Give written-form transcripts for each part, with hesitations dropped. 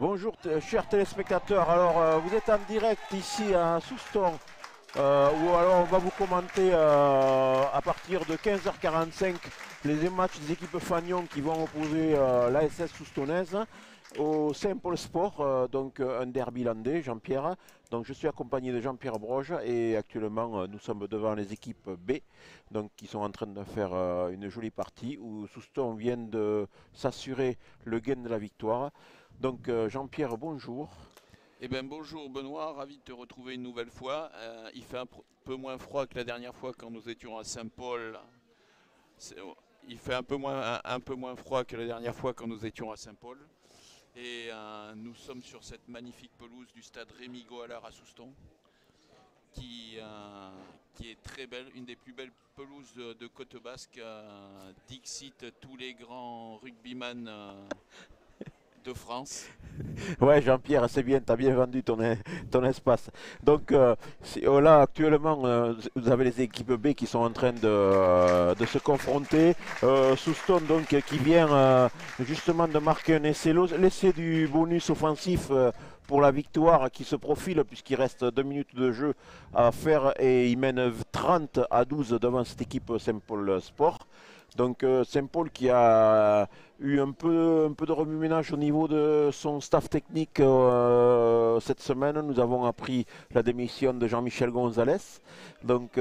Bonjour chers téléspectateurs, alors vous êtes en direct ici à Souston où alors on va vous commenter à partir de 15h45 les matchs des équipes Fagnon qui vont opposer l'ASS Soustonnaise au Saint-Paul Sport, donc un derby landais, Jean-Pierre. Donc je suis accompagné de Jean-Pierre Broge et actuellement nous sommes devant les équipes B, donc qui sont en train de faire une jolie partie où Souston vient de s'assurer le gain de la victoire. Donc Jean-Pierre, bonjour. Eh bien bonjour Benoît, ravi de te retrouver une nouvelle fois. Il fait un peu moins froid que la dernière fois quand nous étions à Saint-Paul. Il fait un peu moins froid que la dernière fois quand nous étions à Saint-Paul. Et nous sommes sur cette magnifique pelouse du stade Rémi Goalard à Souston, qui est très belle, une des plus belles pelouses de Côte Basque. Dixit tous les grands rugbyman de France. Ouais Jean-Pierre, c'est bien, tu as bien vendu ton espace. Donc là actuellement vous avez les équipes B qui sont en train de se confronter. Souston donc qui vient justement de marquer un essai, l'essai du bonus offensif pour la victoire qui se profile puisqu'il reste 2 minutes de jeu à faire et il mène 30-12 devant cette équipe Saint-Paul Sport. Donc Saint-Paul qui a eu un peu de remue-ménage au niveau de son staff technique cette semaine. Nous avons appris la démission de Jean-Michel Gonzalez. Donc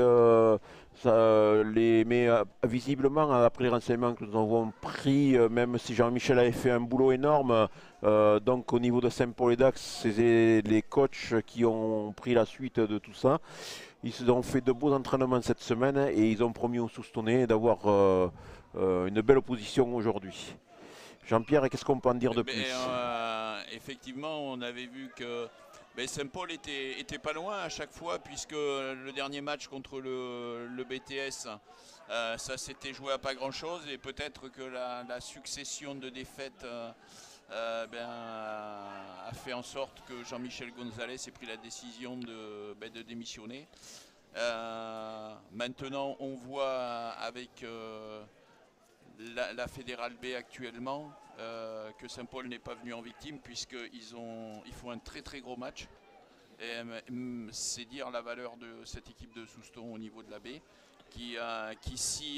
visiblement, après les renseignements que nous avons pris, même si Jean-Michel avait fait un boulot énorme, donc au niveau de Saint-Paul et Dax, c'est les coachs qui ont pris la suite de tout ça. Ils ont fait de beaux entraînements cette semaine et ils ont promis aux Soustonnais d'avoir une belle opposition aujourd'hui. Jean-Pierre, qu'est-ce qu'on peut en dire de plus? Effectivement, on avait vu que Saint-Paul était pas loin à chaque fois, puisque le dernier match contre le BTS, ça s'était joué à pas grand-chose, et peut-être que la succession de défaites a fait en sorte que Jean-Michel Gonzalez ait pris la décision de démissionner. Maintenant, on voit avec la Fédérale B actuellement que Saint-Paul n'est pas venu en victime, puisqu'ils font un très très gros match. C'est dire la valeur de cette équipe de Souston au niveau de la B, qui si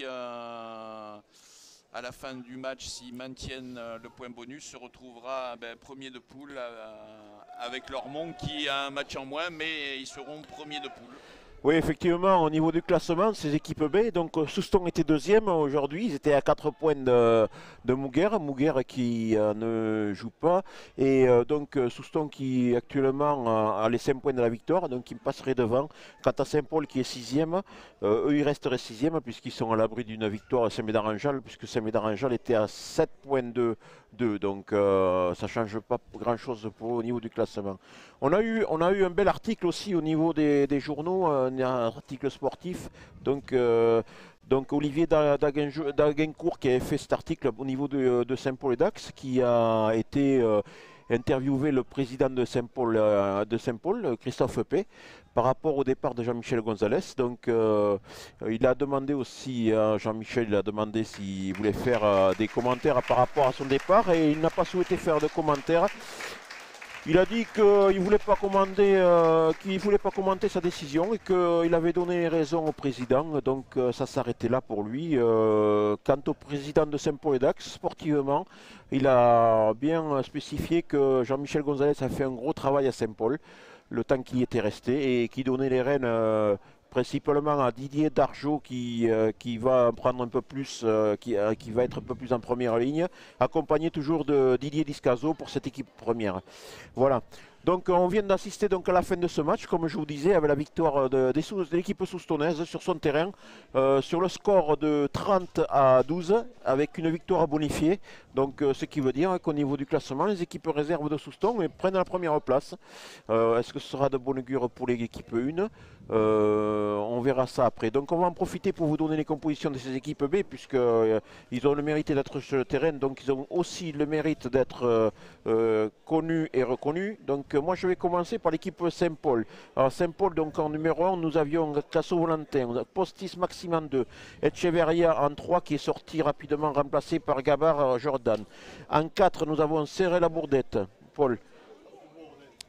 à la fin du match, s'ils maintiennent le point bonus, se retrouvera premier de poule avec Lormont qui a un match en moins, mais ils seront premiers de poule. Oui, effectivement, au niveau du classement, ces équipes B, donc Souston était deuxième aujourd'hui, ils étaient à 4 points de Mouguer qui ne joue pas, et donc Souston qui actuellement a les 5 points de la victoire, donc il passerait devant. Quant à Saint-Paul qui est sixième, eux ils resteraient sixième puisqu'ils sont à l'abri d'une victoire à Saint-Médard-en-Jalles, puisque Saint-Médard-en-Jalles était à 7 points de 2, donc ça ne change pas grand-chose au niveau du classement. On a eu un bel article aussi au niveau des journaux, un article sportif. Donc Olivier Daguencourt qui avait fait cet article au niveau de Saint-Paul et Dax, qui a été interviewé le président de Saint-Paul, Christophe P, par rapport au départ de Jean-Michel Gonzalez. Donc il a demandé aussi à Jean-Michel, il a demandé s'il voulait faire des commentaires par rapport à son départ, et il n'a pas souhaité faire de commentaires. Il a dit qu'il ne voulait pas commenter sa décision et qu'il avait donné raison au président, donc ça s'arrêtait là pour lui. Quant au président de Saint-Paul et Dax, sportivement, il a bien spécifié que Jean-Michel Gonzalez a fait un gros travail à Saint-Paul, le temps qu'il y était resté, et qui donnait les rênes principalement à Didier Dargeau qui va prendre un peu plus, qui va être un peu plus en première ligne, accompagné toujours de Didier Discazo pour cette équipe première. Voilà. Donc on vient d'assister donc à la fin de ce match, comme je vous disais, avec la victoire de l'équipe soustonnaise sur son terrain, sur le score de 30-12, avec une victoire bonifiée. Donc ce qui veut dire qu'au niveau du classement, les équipes réserves de Souston prennent la première place. Est-ce que ce sera de bonne augure pour l'équipe 1 ? On verra ça après. Donc on va en profiter pour vous donner les compositions de ces équipes B, puisqu'ils ont le mérite d'être sur le terrain, donc ils ont aussi le mérite d'être connus et reconnus. Donc moi je vais commencer par l'équipe Saint-Paul. Alors Saint-Paul, donc en numéro 1, nous avions Casso Valentin, Postis Maxime en 2, Echeverria en 3 qui est sorti rapidement remplacé par Gabar Jordan. En 4, nous avons Serré la Bourdette, Paul.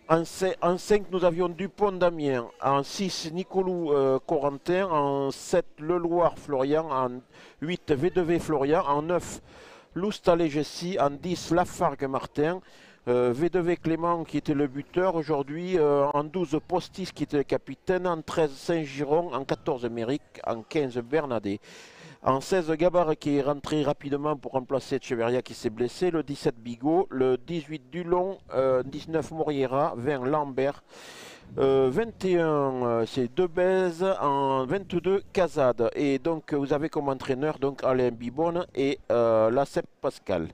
En 5, nous avions Dupont-Damien. En 6, Nicolou Corentin. En 7, Leloir Florian. En 8, V2V Florian. En 9, Loustalé-Jessie. En 10, Lafargue Martin. V2V Clément qui était le buteur aujourd'hui. En 12, Postis qui était le capitaine. En 13, Saint-Giron. En 14, Méric. En 15, Bernadet. En 16, Gabar qui est rentré rapidement pour remplacer Echeverria qui s'est blessé. Le 17, Bigot. Le 18, Dulon. 19, Moriera. 20, Lambert. 21, c'est Debèze. En 22, Cazade. Et donc, vous avez comme entraîneur donc, Alain Bibonne et Lacep Pascal.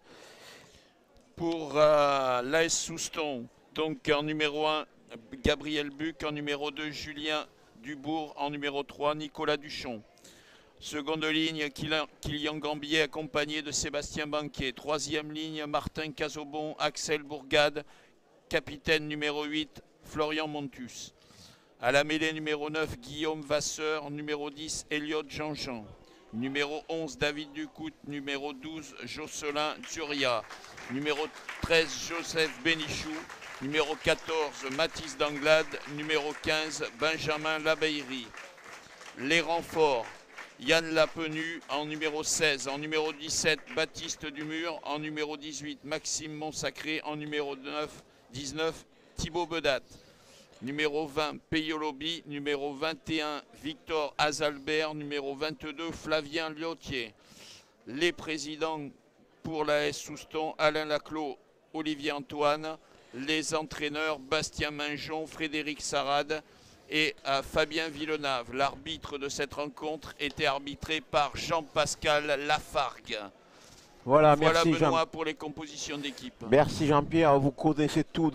Pour l'AS Souston, donc en numéro 1, Gabriel Buc. En numéro 2, Julien Dubourg. En numéro 3, Nicolas Duchon. Seconde ligne, Kylian Gambier accompagné de Sébastien Banquier. Troisième ligne, Martin Cazobon, Axel Bourgade. Capitaine numéro 8, Florian Montus. À la mêlée numéro 9, Guillaume Vasseur. Numéro 10, Elliot Jean-Jean. Numéro 11, David Ducout. Numéro 12, Jocelyn Zuria. Numéro 13, Joseph Bénichou. Numéro 14, Mathis Danglade. Numéro 15, Benjamin Labeillerie. Les renforts. Yann Lapenu en numéro 16, en numéro 17, Baptiste Dumur, en numéro 18, Maxime Monsacré, en numéro 19, Thibaut Bedat, numéro 20, Peyolobi, numéro 21, Victor Azalbert, numéro 22, Flavien Liotier. Les présidents pour l'AS Souston, Alain Laclos, Olivier Antoine, les entraîneurs, Bastien Minjon, Frédéric Sarade, et à Fabien Villeneuve. L'arbitre de cette rencontre était arbitré par Jean-Pascal Lafargue. Voilà, Voilà merci Benoît pour les compositions d'équipe. Merci Jean-Pierre, vous connaissez tout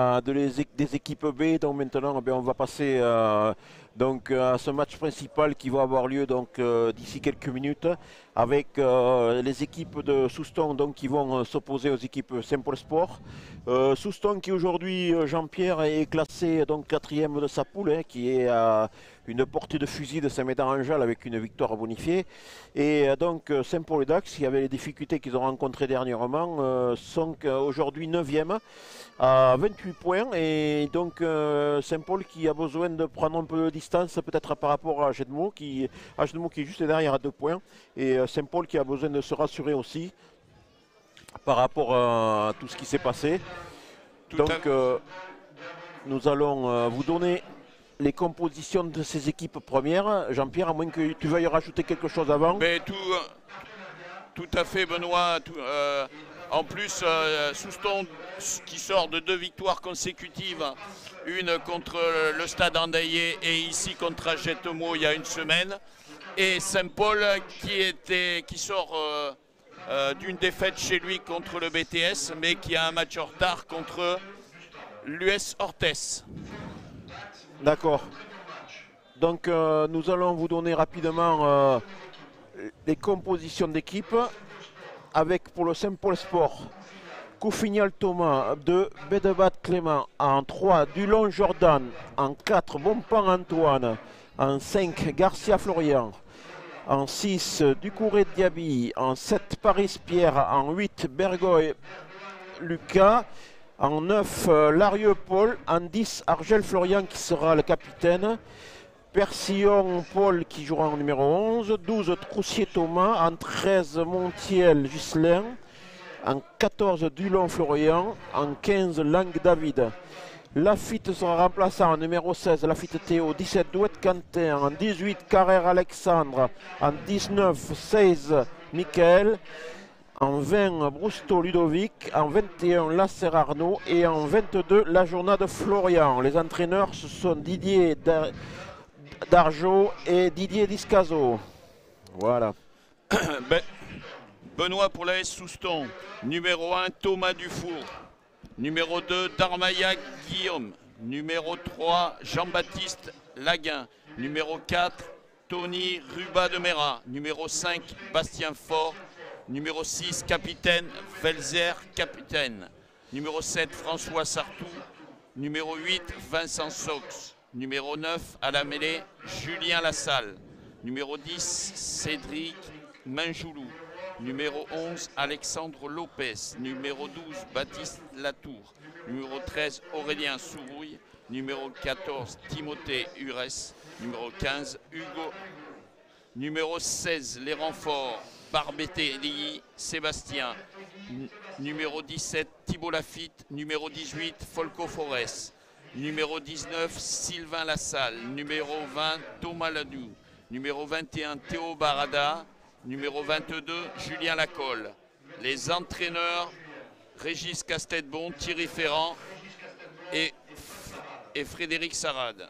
des équipes B, donc maintenant on va passer donc, à ce match principal qui va avoir lieu d'ici quelques minutes avec les équipes de Souston donc, qui vont s'opposer aux équipes Saint-Paul Sport. Souston qui aujourd'hui, Jean-Pierre, est classé donc 4e de sa poule, hein, qui est à une portée de fusil de Saint-Médard-en-Jalles avec une victoire bonifiée. Et donc Saint-Paul et Dax, qui avait les difficultés qu'ils ont rencontrées dernièrement, sont aujourd'hui 9e à 28 points. Et donc Saint-Paul qui a besoin de prendre un peu de distance peut-être par rapport à Gedmo qui est juste derrière à 2 points. Et Saint-Paul qui a besoin de se rassurer aussi par rapport à tout ce qui s'est passé. Donc nous allons vous donner les compositions de ces équipes premières. Jean-Pierre, à moins que tu veuilles rajouter quelque chose avant. Mais tout à fait Benoît. En plus, Souston qui sort de 2 victoires consécutives, une contre le Stade Andaillé et ici contre Agetemo il y a une semaine. Et Saint-Paul qui sort d'une défaite chez lui contre le BTS, mais qui a un match en retard contre l'US Orthez. D'accord. Donc nous allons vous donner rapidement les compositions d'équipe avec pour le Saint-Paul Sport Koufignal Thomas, 2 Bedebat Clément, en 3 Dulon Jordan, en 4 Bompan Antoine, en 5 Garcia Florian, en 6 Ducouré Diaby, en 7 Paris Pierre, en 8 Bergoy Lucas, en 9 Larieux Paul, en 10 Argel Florian qui sera le capitaine, Persillon Paul qui jouera en numéro 11, 12 Troussier Thomas, en 13 Montiel Ghislain, en 14 Dulon Florian, en 15 Lang David. Lafitte sera remplaçant en numéro 16, Lafitte Théo, 17 Douette Quentin, en 18 Carrère Alexandre, en 19 16 Michael, en 20 Brousteau Ludovic, en 21 Lasser Arnaud et en 22 La Journée Florian. Les entraîneurs ce sont Didier Dargeau et Didier Discazo. Voilà. Benoît pour l'AS Souston. Numéro 1 Thomas Dufour. Numéro 2 Darmaillat Guillaume. Numéro 3 Jean-Baptiste Laguin. Numéro 4 Tony Ruba de Mera. Numéro 5 Bastien Faure. Numéro 6 Capitaine Velzer Capitaine. Numéro 7 François Sartou. Numéro 8 Vincent Sox. Numéro 9 à la mêlée Julien Lassalle. Numéro 10 Cédric Minjoulou. Numéro 11 Alexandre Lopez. Numéro 12 Baptiste Latour. numéro 13 Aurélien Sourouille, numéro 14 Timothée Hurès, numéro 15 Hugo, numéro 16 les renforts Barbettelli, Sébastien, numéro 17 Thibault Lafitte, numéro 18 Folco Forest, numéro 19 Sylvain Lassalle, numéro 20 Thomas Ladou, numéro 21 Théo Barada, numéro 22 Julien Lacolle. Les entraîneurs Régis Castetbon, Thierry Ferrand et Frédéric Sarade.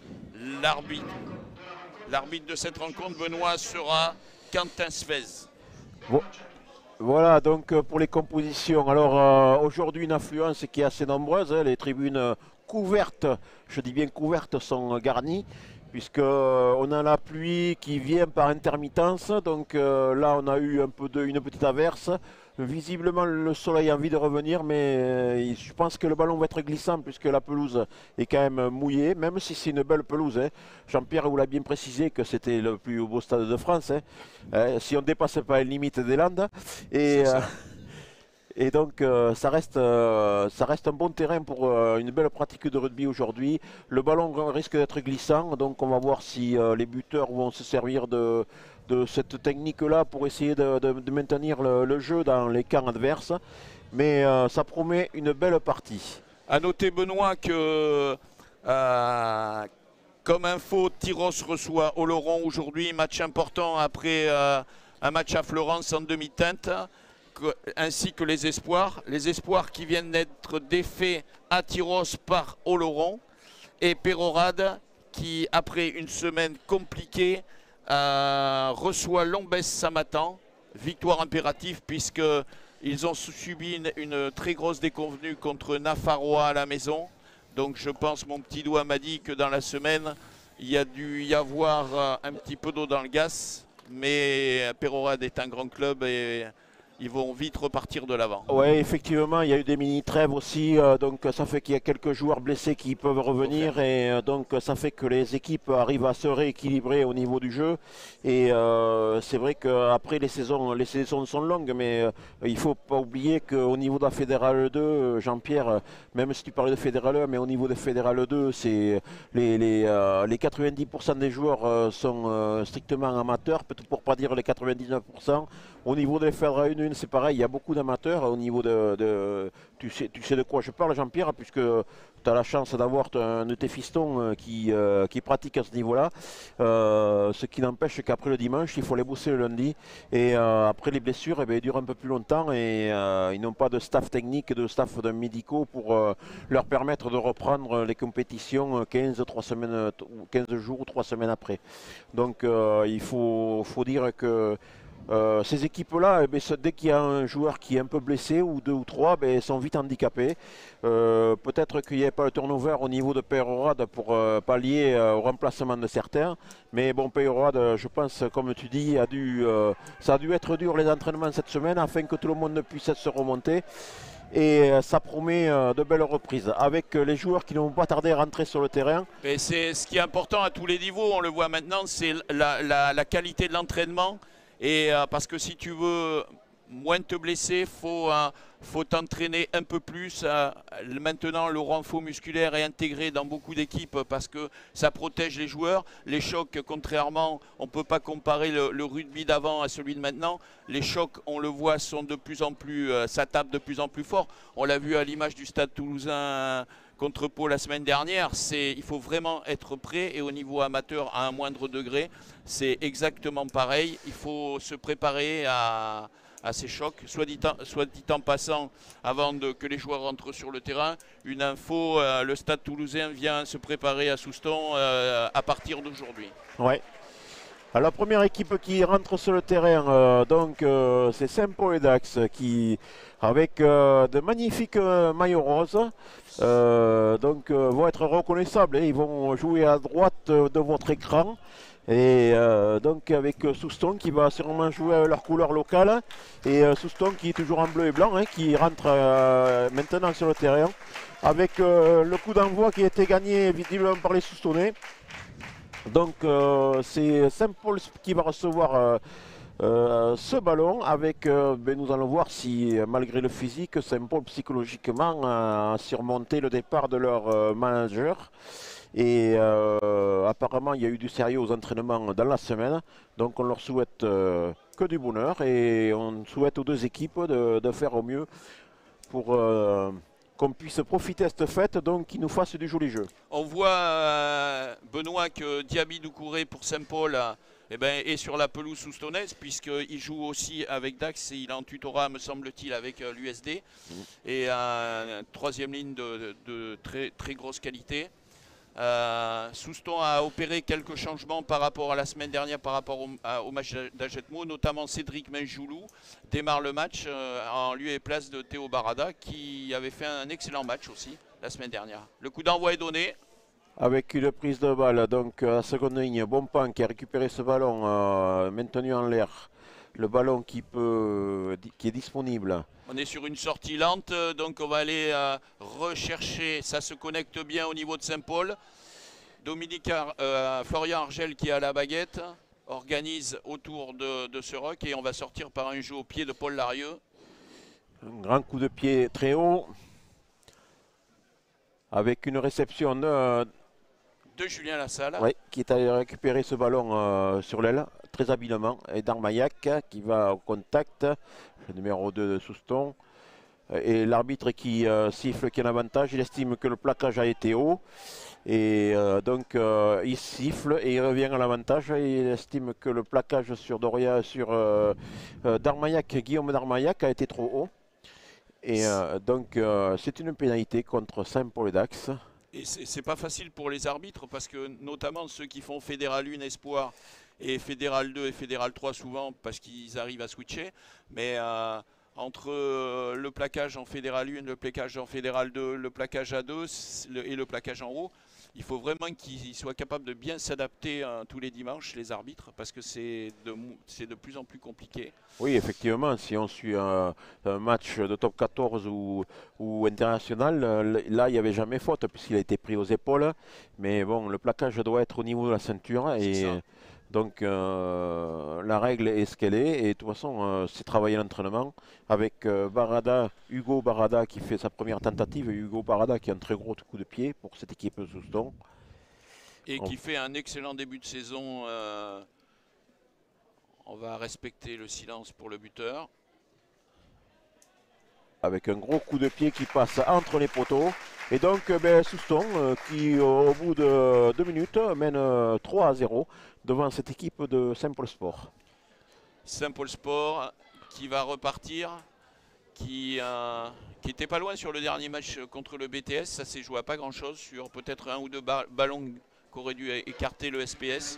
L'arbitre de cette rencontre, Benoît, sera Quentin Svez. Bon. Voilà donc pour les compositions. Alors aujourd'hui une affluence qui est assez nombreuse, hein. Les tribunes couvertes, je dis bien couvertes, sont garnies, puisque on a la pluie qui vient par intermittence. Donc là on a eu une petite averse. Visiblement le soleil a envie de revenir, mais je pense que le ballon va être glissant puisque la pelouse est quand même mouillée, même si c'est une belle pelouse, hein. Jean-Pierre vous l'a bien précisé que c'était le plus beau stade de France, hein. Si on ne dépasse pas les limites des Landes. Et donc ça reste un bon terrain pour une belle pratique de rugby aujourd'hui. Le ballon risque d'être glissant, donc on va voir si les buteurs vont se servir de cette technique-là pour essayer de maintenir le jeu dans les camps adverses. Mais ça promet une belle partie. À noter, Benoît, que comme info, Tyrosse reçoit Oloron aujourd'hui, match important après un match à Florence en demi-teinte, ainsi que les espoirs qui viennent d'être défaits à Tyrosse par Oloron, et Pérorade qui, après une semaine compliquée, reçoit Lombès-Samatan, victoire impérative puisqu'ils ont subi une très grosse déconvenue contre Nafarroa à la maison. Donc je pense, mon petit doigt m'a dit que dans la semaine, il y a dû y avoir un petit peu d'eau dans le gaz, mais Pérorade est un grand club et ils vont vite repartir de l'avant. Oui, effectivement, il y a eu des mini-trêves aussi, donc ça fait qu'il y a quelques joueurs blessés qui peuvent revenir, et donc ça fait que les équipes arrivent à se rééquilibrer au niveau du jeu. Et c'est vrai qu'après les saisons sont longues, mais il ne faut pas oublier qu'au niveau de la Fédérale 2, Jean-Pierre, même si tu parlais de Fédérale 1, mais au niveau de Fédérale 2, c'est les 90% des joueurs sont strictement amateurs, peut-être pour ne pas dire les 99%. Au niveau de la Fédérale 1, c'est pareil, il y a beaucoup d'amateurs au niveau tu sais de quoi je parle, Jean-Pierre, puisque tu as la chance d'avoir un de tes fistons qui pratique à ce niveau-là. Ce qui n'empêche qu'après le dimanche, il faut les bosser le lundi. Et après les blessures, ils durent un peu plus longtemps et ils n'ont pas de staff technique, de staff médicaux pour leur permettre de reprendre les compétitions 15 jours ou 3 semaines après. Donc il faut dire que ces équipes-là, dès qu'il y a un joueur qui est un peu blessé, ou 2 ou 3, sont vite handicapés. Peut-être qu'il n'y avait pas le turnover au niveau de Pérorade pour pallier au remplacement de certains. Mais bon, Pérorade, je pense, comme tu dis, ça a dû être dur les entraînements cette semaine afin que tout le monde puisse se remonter. Et ça promet de belles reprises avec les joueurs qui n'ont pas tardé à rentrer sur le terrain. Mais c'est ce qui est important à tous les niveaux, on le voit maintenant, c'est la qualité de l'entraînement. Et parce que si tu veux moins te blesser, faut t'entraîner un peu plus. Maintenant, le renfort musculaire est intégré dans beaucoup d'équipes parce que ça protège les joueurs. Les chocs, contrairement, on ne peut pas comparer le rugby d'avant à celui de maintenant. Les chocs, on le voit, sont de plus en plus, ça tape de plus en plus fort. On l'a vu à l'image du Stade Toulousain contre Pau la semaine dernière. Il faut vraiment être prêt, et au niveau amateur à un moindre degré, c'est exactement pareil. Il faut se préparer à ces chocs. Soit dit en passant, avant que les joueurs rentrent sur le terrain, une info, le Stade Toulousain vient se préparer à Souston à partir d'aujourd'hui. Ouais. Alors, la première équipe qui rentre sur le terrain, c'est Saint-Paul et Dax qui, avec de magnifiques maillots roses, vont être reconnaissables. Ils vont jouer à droite de votre écran. Et donc avec Souston qui va sûrement jouer à leur couleur locale. Et Souston qui est toujours en bleu et blanc, qui rentre maintenant sur le terrain. Avec le coup d'envoi qui a été gagné visiblement par les Soustonnais. Donc c'est Saint-Paul qui va recevoir ce ballon avec, nous allons voir si malgré le physique, Saint-Paul psychologiquement a surmonté le départ de leur manager. Et apparemment, il y a eu du sérieux aux entraînements dans la semaine. Donc, on leur souhaite que du bonheur et on souhaite aux deux équipes de faire au mieux pour qu'on puisse profiter de cette fête, donc qu'ils nous fassent du joli jeu. On voit, Benoît, que Diaby Doucouré pour Saint-Paul est sur la pelouse soustonnaise, puisqu'il joue aussi avec Dax et il est en tutorat, me semble-t-il, avec l'USD. Et une troisième ligne de très, très grosse qualité. Souston a opéré quelques changements par rapport à la semaine dernière, par rapport au match d'Ajetmo, notamment Cédric Menjoulou démarre le match en lieu et place de Théo Barada qui avait fait un excellent match aussi la semaine dernière. Le coup d'envoi est donné. Avec une prise de balle, donc à seconde ligne, Bonpan qui a récupéré ce ballon maintenu en l'air. Le ballon qui est disponible. On est sur une sortie lente, donc on va aller rechercher, ça se connecte bien au niveau de Saint-Paul. Florian Argel qui est à la baguette, organise autour de ce rock et on va sortir par un jeu au pied de Paul Larieux. Un grand coup de pied très haut, avec une réception de Julien Lassalle. Oui, qui est allé récupérer ce ballon sur l'aile, très habilement. Et Darmaillac qui va au contact, le numéro 2 de Souston. Et l'arbitre qui siffle qu'il y a un avantage, il estime que le plaquage a été haut. Et donc il siffle et il revient à l'avantage. Il estime que le plaquage sur Darmaillac, Guillaume Darmaillac, a été trop haut. Et donc c'est une pénalité contre Saint-Paul et Dax. Et c'est pas facile pour les arbitres parce que notamment ceux qui font Fédéral 1 Espoir et Fédéral 2 et Fédéral 3 souvent parce qu'ils arrivent à switcher. Mais entre le plaquage en Fédéral 1, le plaquage en Fédéral 2, le plaquage à 2 et le plaquage en haut, il faut vraiment qu'ils soient capables de bien s'adapter tous les dimanches, les arbitres, parce que c'est de plus en plus compliqué. Oui, effectivement, si on suit un match de top 14 ou international, là, il n'y avait jamais faute, puisqu'il a été pris aux épaules. Mais bon, le plaquage doit être au niveau de la ceinture. Et donc, la règle est ce qu'elle est. Et de toute façon, c'est travailler l'entraînement avec Hugo Barada qui fait sa première tentative. Et Hugo Barada qui a un très gros coup de pied pour cette équipe de Souston. Et qui fait un excellent début de saison. On va respecter le silence pour le buteur. Avec un gros coup de pied qui passe entre les poteaux. Et donc, Souston qui, au bout de 2 minutes, mène 3-0 devant cette équipe de Saint-Paul Sport. Saint-Paul Sport qui va repartir, qui était pas loin sur le dernier match contre le BTS. Ça s'est joué à pas grand-chose sur peut-être un ou deux ballons qu'aurait dû écarter le SPS.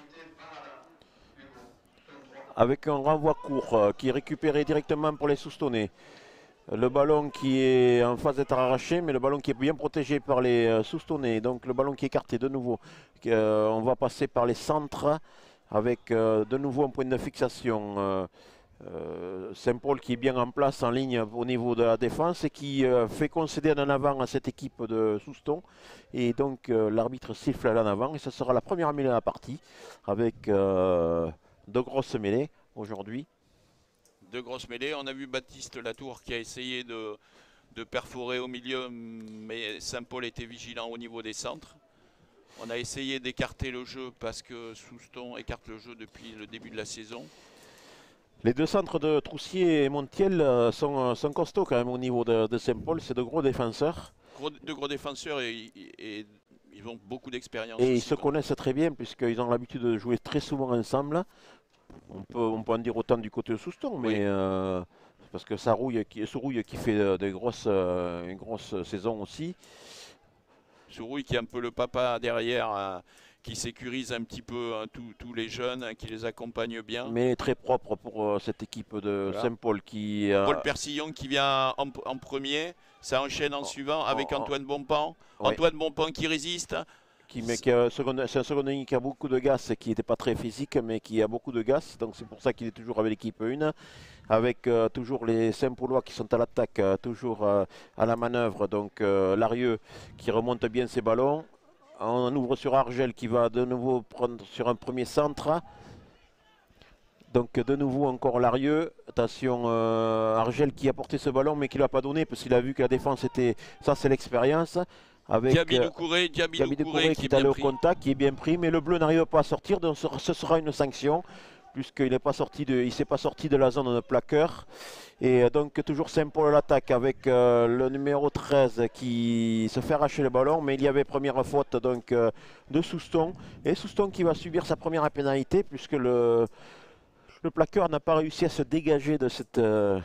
Avec un renvoi court qui est récupéré directement pour les Soustonnais. Le ballon qui est en phase d'être arraché, mais le ballon qui est bien protégé par les Soustonnais. Donc le ballon qui est écarté de nouveau. On va passer par les centres avec de nouveau un point de fixation. Saint-Paul qui est bien en place en ligne au niveau de la défense et qui fait concéder en avant à cette équipe de Souston. Et donc l'arbitre siffle en avant et ce sera la première mêlée de la partie avec de grosses mêlées aujourd'hui. De grosses mêlées. On a vu Baptiste Latour qui a essayé de perforer au milieu, mais Saint-Paul était vigilant au niveau des centres. On a essayé d'écarter le jeu parce que Souston écarte le jeu depuis le début de la saison. Les deux centres de Troussier et Montiel sont costauds quand même au niveau de Saint-Paul. C'est de gros défenseurs. De gros défenseurs et ils ont beaucoup d'expérience. Et ils se connaissent très bien puisqu'ils ont l'habitude de jouer très souvent ensemble. On peut en dire autant du côté de Souston, mais oui. Parce que Sourouille qui fait une grosse saison aussi. Sourouille qui est un peu le papa derrière, qui sécurise un petit peu tous les jeunes, qui les accompagne bien. Mais très propre pour cette équipe de Saint-Paul qui... Paul Persillon qui vient en premier, ça enchaîne en suivant avec Antoine Bonpan. Oui. Antoine Bonpan qui résiste. C'est un second ligne qui a beaucoup de gaz, qui n'était pas très physique, mais qui a beaucoup de gaz. Donc c'est pour ça qu'il est toujours avec l'équipe 1. Avec toujours les Saint-Paulois qui sont à l'attaque, toujours à la manœuvre. Donc Larieux qui remonte bien ses ballons. On ouvre sur Argel qui va de nouveau prendre sur un premier centre. Donc de nouveau encore Larieux, attention Argel qui a porté ce ballon mais qui ne l'a pas donné parce qu'il a vu que la défense était, ça c'est l'expérience. Avec Diaby Doucouré qui est allé au contact, qui est bien pris, mais le bleu n'arrive pas à sortir, donc ce sera une sanction puisqu'il n'est pas sorti il s'est pas sorti de la zone de plaqueur. Et donc toujours Saint-Paul à l'attaque avec le numéro 13 qui se fait arracher le ballon, mais il y avait première faute donc de Souston. Et Souston qui va subir sa première pénalité puisque le plaqueur n'a pas réussi à se dégager de cette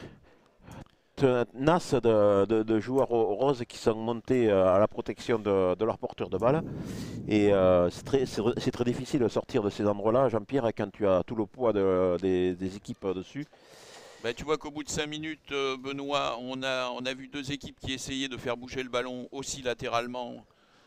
nasse de joueurs roses qui sont montés à la protection de leur porteur de balle. Et c'est très difficile de sortir de ces endroits-là, Jean-Pierre, quand tu as tout le poids des équipes dessus. Ben, tu vois qu'au bout de 5 minutes, Benoît, on a vu deux équipes qui essayaient de faire bouger le ballon aussi latéralement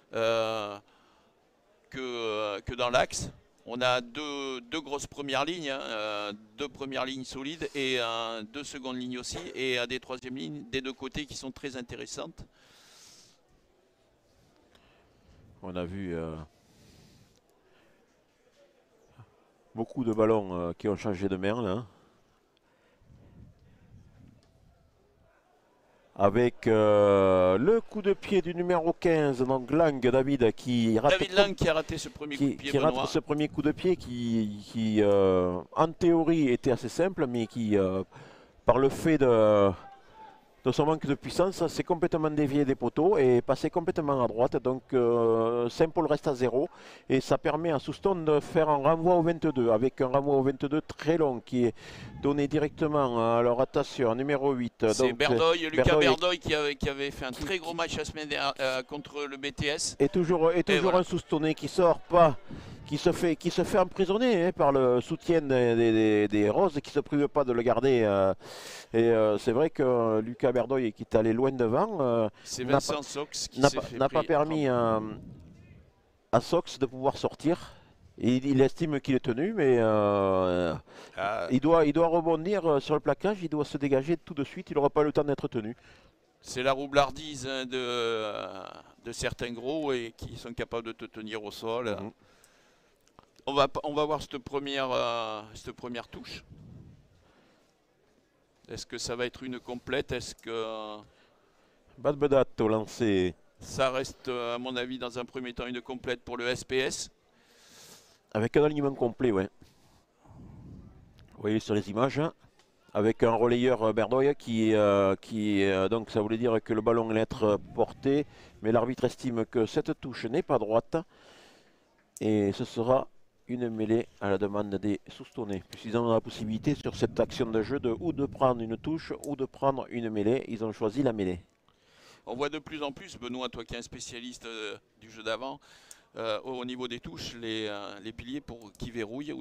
que dans l'axe. On a deux grosses premières lignes, hein, deux premières lignes solides et deux secondes lignes aussi, et des troisièmes lignes des deux côtés qui sont très intéressantes. On a vu beaucoup de ballons qui ont changé de main là. Avec le coup de pied du numéro 15, donc Lang, David, qui rate, Lang qui a raté ce premier coup de pied. Qui rate ce premier coup de pied qui en théorie était assez simple, mais qui, par le fait de son manque de puissance, s'est complètement dévié des poteaux et passé complètement à droite. Donc Saint-Paul reste à 0 et ça permet à Souston de faire un renvoi au 22 avec un renvoi au 22 très long qui est donné directement à leur attention numéro 8. C'est Berdoy, Lucas Berdoy qui avait fait un très gros match la semaine dernière contre le BTS. Et toujours voilà. Un Soustonné qui sort pas, qui se fait emprisonner hein, par le soutien des Roses qui ne se privent pas de le garder. C'est vrai que Lucas Berdoy qui est allé loin devant c'est Vincent Sox qui n'a pas permis à Sox de pouvoir sortir. Il estime qu'il est tenu, mais il doit rebondir sur le plaquage, il doit se dégager tout de suite, il n'aura pas le temps d'être tenu. C'est la roublardise hein, de certains gros et qui sont capables de te tenir au sol. Mmh. On va voir cette première touche. Est-ce que ça va être une complète? Est-ce que... Badbedat au lancer. Ça reste, à mon avis, dans un premier temps, une complète pour le SPS. Avec un alignement complet, ouais. Vous voyez sur les images, hein, avec un relayeur Berdoy donc ça voulait dire que le ballon allait être porté, mais l'arbitre estime que cette touche n'est pas droite. Et ce sera une mêlée à la demande des Soustonnais, puisqu'ils ont la possibilité sur cette action de jeu ou de prendre une touche ou de prendre une mêlée. Ils ont choisi la mêlée. On voit de plus en plus, Benoît, toi qui es un spécialiste du jeu d'avant, au niveau des touches, les piliers qui verrouillent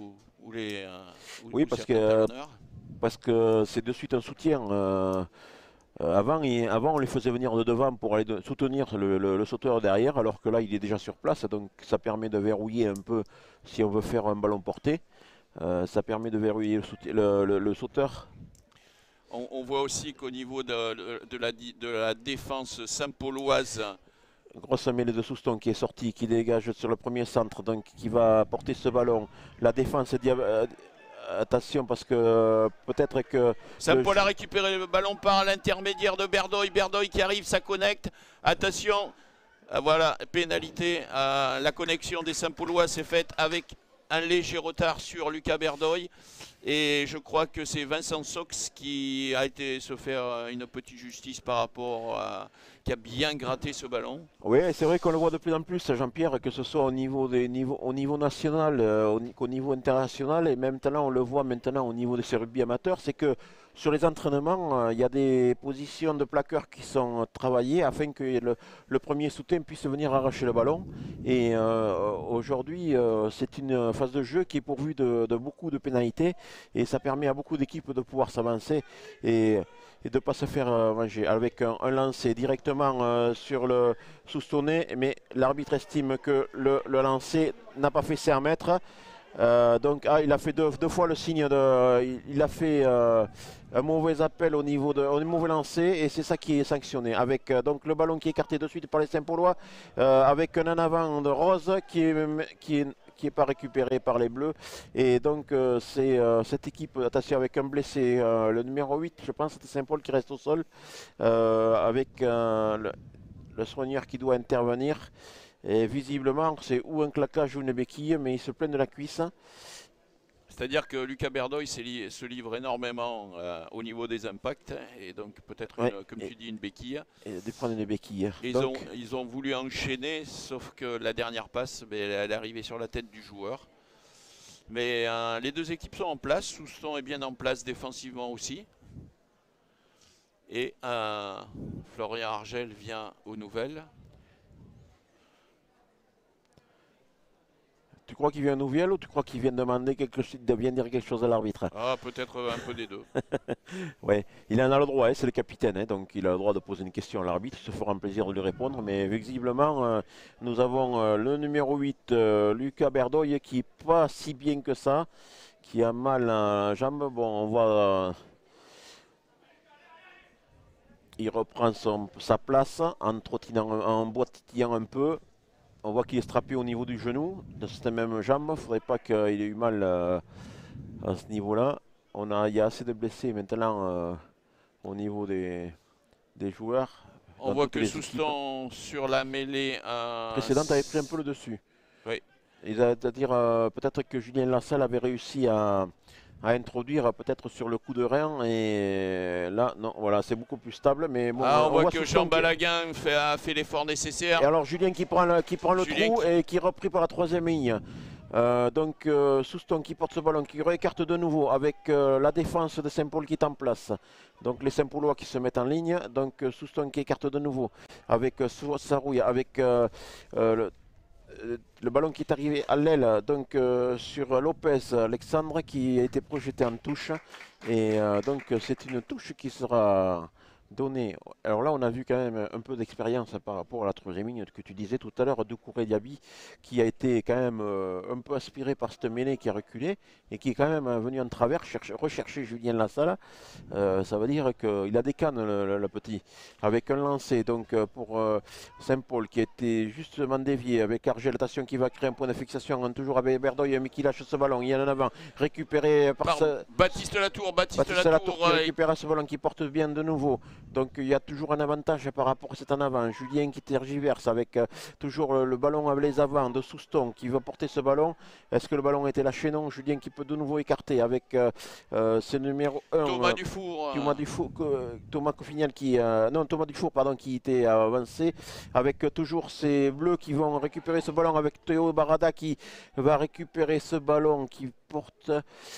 oui, parce que c'est de suite un soutien. Avant, on les faisait venir de devant pour aller soutenir le sauteur derrière, alors que là, il est déjà sur place. Donc, ça permet de verrouiller un peu si on veut faire un ballon porté. Ça permet de verrouiller le sauteur. On voit aussi qu'au niveau de la défense saint-pauloise, grosse mêlée de Souston qui est sortie, qui dégage sur le premier centre, donc qui va porter ce ballon. La défense attention parce que peut-être que... Saint-Paul a récupéré le ballon par l'intermédiaire de Berdoy. Berdoy qui arrive, ça connecte. Attention, voilà, pénalité. La connexion des Saint-Paulois s'est faite avec un léger retard sur Lucas Berdoy. Et je crois que c'est Vincent Sox qui a été se faire une petite justice par rapport à... qui a bien gratté ce ballon. Oui, c'est vrai qu'on le voit de plus en plus, Jean-Pierre, que ce soit au niveau national, qu'au niveau international, et même maintenant on le voit maintenant au niveau de ces rugby amateurs, c'est que sur les entraînements, il y a des positions de plaqueurs qui sont travaillées afin que le premier soutien puisse venir arracher le ballon. Et aujourd'hui, c'est une phase de jeu qui est pourvue de beaucoup de pénalités et ça permet à beaucoup d'équipes de pouvoir s'avancer et de ne pas se faire manger avec un lancer directement sur le Soustonné, mais l'arbitre estime que le lancer n'a pas fait 5 mètres. Donc il a fait deux fois le signe il a fait un mauvais appel au niveau un mauvais lancer et c'est ça qui est sanctionné avec donc le ballon qui est écarté de suite par les Saint-Paulois avec un en avant de Rose qui qui n'est pas récupéré par les Bleus. Et donc c'est cette équipe, attention avec un blessé, le numéro 8, je pense que c'est Saint-Paul qui reste au sol, avec le soigneur qui doit intervenir. Et visiblement c'est ou un claquage ou une béquille, mais il se plaint de la cuisse. C'est-à-dire que Lucas Berdoy se livre énormément au niveau des impacts et donc peut-être, comme tu dis, une béquille. Et de prendre une béquille. Ils ont voulu enchaîner, sauf que la dernière passe, elle est arrivée sur la tête du joueur. Mais les deux équipes sont en place, Souston est bien en place défensivement aussi. Et Florian Argel vient aux nouvelles. Tu crois qu'il vient aux nouvelles ou tu crois qu'il vient demander vient dire quelque chose à l'arbitre? Ah, peut-être un peu des deux. Ouais, il en a le droit, hein, c'est le capitaine, hein, donc il a le droit de poser une question à l'arbitre, il se fera un plaisir de lui répondre, mais visiblement nous avons le numéro 8, Lucas Berdoy, qui n'est pas si bien que ça, qui a mal à la jambe. Bon, on voit... il reprend sa place en trottinant, en boitillant un peu. On voit qu'il est strappé au niveau du genou, de cette même jambe. Il ne faudrait pas qu'il ait eu mal à ce niveau-là. Il y a assez de blessés maintenant au niveau des joueurs. On voit que Souston sur la mêlée précédente avait pris un peu le dessus. Oui. C'est-à-dire peut-être que Julien Lassalle avait réussi à introduire peut-être sur le coup de rein, et là non, voilà, c'est beaucoup plus stable. Mais bon, on voit que Jean Balaguin a fait l'effort nécessaire. Et alors Julien qui prend le trou et qui est repris par la troisième ligne. Donc Souston qui porte ce ballon, qui réécarte de nouveau avec la défense de Saint-Paul qui est en place. Donc les Saint-Paulois qui se mettent en ligne. Donc Souston qui écarte de nouveau avec Sarouille, avec le ballon qui est arrivé à l'aile, donc sur Lopez Alexandre, qui a été projeté en touche. Et donc c'est une touche qui sera donnée. Alors là on a vu quand même un peu d'expérience par rapport à la troisième ligne que tu disais tout à l'heure, Doucouré Diaby, qui a été quand même un peu aspiré par cette mêlée, qui a reculé et qui est quand même venu en travers rechercher Julien Lassalle. Ça veut dire qu'il a des cannes, le petit, avec un lancer donc pour Saint-Paul qui était justement dévié, avec Argel, attention, qui va créer un point de fixation, toujours avec Berdoy, mais qui lâche ce ballon, il y en a en avant, récupéré par Baptiste Latour qui récupère ce ballon, qui porte bien de nouveau. Donc il y a toujours un avantage par rapport à cet en avant. Julien qui tergiverse avec toujours le ballon avec les avants de Souston qui va porter ce ballon. Est-ce que le ballon a été lâché? Non. Julien qui peut de nouveau écarter avec ce numéro 1. Thomas Dufour. Thomas Cofignal qui... Thomas Dufour, pardon, qui était avancé. Avec toujours ces Bleus qui vont récupérer ce ballon, avec Théo Barada qui va récupérer ce ballon, qui porte...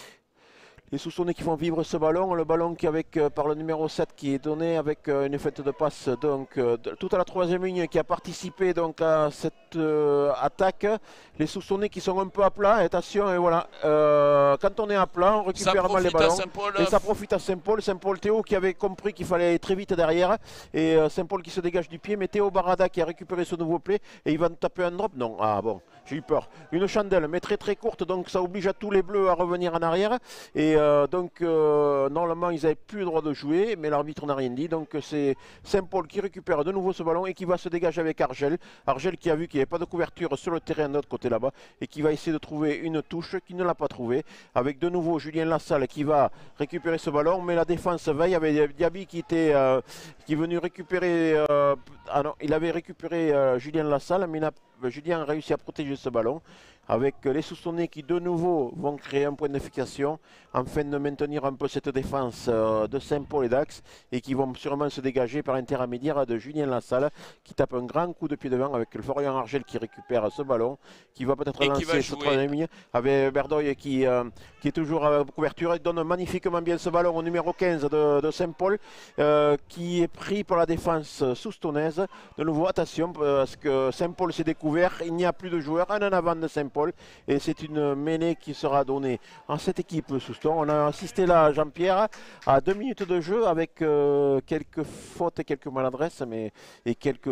Les Soustonnais qui font vivre ce ballon, le ballon qui avec par le numéro 7 qui est donné avec une fête de passe donc tout à la troisième ligne, qui a participé donc à cette attaque. Les Soustonnais qui sont un peu à plat, attention, et voilà, quand on est à plat on récupère mal les ballons et ça profite à Saint-Paul. Saint-Paul, Théo qui avait compris qu'il fallait aller très vite derrière, et Saint-Paul qui se dégage du pied, mais Théo Barada qui a récupéré ce nouveau play et il va taper un drop. Non, ah bon, j'ai eu peur. Une chandelle mais très très courte, donc ça oblige à tous les Bleus à revenir en arrière. Et donc normalement ils n'avaient plus le droit de jouer, mais l'arbitre n'a rien dit. Donc c'est Saint-Paul qui récupère de nouveau ce ballon et qui va se dégager avec Argel. Argel qui a vu qu'il n'y avait pas de couverture sur le terrain de l'autre côté là-bas, et qui va essayer de trouver une touche, qui ne l'a pas trouvé. Avec de nouveau Julien Lassalle qui va récupérer ce ballon, mais la défense veille avec Diaby qui est venu récupérer... non, il avait récupéré Julien Lassalle, mais Julien a réussi à protéger ce ballon, avec les Soustonnais qui de nouveau vont créer un point de fixation afin de maintenir un peu cette défense de Saint-Paul et Dax, et qui vont sûrement se dégager par l'intermédiaire de Julien Lassalle qui tape un grand coup de pied devant, avec le Florian Argel qui récupère ce ballon, qui va peut-être lancer ce troisième ligne, avec Berdoy qui est toujours à couverture. Il donne magnifiquement bien ce ballon au numéro 15 de Saint-Paul, qui est pris par la défense soustonnaise. De nouveau attention, parce que Saint-Paul s'est découvert, il n'y a plus de joueurs, un en avant de Saint-Paul, et c'est une mêlée qui sera donnée en cette équipe Souston. On a assisté là, Jean-Pierre, à 2 minutes de jeu avec quelques fautes et quelques maladresses, et quelques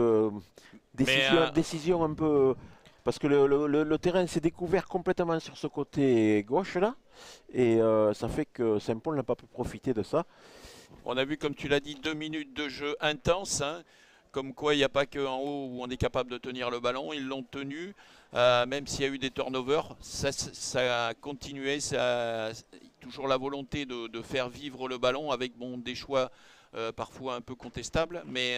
décisions un peu... Parce que le terrain s'est découvert complètement sur ce côté gauche là, et ça fait que Saint-Paul n'a pas pu profiter de ça. On a vu, comme tu l'as dit, 2 minutes de jeu intense, hein. Comme quoi, il n'y a pas qu'en haut où on est capable de tenir le ballon. Ils l'ont tenu, même s'il y a eu des turnovers. Ça a continué, toujours la volonté de faire vivre le ballon avec des choix parfois un peu contestables. Mais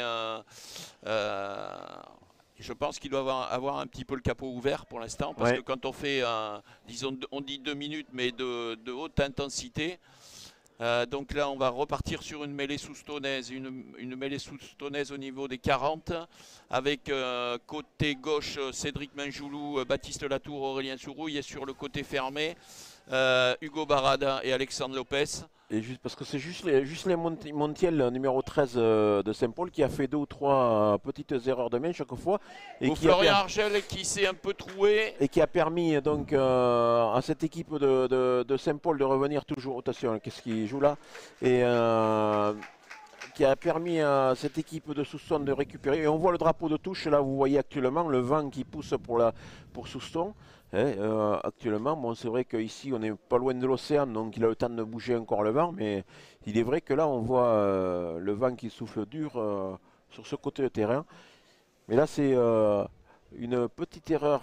je pense qu'il doit avoir un petit peu le capot ouvert pour l'instant. Parce que quand on fait, disons, on dit 2 minutes, mais de haute intensité. Donc là, on va repartir sur une mêlée soustaunaise, une mêlée soustaunaise au niveau des 40, avec côté gauche Cédric Minjoulou, Baptiste Latour, Aurélien Sourouille, et sur le côté fermé, Hugo Barada et Alexandre Lopez. Et parce que c'est juste les Montiel, numéro 13 de Saint-Paul, qui a fait 2 ou 3 petites erreurs de main chaque fois. Et Florian Argel qui s'est un peu troué. Et qui a permis donc à cette équipe de Saint-Paul de revenir toujours. Attention, qu'est-ce qu'il joue là? Et qui a permis à cette équipe de Souston de récupérer. Et on voit le drapeau de touche, là vous voyez actuellement le vent qui pousse pour Souston. Actuellement, bon, c'est vrai qu'ici on n'est pas loin de l'océan, donc il a le temps de bouger encore le vent, mais il est vrai que là on voit le vent qui souffle dur sur ce côté de terrain. Mais là c'est une petite erreur.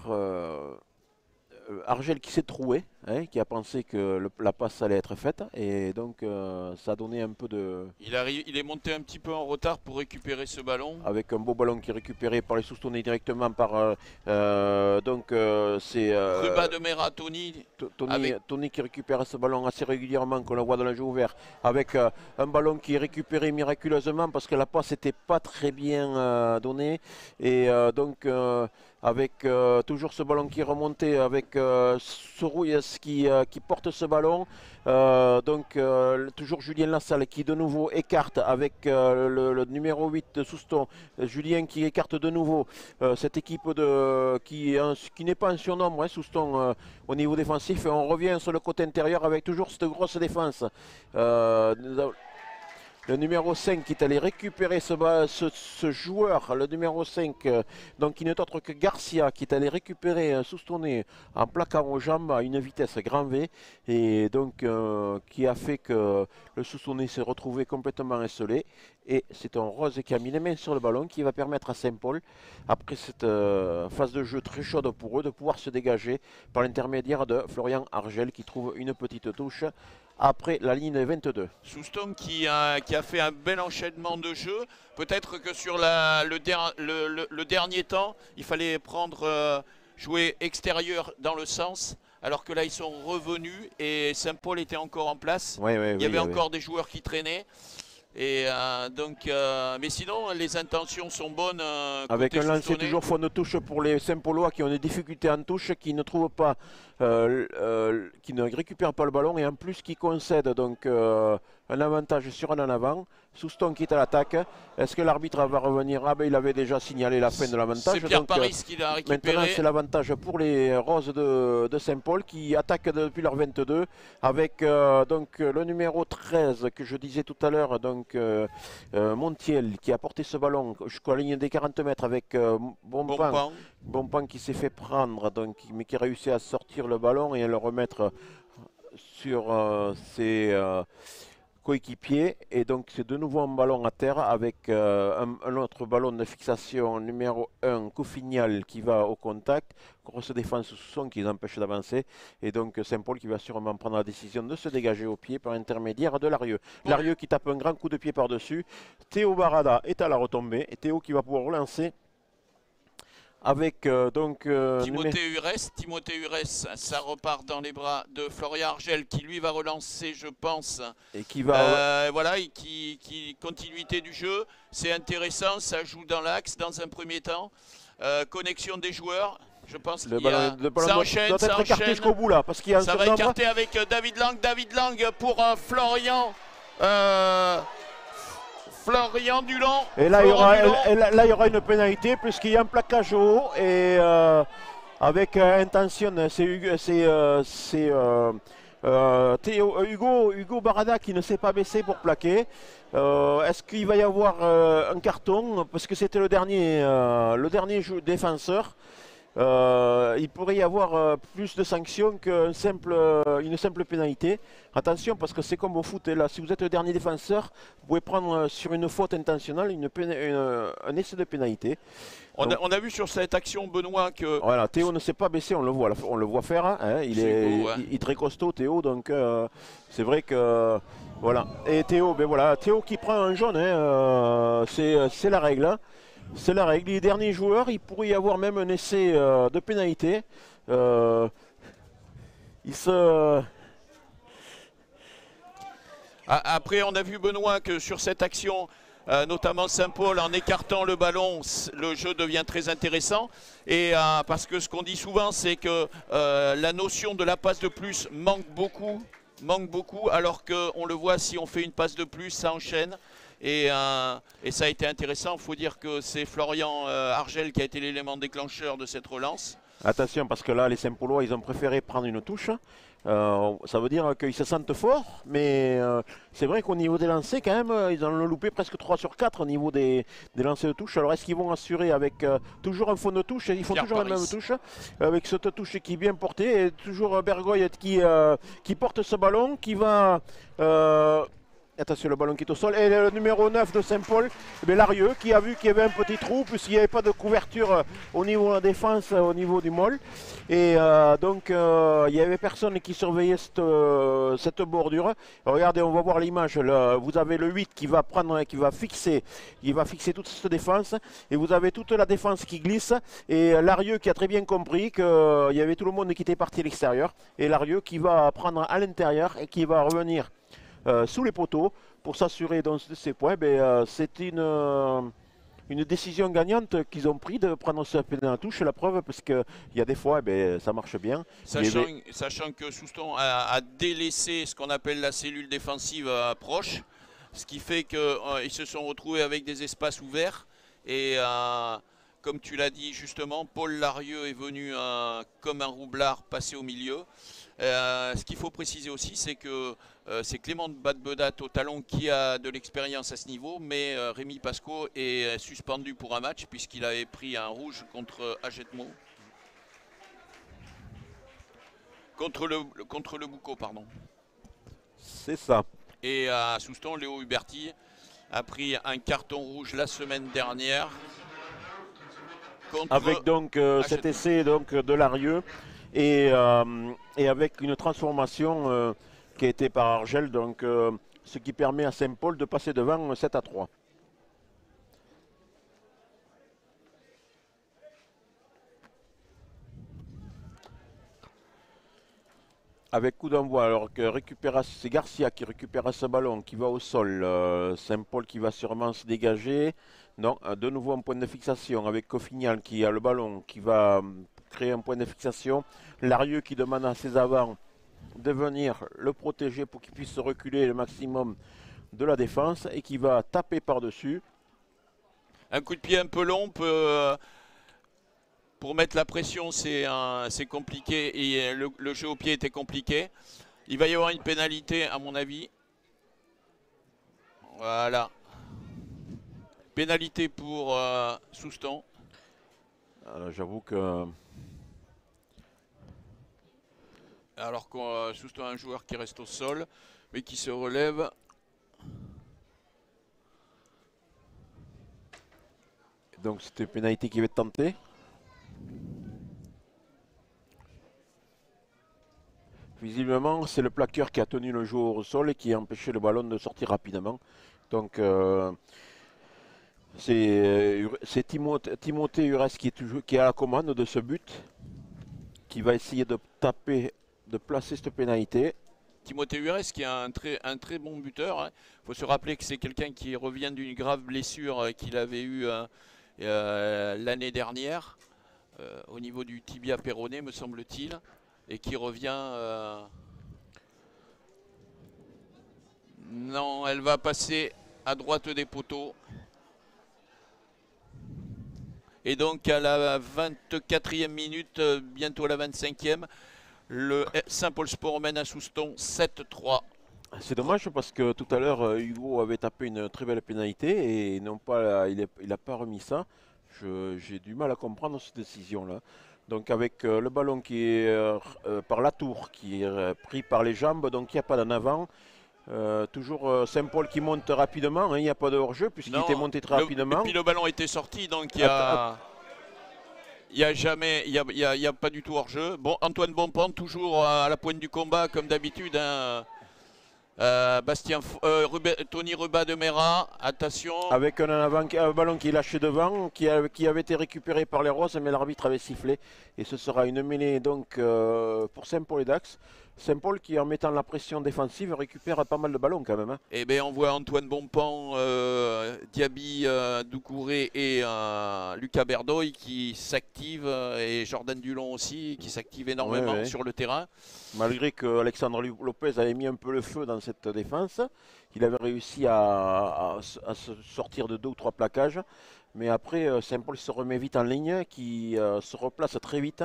Argel qui s'est troué, qui a pensé que la passe allait être faite, et donc ça a donné un peu de... Il est monté un petit peu en retard pour récupérer ce ballon. Avec un beau ballon qui est récupéré par les Soustonnais directement par... c'est... Ruba de Mera, Tony. Tony qui récupère ce ballon assez régulièrement, qu'on le voit dans le jeu ouvert, avec un ballon qui est récupéré miraculeusement parce que la passe n'était pas très bien donnée, et donc... avec toujours ce ballon qui est remonté avec Sourouille qui porte ce ballon. Toujours Julien Lassalle qui de nouveau écarte avec le numéro 8 de Souston. Julien qui écarte de nouveau cette équipe qui n'est pas un surnombre, Souston, au niveau défensif. Et on revient sur le côté intérieur avec toujours cette grosse défense. Le numéro 5 qui est allé récupérer ce joueur, le numéro 5, donc qui n'est autre que Garcia, qui est allé récupérer un Soustonné en plaquant aux jambes à une vitesse grand V, et donc qui a fait que le Soustonné s'est retrouvé complètement esselé. Et c'est un Rose qui a mis les mains sur le ballon, qui va permettre à Saint-Paul, après cette phase de jeu très chaude pour eux, de pouvoir se dégager par l'intermédiaire de Florian Argel, qui trouve une petite touche après la ligne 22. Souston qui a fait un bel enchaînement de jeu. Peut-être que sur le dernier temps, il fallait jouer extérieur dans le sens, alors que là ils sont revenus et Saint-Paul était encore en place. Il y avait encore des joueurs qui traînaient. Et mais sinon les intentions sont bonnes. Avec un lancer toujours fois de touche pour les Saint-Paulois qui ont des difficultés en touche, qui ne trouvent pas, qui ne récupèrent pas le ballon, et en plus qui concèdent donc un avantage sur un en avant. Souston qui est à l'attaque. Est-ce que l'arbitre va revenir? Ah ben il avait déjà signalé la fin de l'avantage. C'est Pierre Paris qui l'a récupéré. Maintenant c'est l'avantage pour les Roses de Saint-Paul qui attaquent depuis leur 22 avec donc le numéro 13 que je disais tout à l'heure, donc Montiel qui a porté ce ballon jusqu'à la ligne des 40 mètres avec Bonpan qui s'est fait prendre, donc, mais qui a réussi à sortir le ballon et à le remettre sur ses coéquipier, et donc c'est de nouveau un ballon à terre avec un autre ballon de fixation numéro 1 Coufignal qui va au contact, grosse défense sous son qui les empêche d'avancer, et donc Saint-Paul qui va sûrement prendre la décision de se dégager au pied par l'intermédiaire de Larieux. Larieux qui tape un grand coup de pied par-dessus. Théo Barada est à la retombée, et Théo qui va pouvoir relancer avec Timothée Urès, ça repart dans les bras de Florian Argel qui lui va relancer, je pense. Et qui va voilà, qui continuité du jeu, c'est intéressant, ça joue dans l'axe dans un premier temps. Connexion des joueurs, je pense qu'il y a ça enchaîne, ça enchaîne jusqu'au bout là, parce qu'il y a ça va écarter avec David Lang pour Florian. Florian Dulon. Et là, il y aura une pénalité puisqu'il y a un plaquage haut, et avec intention, c'est Hugo Barada qui ne s'est pas baissé pour plaquer. Est-ce qu'il va y avoir un carton? Parce que c'était le dernier défenseur. il pourrait y avoir plus de sanctions qu'une simple pénalité. Attention, parce que c'est comme au foot, et là, si vous êtes le dernier défenseur, vous pouvez prendre sur une faute intentionnelle un essai de pénalité. On a vu sur cette action, Benoît, que... Voilà, Théo ne s'est pas baissé, on le voit faire. Hein, il est très costaud, Théo, donc c'est vrai que... Voilà. Et Théo, ben voilà, Théo qui prend un jaune, hein, c'est la règle. Hein. C'est la règle. Les derniers joueurs, il pourrait y avoir même un essai de pénalité. Après, on a vu, Benoît, que sur cette action, notamment Saint-Paul, en écartant le ballon, le jeu devient très intéressant. Et parce que ce qu'on dit souvent, c'est que la notion de la passe de plus manque beaucoup, alors qu'on le voit, si on fait une passe de plus, ça enchaîne. Et ça a été intéressant. Il faut dire que c'est Florian Argel qui a été l'élément déclencheur de cette relance. Attention, parce que là, les Saint-Paulois, ils ont préféré prendre une touche. Ça veut dire qu'ils se sentent forts, mais c'est vrai qu'au niveau des lancers, quand même, ils en ont loupé presque 3 sur 4 au niveau des lancers de touche. Alors, est-ce qu'ils vont assurer avec toujours un fond de touche? Ils font Pierre toujours Paris. la même touche, avec cette touche qui est bien portée, et toujours Bergoy qui porte ce ballon, qui va... attention, le ballon qui est au sol. Et le numéro 9 de Saint-Paul, Larieux, qui a vu qu'il y avait un petit trou, puisqu'il n'y avait pas de couverture au niveau de la défense, au niveau du môle. Et donc, il n'y avait personne qui surveillait cette bordure. Regardez, on va voir l'image. Vous avez le 8 qui va fixer toute cette défense. Et vous avez toute la défense qui glisse. Et Larieux qui a très bien compris qu'il y avait tout le monde qui était parti à l'extérieur. Et Larieux qui va prendre à l'intérieur et qui va revenir sous les poteaux pour s'assurer de ces points. C'est une décision gagnante qu'ils ont pris de prendre ce pénal à touche. La preuve, parce qu'il y a des fois, ça marche bien. Sachant que Souston a délaissé ce qu'on appelle la cellule défensive proche, ce qui fait qu'ils se sont retrouvés avec des espaces ouverts. Et comme tu l'as dit justement, Paul Larieux est venu comme un roublard passer au milieu. Ce qu'il faut préciser aussi, c'est que c'est Clément Badbedat au talon qui a de l'expérience à ce niveau, mais Rémi Pasco est suspendu pour un match puisqu'il avait pris un rouge contre Agetmo. Contre le Boucau, pardon. C'est ça. Et à Souston, Léo Huberti a pris un carton rouge la semaine dernière. Avec donc cet essai donc, de Larieux et avec une transformation qui a été par Argel, donc, ce qui permet à Saint-Paul de passer devant 7-3. Avec coup d'envoi, alors que c'est Garcia qui récupère ce ballon, qui va au sol. Saint-Paul qui va sûrement se dégager. Non, de nouveau un point de fixation avec Coffignan qui a le ballon, qui va créer un point de fixation. Larieux qui demande à ses avants de venir le protéger pour qu'il puisse reculer le maximum de la défense et qui va taper par-dessus. Un coup de pied un peu long pour mettre la pression, c'est compliqué et le jeu au pied était compliqué. Il va y avoir une pénalité à mon avis. Voilà. Pénalité pour Souston. J'avoue que... Alors que Souston a un joueur qui reste au sol, mais qui se relève. Donc c'était une pénalité qui va être tentée. Visiblement, c'est le plaqueur qui a tenu le joueur au sol et qui a empêché le ballon de sortir rapidement. Donc c'est Timothée Ures qui est à la commande de ce but, qui va essayer de placer cette pénalité. Timothée Ures qui est un très bon buteur. Il faut se rappeler que c'est quelqu'un qui revient d'une grave blessure qu'il avait eue l'année dernière au niveau du tibia péroné, me semble-t-il, et qui revient... Non, elle va passer à droite des poteaux. Et donc à la 24e minute, bientôt à la 25e, le Saint-Paul Sport mène à Souston 7-3. C'est dommage parce que tout à l'heure, Hugo avait tapé une très belle pénalité et non pas, il n'a pas remis ça. J'ai du mal à comprendre cette décision-là. Donc avec le ballon qui est par la tour, qui est pris par les jambes, donc il n'y a pas d'en avant. Toujours Saint-Paul qui monte rapidement, hein, il n'y a pas de hors-jeu puisqu'il était Non, monté très et rapidement. puis le ballon était sorti, donc Att- il y a jamais, il y a pas du tout hors-jeu. Bon, Antoine Bonpland toujours à la pointe du combat comme d'habitude. Hein. Tony Ruba de Mera, attention. Avec un ballon qui est lâché devant, qui avait été récupéré par les Roses, mais l'arbitre avait sifflé. Et ce sera une mêlée donc pour Saint-Paul et Dax. Saint-Paul qui, en mettant la pression défensive, récupère pas mal de ballons quand même. Hein. Eh bien, on voit Antoine Bonpan, Diaby, Doucouré et Lucas Berdoy qui s'activent, et Jordan Dulon aussi, qui s'active énormément sur le terrain. Malgré que Alexandre Lopez avait mis un peu le feu dans cette défense, il avait réussi à se sortir de 2 ou 3 plaquages. Mais après, Saint-Paul se remet vite en ligne, qui se replace très vite.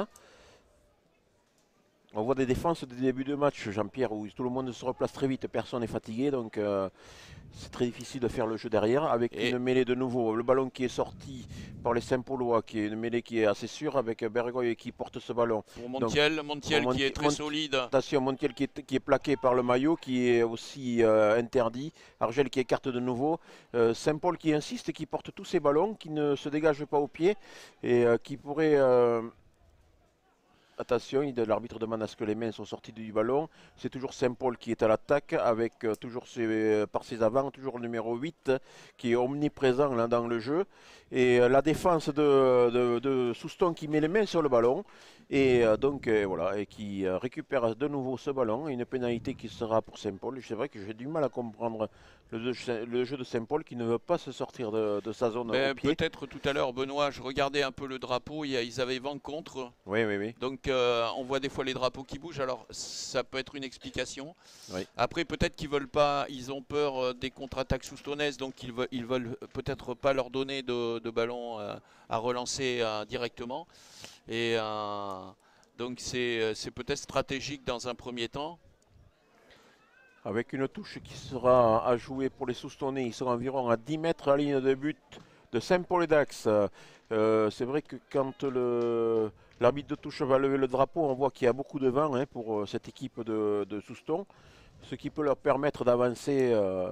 On voit des défenses des débuts de match, Jean-Pierre, où tout le monde se replace très vite, personne n'est fatigué, donc c'est très difficile de faire le jeu derrière. Avec une mêlée de nouveau, le ballon qui est sorti par les Saint-Paulois, qui est une mêlée qui est assez sûre, avec Bergoy qui porte ce ballon. Pour Montiel, qui est très solide. Attention, Montiel qui est plaqué par le maillot, qui est aussi interdit. Argel qui écarte de nouveau. Saint-Paul qui insiste, qui porte tous ces ballons, qui ne se dégage pas au pied, et qui pourrait... Attention, l'arbitre demande à ce que les mains soient sorties du ballon. C'est toujours Saint-Paul qui est à l'attaque avec toujours par ses avants, toujours le numéro 8 qui est omniprésent là, dans le jeu. Et la défense de Souston qui met les mains sur le ballon. Et voilà, et qui récupère de nouveau ce ballon. Une pénalité qui sera pour Saint-Paul. C'est vrai que j'ai du mal à comprendre le jeu de Saint-Paul qui ne veut pas se sortir de sa zone au pied. Peut-être tout à l'heure, Benoît, je regardais un peu le drapeau, ils avaient vent contre. Oui, oui, oui. Donc on voit des fois les drapeaux qui bougent, alors ça peut être une explication. Oui. Après, peut-être qu'ils veulent pas, ils ont peur des contre-attaques soustonnaises, donc ils veulent peut-être pas leur donner de ballon à relancer directement. Et donc c'est peut-être stratégique dans un premier temps. Avec une touche qui sera à jouer pour les Soustonnais, ils sont environ à 10 mètres à la ligne de but de Saint-Paul-et-Dax. C'est vrai que quand l'arbitre de touche va lever le drapeau, on voit qu'il y a beaucoup de vent pour cette équipe de Souston, ce qui peut leur permettre d'avancer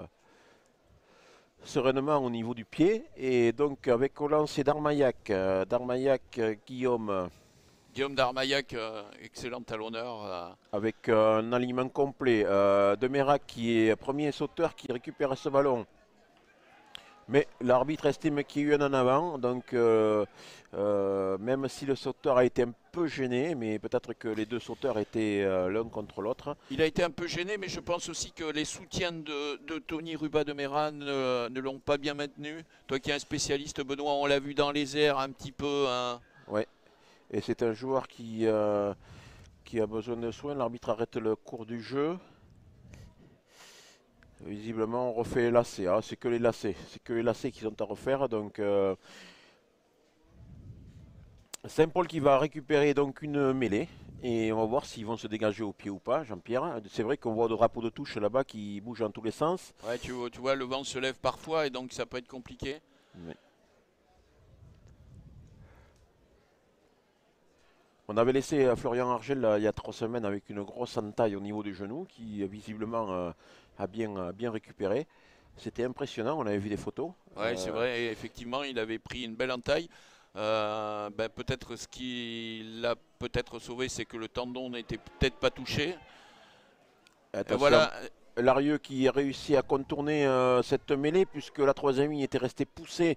sereinement au niveau du pied. Et donc avec au lancer d'Armaillac, Guillaume Darmaillac, excellent talonneur. Avec un alignement complet. De Merac qui est premier sauteur qui récupère ce ballon. Mais l'arbitre estime qu'il y a eu un en avant. Donc même si le sauteur a été un peu gêné, mais peut-être que les deux sauteurs étaient l'un contre l'autre. Il a été un peu gêné, mais je pense aussi que les soutiens de Tony Ruba de Mera ne l'ont pas bien maintenu. Toi qui es un spécialiste, Benoît, on l'a vu dans les airs un petit peu. Hein. Ouais. Et c'est un joueur qui a besoin de soins. L'arbitre arrête le cours du jeu. Visiblement, on refait les lacets. Hein. C'est que les lacets. C'est que les lacets qui sont à refaire. Donc, Saint-Paul qui va récupérer donc une mêlée. Et on va voir s'ils vont se dégager au pied ou pas, Jean-Pierre. C'est vrai qu'on voit le drapeau de touche là-bas qui bouge dans tous les sens. Ouais, tu vois, le vent se lève parfois et donc ça peut être compliqué. Ouais. On avait laissé Florian Argel il y a 3 semaines avec une grosse entaille au niveau du genou qui visiblement a bien récupéré. C'était impressionnant, on avait vu des photos. Oui, c'est vrai, et effectivement, il avait pris une belle entaille. Peut-être ce qui l'a peut-être sauvé, c'est que le tendon n'était peut-être pas touché. Voilà. Larieux qui a réussi à contourner cette mêlée puisque la troisième ligne était restée poussée.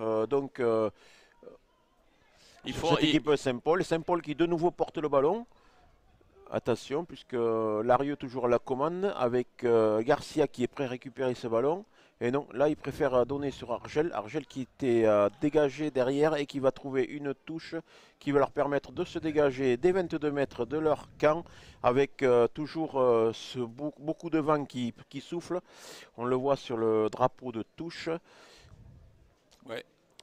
Cette équipe Saint-Paul. Saint-Paul qui de nouveau porte le ballon. Attention, puisque Larieux toujours à la commande avec Garcia qui est prêt à récupérer ce ballon. Et non, là il préfère donner sur Argel. Argel qui était dégagé derrière et qui va trouver une touche qui va leur permettre de se dégager des 22 mètres de leur camp avec toujours beaucoup de vent qui souffle. On le voit sur le drapeau de touche. Ouais.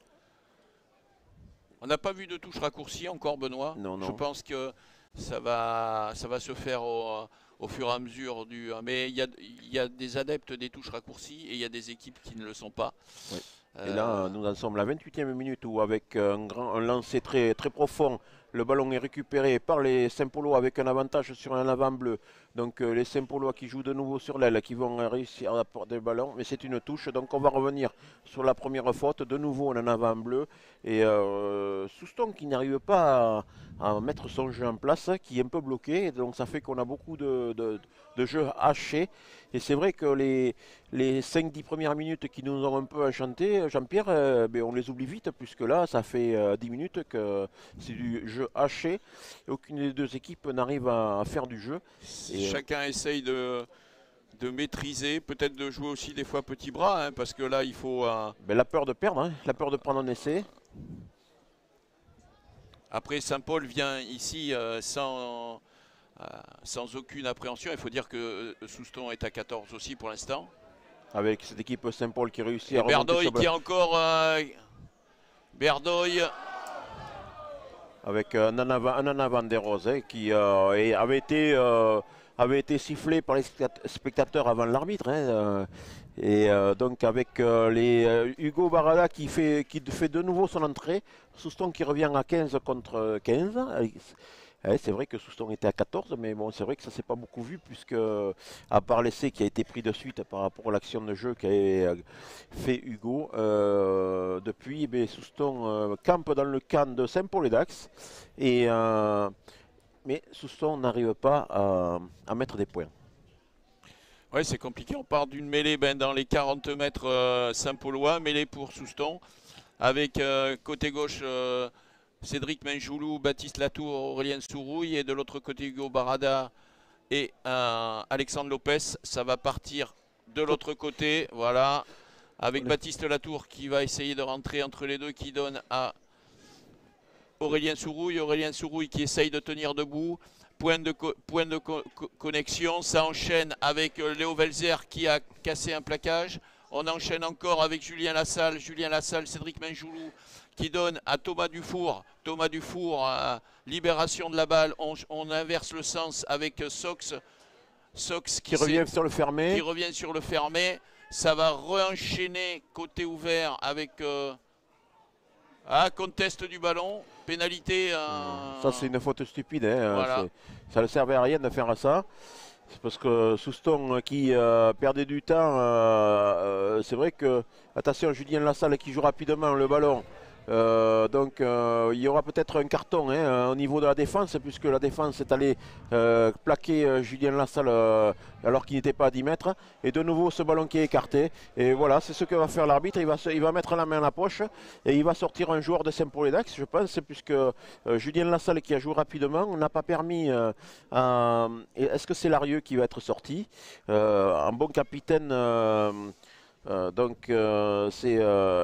On n'a pas vu de touche raccourcie encore, Benoît. Non. Je pense que ça va se faire au fur et à mesure du. Mais il y a des adeptes des touches raccourcies et il y a des équipes qui ne le sont pas. Oui. Et là, nous en sommes à la 28e minute où avec un lancer très profond, le ballon est récupéré par les Saint-Paulois avec un avantage sur un avant bleu. Donc les Saint-Paulois qui jouent de nouveau sur l'aile, qui vont réussir à apporter le ballon, mais c'est une touche. Donc on va revenir sur la première faute. De nouveau on en avant bleu. Et Souston qui n'arrive pas à mettre son jeu en place, qui est un peu bloqué. Et donc ça fait qu'on a beaucoup de jeux hachés. Et c'est vrai que les 5-10 premières minutes qui nous ont un peu enchanté, Jean-Pierre, on les oublie vite, puisque là, ça fait 10 minutes que c'est du jeu haché. Et aucune des deux équipes n'arrive à faire du jeu. Et, chacun essaye de maîtriser, peut-être de jouer aussi des fois petit bras, hein, parce que là, il faut... la peur de perdre, hein, la peur de prendre un essai. Après, Saint-Paul vient ici sans aucune appréhension. Il faut dire que Souston est à 14 aussi pour l'instant. Avec cette équipe Saint-Paul qui réussit à remonter. Berdoy qui est encore... Berdoy... Avec un en avant des Roses qui avait été sifflé par les spectateurs avant l'arbitre. Hein, donc avec Hugo Barada qui fait de nouveau son entrée. Souston qui revient à 15 contre 15. C'est vrai que Souston était à 14, mais bon, c'est vrai que ça ne s'est pas beaucoup vu, puisque, à part l'essai qui a été pris de suite par rapport à l'action de jeu qu'a fait Hugo, depuis, Souston campe dans le camp de Saint-Paul-et-Dax, mais Souston n'arrive pas à mettre des points. Oui, c'est compliqué. On part d'une mêlée dans les 40 mètres Saint-Paulois, mêlée pour Souston, avec côté gauche... Cédric Menjoulou, Baptiste Latour, Aurélien Sourouille et de l'autre côté Hugo Barada et Alexandre Lopez. Ça va partir de l'autre côté, voilà, avec Baptiste Latour qui va essayer de rentrer entre les deux, qui donne à Aurélien Sourouille qui essaye de tenir debout. Point de connexion, ça enchaîne avec Léo Velzer qui a cassé un plaquage. On enchaîne encore avec Julien Lassalle, Cédric Menjoulou qui donne à Thomas Dufour. Thomas Dufour, libération de la balle. On inverse le sens avec Sox. Sox qui revient sur le fermé. Ça va re-enchaîner côté ouvert avec conteste du ballon. Pénalité. Ça, c'est une faute stupide. Hein, voilà. Ça ne servait à rien de faire ça. C'est parce que Souston qui perdait du temps, c'est vrai que, attention, Julien Lassalle qui joue rapidement le ballon. Donc il y aura peut-être un carton au niveau de la défense, puisque la défense est allée plaquer Julien Lassalle alors qu'il n'était pas à 10 mètres. Et de nouveau ce ballon qui est écarté. Et voilà, c'est ce que va faire l'arbitre. Il va mettre la main à la poche et il va sortir un joueur de Saint-Paul-et-Dax, je pense, puisque Julien Lassalle qui a joué rapidement n'a pas permis est-ce que c'est Larieux qui va être sorti, un bon capitaine, donc c'est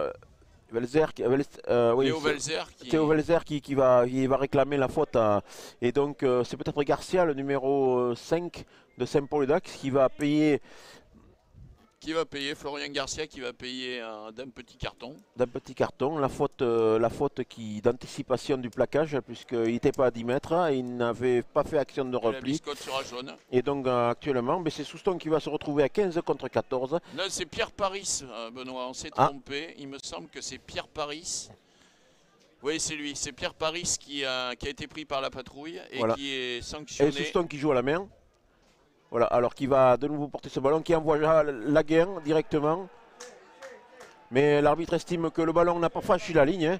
Théo Velzer qui va réclamer la faute. Et donc c'est peut-être Garcia, le numéro 5 de Saint-Paul-et-Dax, qui va payer. Florian Garcia qui va payer d'un petit carton. La faute d'anticipation du plaquage, puisqu'il n'était pas à 10 mètres, il n'avait pas fait action de repli. La biscotte sera jaune. Et donc actuellement, c'est Souston qui va se retrouver à 15 contre 14. Là, c'est Pierre Paris, Benoît, on s'est trompé. Il me semble que c'est Pierre Paris. Oui, c'est lui. C'est Pierre Paris qui a été pris par la patrouille et qui est sanctionné. Et Souston qui joue à la main. Voilà, alors qui va de nouveau porter ce ballon, qui envoie la gain directement. Mais l'arbitre estime que le ballon n'a pas franchi la ligne. Hein.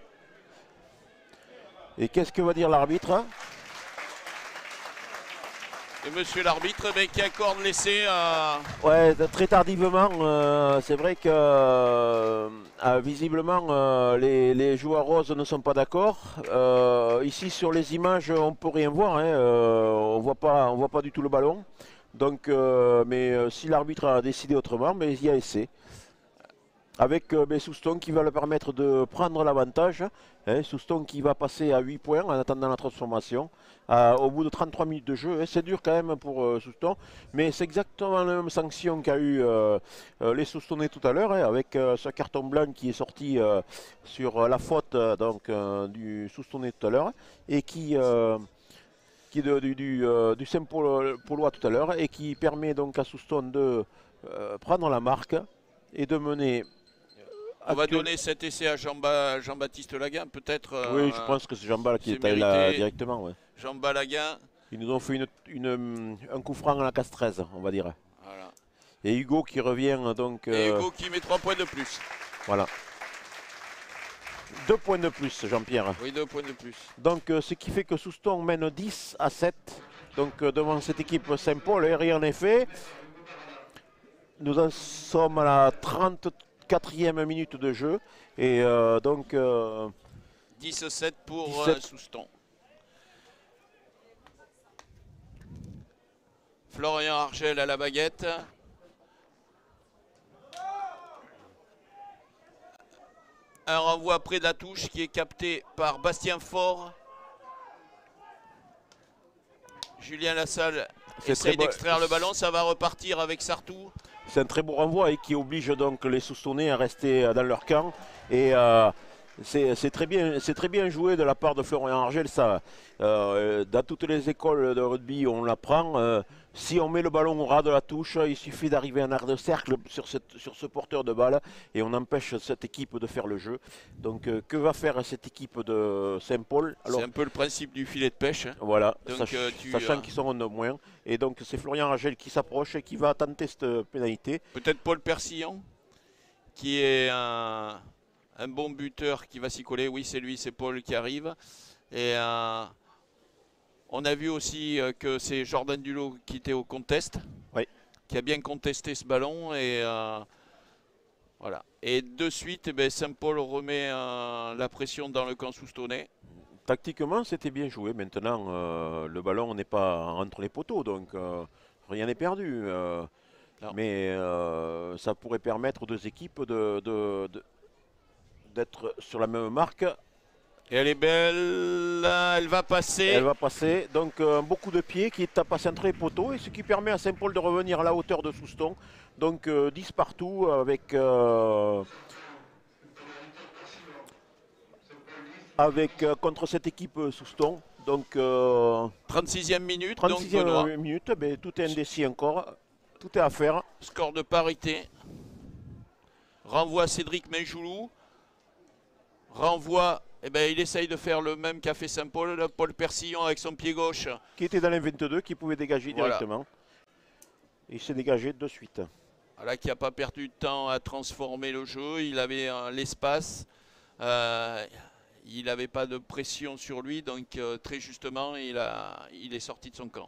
Et qu'est-ce que va dire l'arbitre? Et monsieur l'arbitre qui accorde l'essai Ouais, très tardivement. C'est vrai que visiblement les joueurs roses ne sont pas d'accord. Ici sur les images, on peut rien voir. Hein. On voit pas du tout le ballon. Donc, si l'arbitre a décidé autrement, il y a essai. Avec Souston qui va le permettre de prendre l'avantage. Hein, Souston qui va passer à 8 points en attendant la transformation. Au bout de 33 minutes de jeu. C'est dur quand même pour Souston. Mais c'est exactement la même sanction qu'a eu les Soustonnais tout à l'heure. Hein, avec ce carton blanc qui est sorti sur la faute du Soustonné tout à l'heure. Et qui est du Saint-Paulois tout à l'heure. Et qui permet donc à Souston de prendre la marque et de mener On va donner cet essai à Jean-Baptiste Laguin, peut-être. Oui, je pense que c'est Jean-Bal qui c'est est allé là mérité. directement. Ouais. Jean-Baptiste Laguin. Ils nous ont fait un coup franc à la casse 13, on va dire. Voilà. Et Hugo qui revient donc. Et Hugo qui met 3 points de plus. Voilà. 2 points de plus, Jean-Pierre. Oui, 2 points de plus. Donc, ce qui fait que Souston mène 10-7. Donc, devant cette équipe Saint-Paul, et rien n'est fait. Nous en sommes à la 34e minute de jeu. Et donc. 10-7 pour 17. Souston. Florian Argel à la baguette. Un renvoi près de la touche qui est capté par Bastien Faure. Julien Lassalle essaye d'extraire le ballon, ça va repartir avec Sartou. C'est un très beau renvoi et qui oblige donc les Soustonnais à rester dans leur camp. Et c'est très bien joué de la part de Florian Argel. Ça, dans toutes les écoles de rugby, on l'apprend. Si on met le ballon au ras de la touche, il suffit d'arriver en arc de cercle sur ce porteur de balle et on empêche cette équipe de faire le jeu. Donc que va faire cette équipe de Saint-Paul? C'est un peu le principe du filet de pêche. Hein. Voilà, donc, sachant qu'ils sont en moins. Et donc c'est Florian Argel qui s'approche et qui va tenter cette pénalité. Peut-être Paul Persillon, qui est un bon buteur qui va s'y coller. Oui, c'est lui, c'est Paul qui arrive. Et on a vu aussi que c'est Jordan Dulot qui était au contest, oui. Qui a bien contesté ce ballon. Et voilà. Et de suite, Saint-Paul remet la pression dans le camp soustonnais. Tactiquement, c'était bien joué. Maintenant, le ballon n'est pas entre les poteaux, donc rien n'est perdu. Mais ça pourrait permettre aux deux équipes d'être sur la même marque. Et elle est belle, elle va passer. Elle va passer, donc beaucoup de pieds qui est à passer entre les poteaux, et ce qui permet à Saint-Paul de revenir à la hauteur de Souston. Donc 10 partout avec... contre cette équipe Souston. Donc 36e minute. 36e minute, tout est indécis encore. Tout est à faire. Score de parité. Renvoi Cédric Menjoulou. Renvoi, il essaye de faire le même qu'a fait Saint-Paul. Paul Persillon avec son pied gauche. Qui était dans les 22, qui pouvait dégager directement. Il s'est dégagé de suite. Voilà, qui n'a pas perdu de temps à transformer le jeu. Il avait l'espace. Il n'avait pas de pression sur lui. Donc très justement, il est sorti de son camp.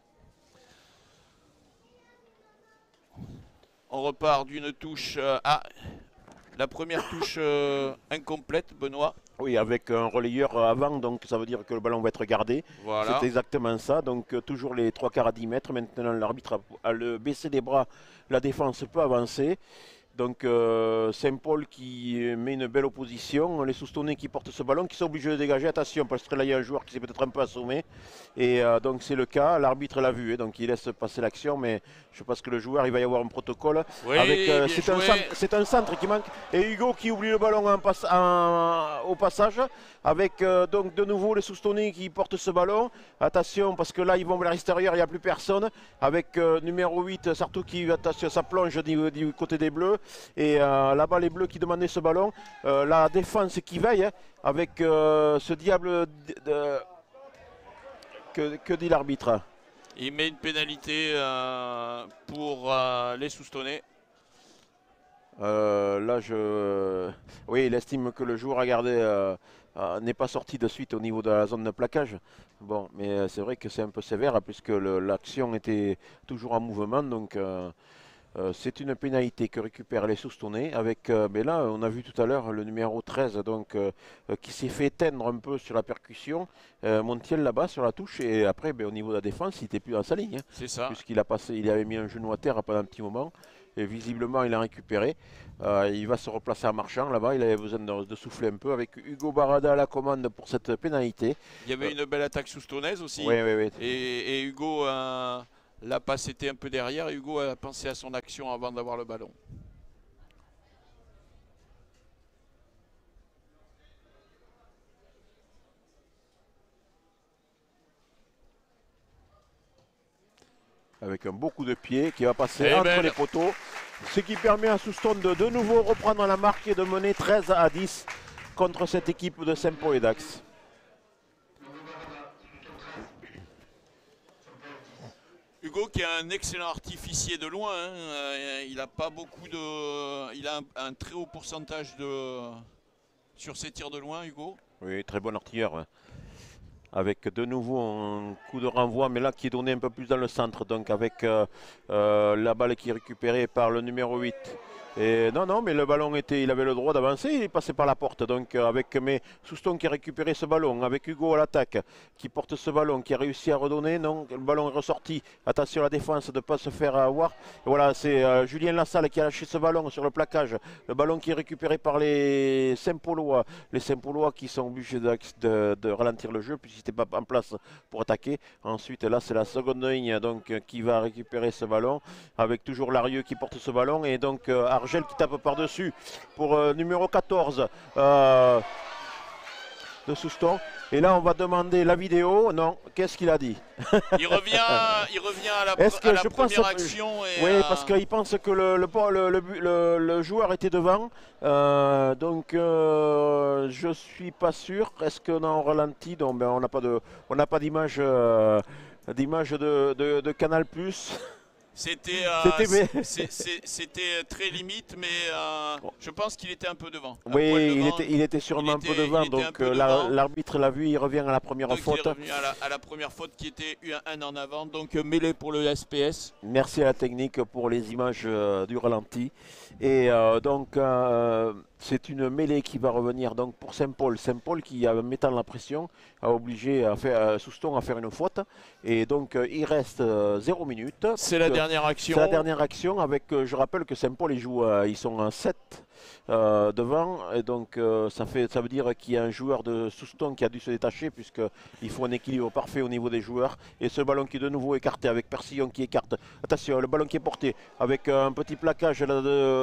On repart d'une touche. La première touche incomplète, Benoît. Oui, avec un relayeur avant, donc ça veut dire que le ballon va être gardé. Voilà. C'est exactement ça. Donc toujours les 3 quarts à 10 mètres. Maintenant, l'arbitre a baissé les bras. La défense peut avancer. Donc Saint-Paul qui met une belle opposition, les Soustonnais qui portent ce ballon, qui sont obligés de dégager. Attention, parce que là il y a un joueur qui s'est peut-être un peu assommé. Et donc c'est le cas, l'arbitre l'a vu, donc il laisse passer l'action, mais je pense que le joueur, il va y avoir un protocole. Oui, c'est un centre qui manque. Et Hugo qui oublie le ballon au passage, avec donc de nouveau les Soustonnais qui portent ce ballon. Attention, parce que là ils vont vers l'extérieur, il n'y a plus personne. Avec numéro 8, Sartou qui, attention, ça plonge du côté des Bleus. Et là-bas les Bleus qui demandaient ce ballon, la défense qui veille avec ce diable que dit l'arbitre. Il met une pénalité pour les Soustonnais. Oui, il estime que le joueur a gardé n'est pas sorti de suite au niveau de la zone de plaquage. Bon, mais c'est vrai que c'est un peu sévère puisque l'action était toujours en mouvement, donc c'est une pénalité que récupèrent les Soustonnais avec, mais là on a vu tout à l'heure le numéro 13 donc, qui s'est fait éteindre un peu sur la percussion, Montiel là-bas sur la touche, et après au niveau de la défense il n'était plus dans sa ligne. C'est ça. Puisqu'il il avait mis un genou à terre pendant un petit moment, et visiblement il a récupéré. Il va se replacer en marchant là-bas, il avait besoin de souffler un peu avec Hugo Barada à la commande pour cette pénalité. Il y avait une belle attaque soustonnaise aussi. Oui. Et Hugo... la passe était un peu derrière. Hugo a pensé à son action avant d'avoir le ballon. Avec un beau coup de pied qui va passer entre les poteaux. Ce qui permet à Soustons de nouveau reprendre la marque et de mener 13-10 contre cette équipe de Saint-Paul et Dax. Hugo qui est un excellent artificier de loin, hein. Il a pas beaucoup de, il a un très haut pourcentage sur ses tirs de loin, Hugo. Oui, très bon artilleur. Hein. Avec de nouveau un coup de renvoi, mais là qui est donné un peu plus dans le centre, donc avec la balle qui est récupérée par le numéro 8. Et non, mais le ballon il avait le droit d'avancer, il est passé par la porte. Donc avec Soustons qui a récupéré ce ballon, avec Hugo à l'attaque, qui porte ce ballon, qui a réussi à redonner. Non, le ballon est ressorti. Attention à la défense de ne pas se faire avoir. Et voilà, c'est Julien Lassalle qui a lâché ce ballon sur le plaquage. Le ballon qui est récupéré par les Saint-Paulois. Les Saint-Paulois qui sont obligés de ralentir le jeu puisqu'ils n'étaient pas en place pour attaquer. Ensuite, là, c'est la seconde ligne donc, qui va récupérer ce ballon avec toujours Larieux qui porte ce ballon. Et donc, Argel qui tape par-dessus pour numéro 14 de Soustons. Et là, on va demander la vidéo. Non, qu'est-ce qu'il a dit? Il revient à la première action. Et oui, parce qu'il pense que le joueur était devant. Donc, je suis pas sûr. Est-ce qu'on a un ralenti? Donc, ben, on n'a pas d'image de Canal+. C'était très limite, mais je pense qu'il était un peu devant. Oui, il était sûrement un peu devant, donc l'arbitre l'a vu, il revient à la première faute. Il est revenu à la première faute qui était un en avant, donc mêlée pour le SPS. Merci à la technique pour les images du ralenti. Et donc, c'est une mêlée qui va revenir donc, pour Saint-Paul. Saint-Paul qui, en mettant la pression, a obligé Soustons à faire une faute. Et donc, il reste 0 minutes. C'est la dernière action. C'est la dernière action avec, je rappelle que Saint-Paul, ils sont en 7 devant. Et donc, ça veut dire qu'il y a un joueur de Soustons qui a dû se détacher puisqu'il faut un équilibre parfait au niveau des joueurs. Et ce ballon qui est de nouveau écarté avec Persillon qui écarte. Attention, le ballon qui est porté avec un petit plaquage là,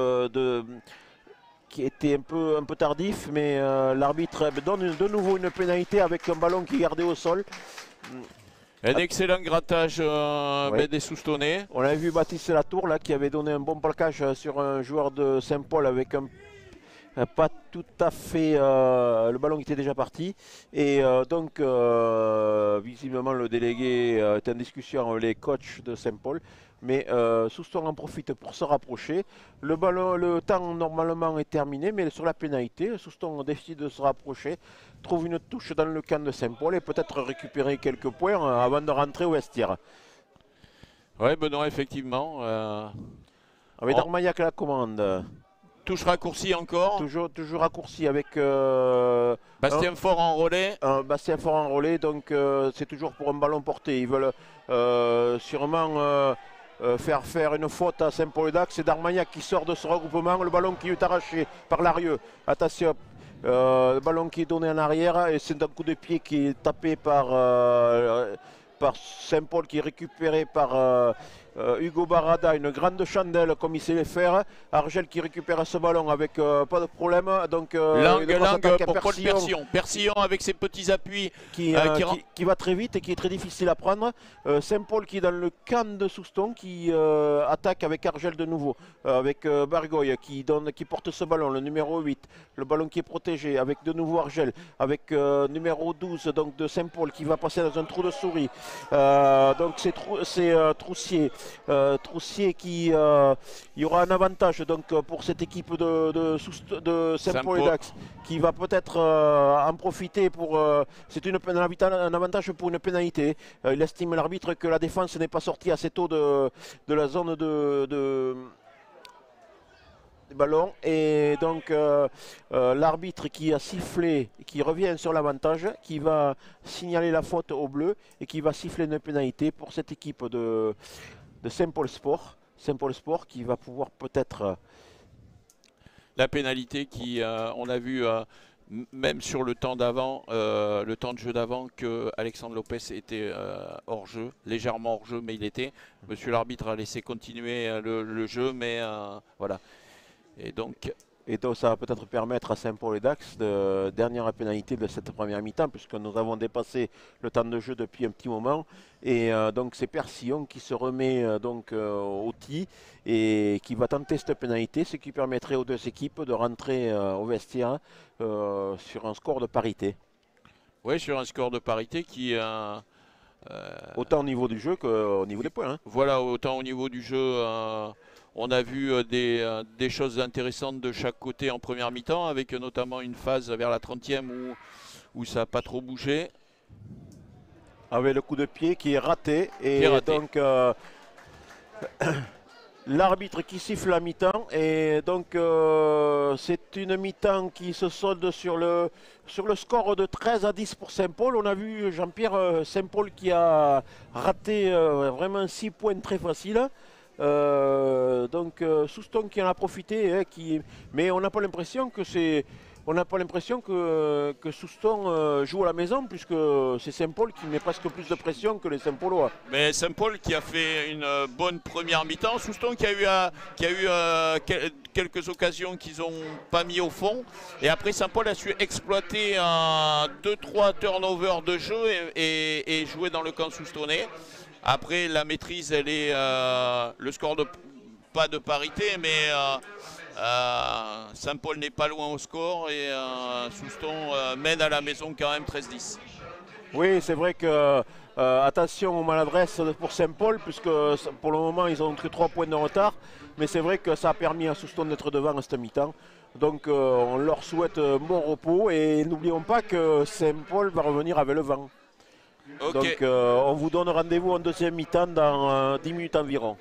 qui était un peu tardif, mais l'arbitre donne de nouveau une pénalité avec un ballon qui est gardé au sol. Un excellent grattage des Soustonnais. On a vu Baptiste Latour là, qui avait donné un bon plaquage sur un joueur de Saint-Paul avec pas tout à fait le ballon qui était déjà parti. Et donc, visiblement, le délégué est en discussion avec les coachs de Saint-Paul. Mais Soustons en profite pour se rapprocher. Le temps normalement est terminé, mais sur la pénalité, Soustons décide de se rapprocher, trouve une touche dans le camp de Saint-Paul et peut-être récupérer quelques points avant de rentrer au vestiaire. Oui, Benoît, effectivement. Avec Darmaillac à la commande. Touche raccourci encore. Toujours raccourci avec Bastien Fort en relais. Bastien Fort en relais, donc c'est toujours pour un ballon porté. Ils veulent sûrement faire une faute à Saint-Paul-et-Dax. C'est Darmaillac qui sort de ce regroupement. Le ballon qui est arraché par Larieux. Attention, le ballon qui est donné en arrière et c'est un coup de pied qui est tapé par Saint-Paul, qui est récupéré par Hugo Barada, une grande chandelle comme il sait les faire. Argel qui récupère ce ballon avec pas de problème. Donc langue pour Paul Persillon. Persillon avec ses petits appuis qui va très vite et qui est très difficile à prendre. Saint-Paul qui est dans le camp de Soustons, qui attaque avec Argel de nouveau, avec Bargoy qui porte ce ballon, le numéro 8. Le ballon qui est protégé avec de nouveau Argel, avec numéro 12 donc, de Saint-Paul qui va passer dans un trou de souris. Donc c'est Troussier. Troussier qui il y aura un avantage donc pour cette équipe de Saint-Paul-et-Dax qui va peut-être en profiter pour c'est un avantage pour une pénalité. Il estime l'arbitre que la défense n'est pas sortie assez tôt de la zone de ballon et donc l'arbitre qui a sifflé, qui revient sur l'avantage, qui va signaler la faute au bleu et qui va siffler une pénalité pour cette équipe de Saint-Paul Sport. Saint-Paul Sport qui va pouvoir peut-être... La pénalité qui, on a vu même sur le temps d'avant, le temps de jeu d'avant, que Alexandre Lopez était hors jeu, légèrement hors jeu, mais il était. Monsieur l'arbitre a laissé continuer le jeu, mais voilà. Et donc Et donc ça va peut-être permettre à Saint-Paul et Dax de dernière pénalité de cette première mi-temps, puisque nous avons dépassé le temps de jeu depuis un petit moment. Et donc c'est Persillon qui se remet au tee et qui va tenter cette pénalité, ce qui permettrait aux deux équipes de rentrer au vestiaire sur un score de parité. Oui, sur un score de parité qui Autant au niveau du jeu qu'au niveau des points. Hein. Voilà, autant au niveau du jeu, on a vu des choses intéressantes de chaque côté en première mi-temps, avec notamment une phase vers la 30e où ça n'a pas trop bougé. Avec le coup de pied qui est raté. Et donc l'arbitre qui siffle la mi-temps. Et donc c'est une mi-temps qui se solde sur le score de 13-10 pour Saint-Paul. On a vu Jean-Pierre Saint-Paul qui a raté vraiment 6 points très faciles. Souston qui en a profité, hein, mais on n'a pas l'impression que Souston joue à la maison, puisque c'est Saint-Paul qui met presque plus de pression que les Saint-Paulois. Mais Saint-Paul qui a fait une bonne première mi-temps, Souston qui a eu quelques occasions qu'ils n'ont pas mis au fond, et après Saint-Paul a su exploiter 2-3 turnovers de jeu et jouer dans le camp soustonnais. Après, la maîtrise, elle est le score pas de parité, mais Saint-Paul n'est pas loin au score et Souston mène à la maison quand même 13-10. Oui, c'est vrai que attention aux maladresses pour Saint-Paul, puisque pour le moment ils ont que 3 points de retard, mais c'est vrai que ça a permis à Souston d'être devant à cette mi-temps. Donc on leur souhaite bon repos et n'oublions pas que Saint-Paul va revenir avec le vent. Okay. Donc on vous donne rendez-vous en deuxième mi-temps dans 10 minutes environ.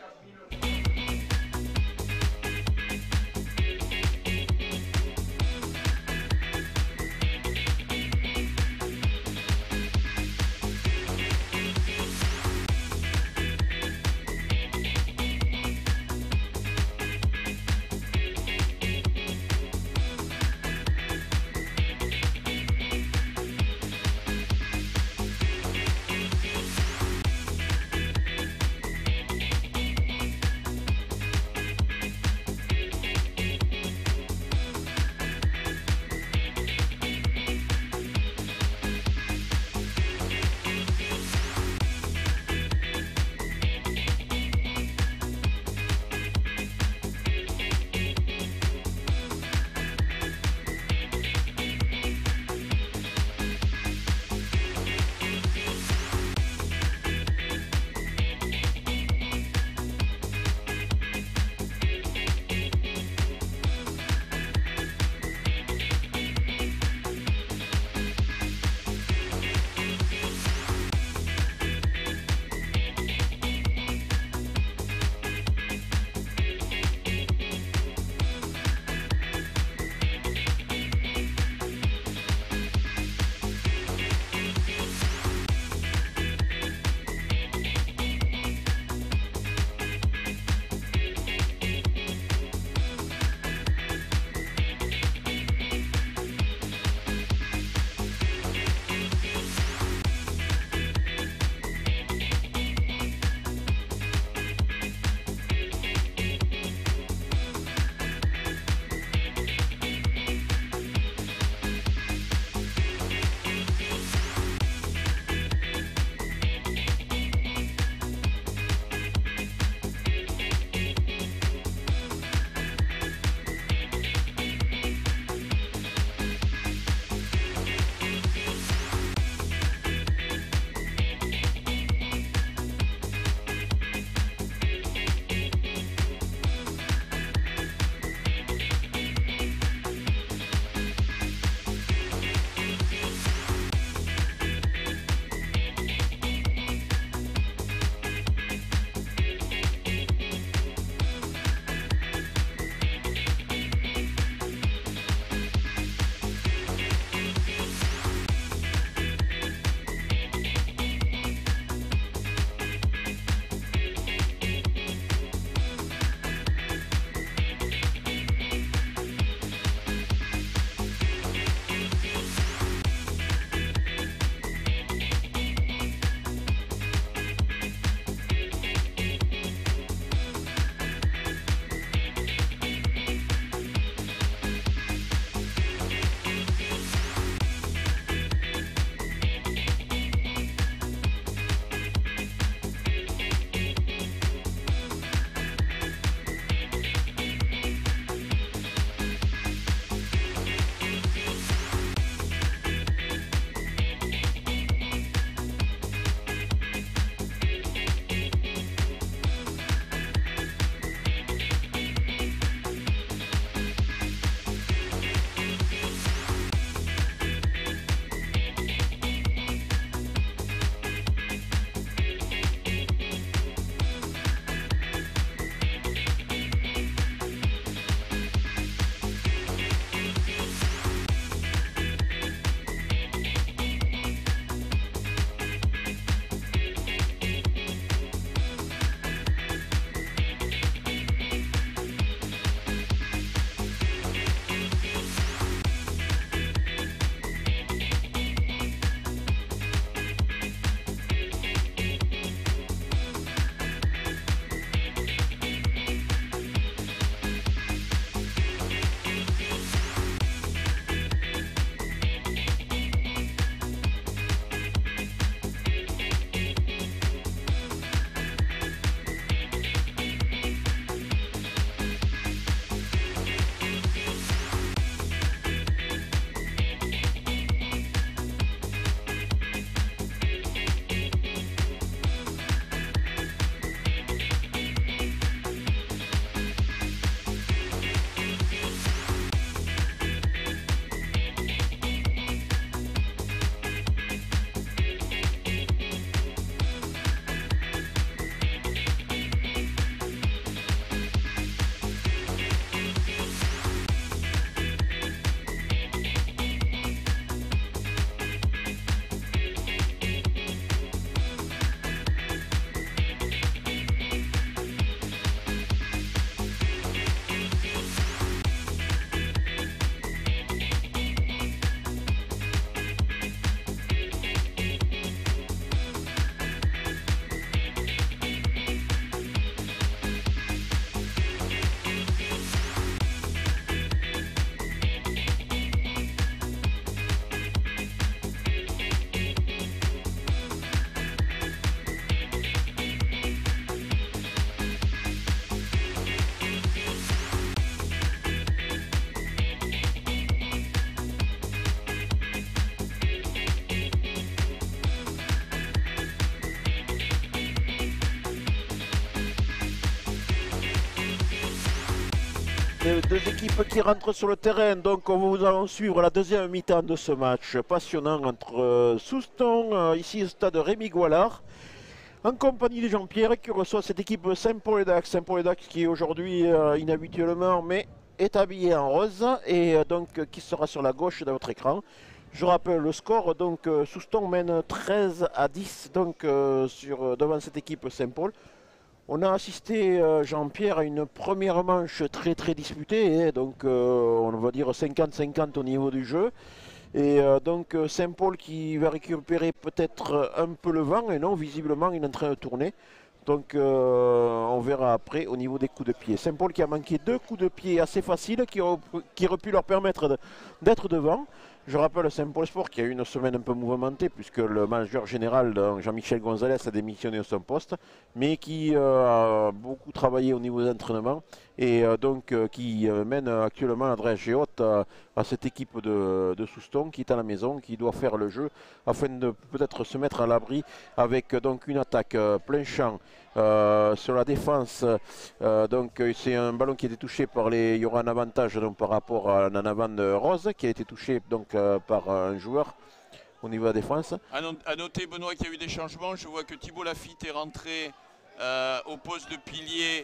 Les deux équipes qui rentrent sur le terrain, donc nous allons suivre la deuxième mi-temps de ce match passionnant entre Souston, ici au stade Rémi Goualard, en compagnie de Jean-Pierre qui reçoit cette équipe Saint-Paul-et-Dax. Saint-Paul-et-Dax qui est aujourd'hui inhabituellement mais est habillé en rose et donc qui sera sur la gauche de votre écran. Je rappelle le score, donc Souston mène 13-10 donc, devant cette équipe Saint-Paul. On a assisté, Jean-Pierre, à une première manche très disputée, hein, donc on va dire 50-50 au niveau du jeu. Et donc Saint-Paul qui va récupérer peut-être un peu le vent, et non, visiblement il est en train de tourner. Donc on verra après au niveau des coups de pied. Saint-Paul qui a manqué 2 coups de pied assez faciles qui auraient pu leur permettre d'être devant. Je rappelle Saint-Paul Sport qui a eu une semaine un peu mouvementée puisque le manager général Jean-Michel Gonzalez a démissionné de son poste, mais qui a beaucoup travaillé au niveau des entraînements et donc qui mène actuellement l'adresse haute à cette équipe de Souston qui est à la maison, qui doit faire le jeu afin de peut-être se mettre à l'abri avec donc une attaque plein champ. Sur la défense, donc c'est un ballon qui a été touché par les. Il y aura un avantage donc, par rapport à un avant de Rose qui a été touché donc par un joueur au niveau de la défense. À noter, Benoît, qu'il y a eu des changements. Je vois que Thibault Lafitte est rentré au poste de pilier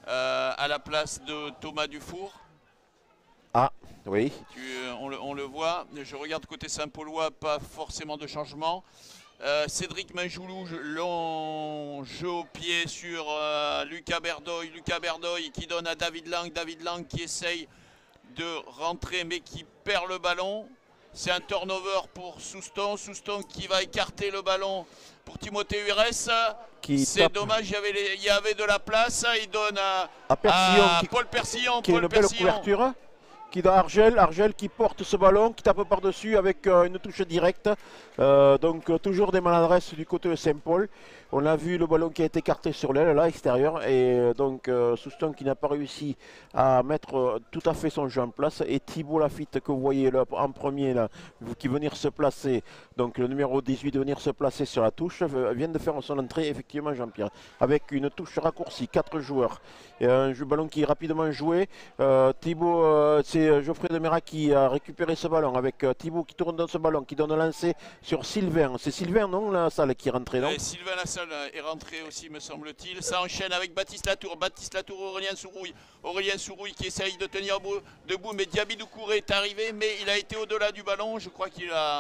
à la place de Thomas Dufour. Ah, oui. On le voit. Je regarde côté Saint-Paulois, pas forcément de changement. Cédric Minjoulou, long jeu au pied sur Lucas Berdoy. Lucas Berdoy qui donne à David Lang. David Lang qui essaye de rentrer mais qui perd le ballon. C'est un turnover pour Souston. Souston qui va écarter le ballon pour Timothée Hurès. C'est dommage, il y avait de la place. Il donne à Paul Persillon. Qui a une belle couverture. Qui dans Argel qui porte ce ballon, qui tape par-dessus avec une touche directe. Donc toujours des maladresses du côté de Saint-Paul. On a vu le ballon qui a été écarté sur l'aile, là, extérieur. Et donc Souston qui n'a pas réussi à mettre tout à fait son jeu en place. Et Thibault Lafitte que vous voyez là, en premier, là, qui venir se placer, donc le numéro 18 de venir se placer sur la touche, vient de faire son entrée, effectivement Jean-Pierre. Avec une touche raccourcie, 4 joueurs. Et un ballon qui est rapidement joué. Thibault, c'est Geoffrey Demera qui a récupéré ce ballon avec Thibault qui tourne dans ce ballon, qui donne un lancer sur Sylvain. C'est Sylvain, non, la salle qui est rentré, non? Sylvain Lassalle est rentré aussi, me semble-t-il. Ça enchaîne avec Baptiste Latour. Baptiste Latour, Aurélien Sourouille. Aurélien Sourouille qui essaye de tenir debout, mais Diaby Doucouré est arrivé, mais il a été au-delà du ballon. Je crois qu'il a...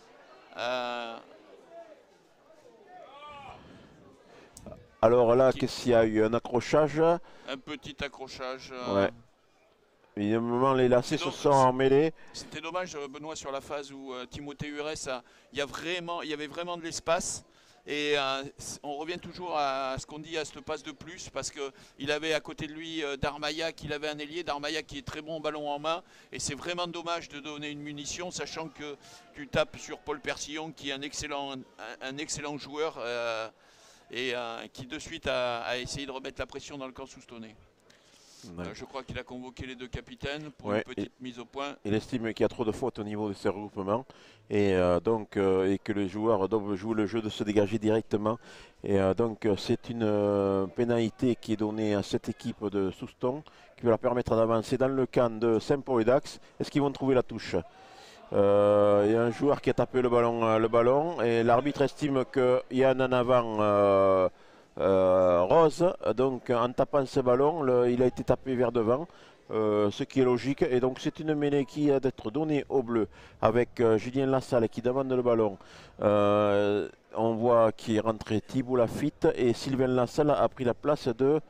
Alors là, qu'est-ce qu'il y a eu? Un accrochage? Un petit accrochage. Ouais. Évidemment, les lacets se sont emmêlés. C'était dommage, Benoît, sur la phase où Timothée Hurès, il y avait vraiment de l'espace. Et on revient toujours à ce qu'on dit à cette passe de plus, parce qu'il avait à côté de lui Darmaillat, il avait un ailier, Darmaillat qui est très bon ballon en main. Et c'est vraiment dommage de donner une munition, sachant que tu tapes sur Paul Persillon, qui est un excellent joueur, et qui de suite a essayé de remettre la pression dans le camp soustonnais. Je crois qu'il a convoqué les deux capitaines pour une petite mise au point. Il estime qu'il y a trop de fautes au niveau de ces regroupements et et que les joueurs doivent jouer le jeu de se dégager directement. Et donc c'est une pénalité qui est donnée à cette équipe de Souston qui va leur permettre d'avancer dans le camp de Saint-Paul-et-Dax. Est-ce qu'ils vont trouver la touche? Il y a un joueur qui a tapé le ballon et l'arbitre estime qu'il y a un en avant. Rose, donc en tapant ce ballon, il a été tapé vers devant, ce qui est logique. Et donc c'est une mêlée qui a d'être donnée au bleu avec Julien Lassalle qui demande le ballon. On voit qui est rentré Thibault Lafitte et Sylvain Lassalle a pris la place de...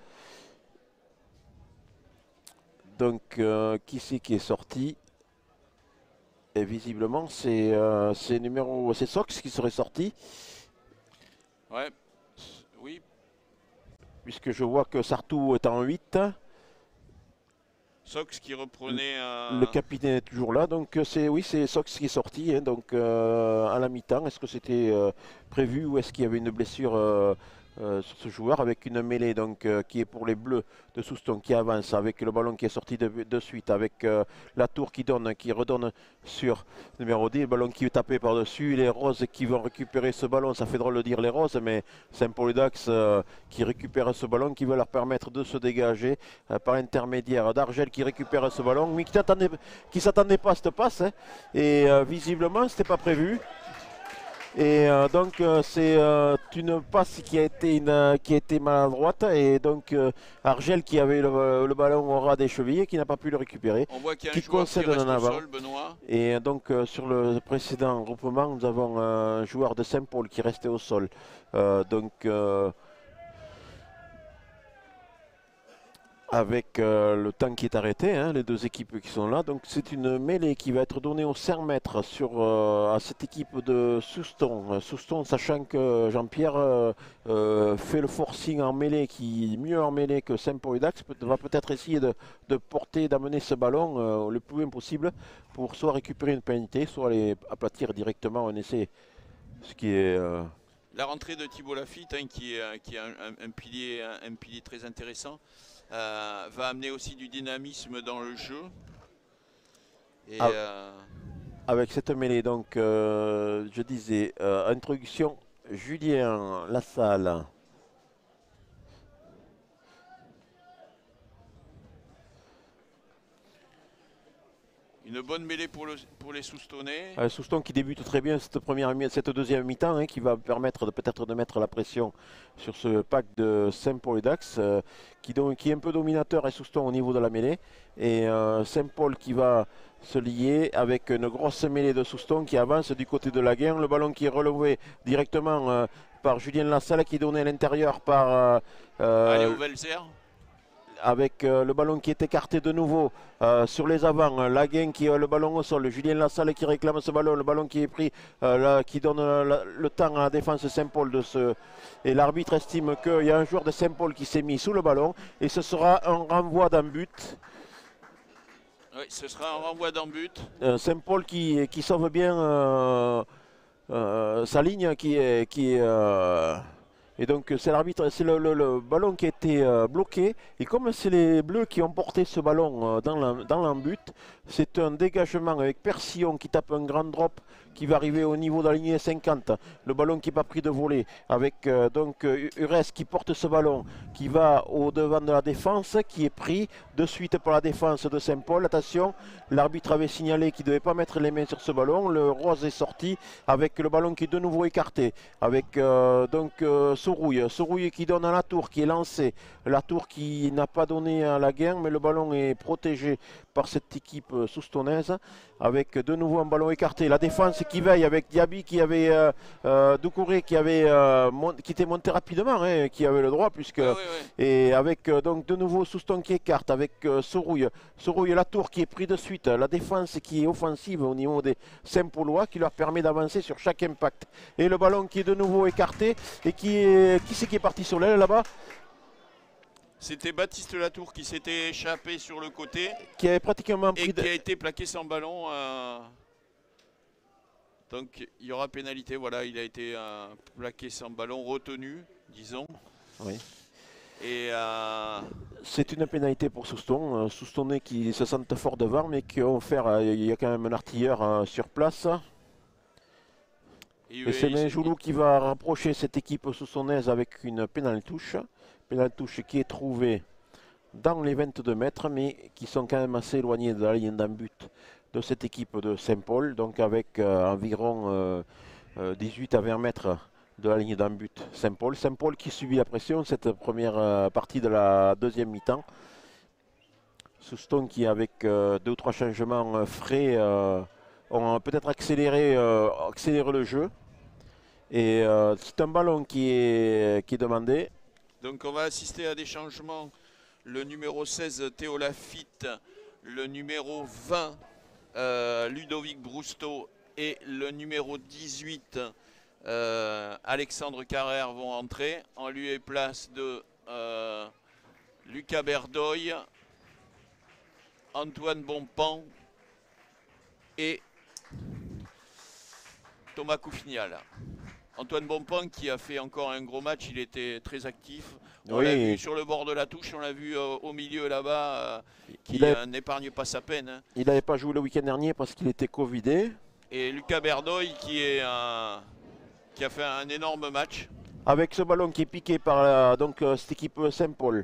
Donc qui c'est qui est sorti? Et visiblement c'est Sox qui serait sorti. Ouais, oui. Puisque je vois que Sartou est en 8. Sox qui reprenait... Le capitaine est toujours là, donc c'est Sox qui est sorti, hein, donc à la mi-temps. Est-ce que c'était prévu ou est-ce qu'il y avait une blessure sur ce joueur avec une mêlée donc, qui est pour les Bleus de Souston qui avance avec le ballon qui est sorti de suite avec la tour qui redonne sur numéro 10, le ballon qui est tapé par-dessus, les Roses qui vont récupérer ce ballon, ça fait drôle de dire les Roses, mais Saint-Paul-Dax qui récupère ce ballon qui va leur permettre de se dégager par l'intermédiaire d'Argel qui récupère ce ballon, mais qui ne s'attendait pas à cette passe, hein, et visiblement c'était pas prévu. Et donc c'est une passe qui a été maladroite et donc Argel qui avait le ballon au ras des chevilles qui n'a pas pu le récupérer. On voit qu'il y a un joueur qui reste au sol, Benoît. Et donc sur le précédent regroupement, nous avons un joueur de Saint-Paul qui restait au sol. Avec le temps qui est arrêté, hein, les deux équipes qui sont là. Donc c'est une mêlée qui va être donnée au 100 mètres à cette équipe de Souston. Souston, sachant que Jean-Pierre fait le forcing en mêlée, qui est mieux en mêlée que Saint-Paul-Dax, va peut-être essayer de porter, d'amener ce ballon le plus loin possible pour soit récupérer une pénalité, soit aller aplatir directement un essai. Ce qui est... La rentrée de Thibault Lafitte, hein, qui est un pilier très intéressant. Va amener aussi du dynamisme dans le jeu. Et avec cette mêlée, donc, je disais, introduction, Julien Lassalle. Une bonne mêlée pour les Soustonnais. Souston qui débute très bien cette deuxième mi-temps, hein, qui va permettre peut-être de mettre la pression sur ce pack de Saint-Paul-Dax, qui est un peu dominateur et Souston au niveau de la mêlée. Et Saint-Paul qui va se lier avec une grosse mêlée de Souston qui avance du côté de la gaine. Le ballon qui est relevé directement par Julien Lassalle qui est donné à l'intérieur par... Allez, au Velzer. Avec le ballon qui est écarté de nouveau sur les avants, Laguin qui a le ballon au sol, Julien Lassalle qui réclame ce ballon, le ballon qui est pris, qui donne le temps à la défense Saint-Paul de se... Et l'arbitre estime qu'il y a un joueur de Saint-Paul qui s'est mis sous le ballon et ce sera un renvoi d'un but. Oui, ce sera un renvoi d'un but. Saint-Paul qui sauve bien sa ligne qui est et donc c'est l'arbitre, c'est le ballon qui a été bloqué. Et comme c'est les Bleus qui ont porté ce ballon dans l'embut, c'est un dégagement avec Persillon qui tape un grand drop qui va arriver au niveau de la ligne 50. Le ballon qui n'est pas pris de voler. Avec donc Ures qui porte ce ballon, qui va au devant de la défense, qui est pris de suite par la défense de Saint-Paul. Attention, l'arbitre avait signalé qu'il ne devait pas mettre les mains sur ce ballon. Le rose est sorti avec le ballon qui est de nouveau écarté. Avec Sorouille qui donne à la tour, qui est lancé. La tour qui n'a pas donné à la gain, mais le ballon est protégé par cette équipe soustonnaise. Avec de nouveau un ballon écarté. La défense qui veille avec Diaby qui avait Doucouré qui était monté rapidement, hein, qui avait le droit puisque et avec donc de nouveau Souston qui écarte avec Sorouille la tour qui est pris de suite, la défense qui est offensive au niveau des Saint-Paulois qui leur permet d'avancer sur chaque impact et le ballon qui est de nouveau écarté et qui c'est qui est parti sur l'aile là-bas? C'était Baptiste Latour qui s'était échappé sur le côté. Qui avait pratiquement pris et qui a été plaqué sans ballon. Donc il y aura pénalité. Voilà, il a été plaqué sans ballon, retenu, disons. Oui. Et c'est une pénalité pour Souston. Soustonnais qui se sentent fort devant, mais qui ont offert. Il y a quand même un artilleur sur place. Et c'est Menjoulou qui va rapprocher cette équipe soustonnaise avec une pénale touche. Pénale touche qui est trouvée dans les 22 mètres, mais qui sont quand même assez éloignés de la ligne d'un but de cette équipe de Saint-Paul. Donc avec environ 18 à 20 mètres de la ligne d'un but Saint-Paul. Saint-Paul qui subit la pression cette première partie de la deuxième mi-temps. Souston qui avec 2 ou 3 changements frais ont peut-être accéléré le jeu. Et c'est un ballon qui est demandé. Donc on va assister à des changements. Le numéro 16, Théo Lafitte, le numéro 20, Ludovic Brousteau et le numéro 18, Alexandre Carrère vont entrer en lieu et place de Lucas Berdoy, Antoine Bonpan et Thomas Coufignal. Antoine Bonpland qui a fait encore un gros match, il était très actif. On Oui, l'a vu sur le bord de la touche, on l'a vu au milieu là-bas, il qui a- n'épargne pas sa peine, hein. il n'avait pas joué le week-end dernier parce qu'il était Covidé. Et Lucas Berdoy qui a fait un énorme match. Avec ce ballon qui est piqué par donc, cette équipe Saint-Paul.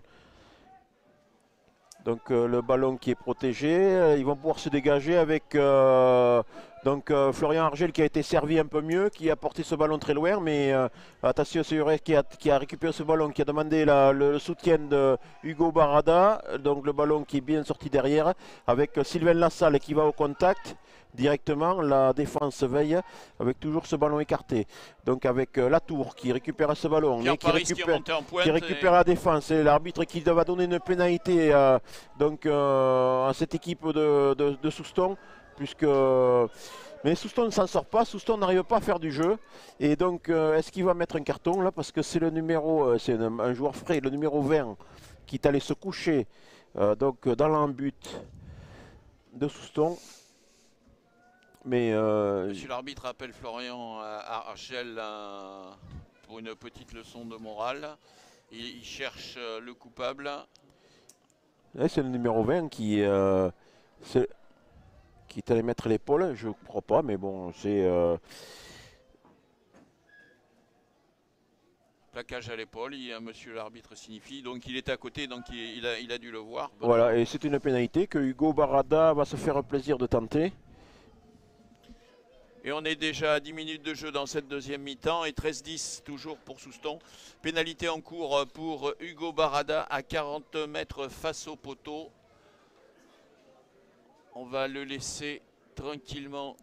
Donc le ballon qui est protégé, ils vont pouvoir se dégager avec donc, Florian Argel qui a été servi un peu mieux, qui a porté ce ballon très loin, mais attention, c'est Urek qui a récupéré ce ballon, qui a demandé le soutien de Hugo Barada, donc le ballon qui est bien sorti derrière, avec Sylvain Lassalle qui va au contact. Directement, la défense veille avec toujours ce ballon écarté. Donc avec Latour qui récupère ce ballon, Pierre mais qui Paris qui est récupère, monté en pointe. qui récupère la défense. Et l'arbitre qui va donner une pénalité donc, à cette équipe de Souston, puisque... Mais Souston ne s'en sort pas, Souston n'arrive pas à faire du jeu. Et donc, est-ce qu'il va mettre un carton là? Parce que c'est le numéro, c'est un joueur frais, le numéro 20, qui est allé se coucher donc, dans l'embut de Souston. Mais Monsieur l'arbitre appelle Florian Argel pour une petite leçon de morale. Il cherche le coupable. c'est le numéro 20 qui est allé mettre l'épaule, je ne crois pas, mais bon, c'est... Plaquage à l'épaule, monsieur l'arbitre signifie, donc il était à côté, donc il a dû le voir. Voilà, et c'est une pénalité que Hugo Barada va se faire plaisir de tenter. Et on est déjà à 10 minutes de jeu dans cette deuxième mi-temps et 13-10 toujours pour Souston. Pénalité en cours pour Hugo Barada à 40 mètres face au poteau. On va le laisser tranquillement.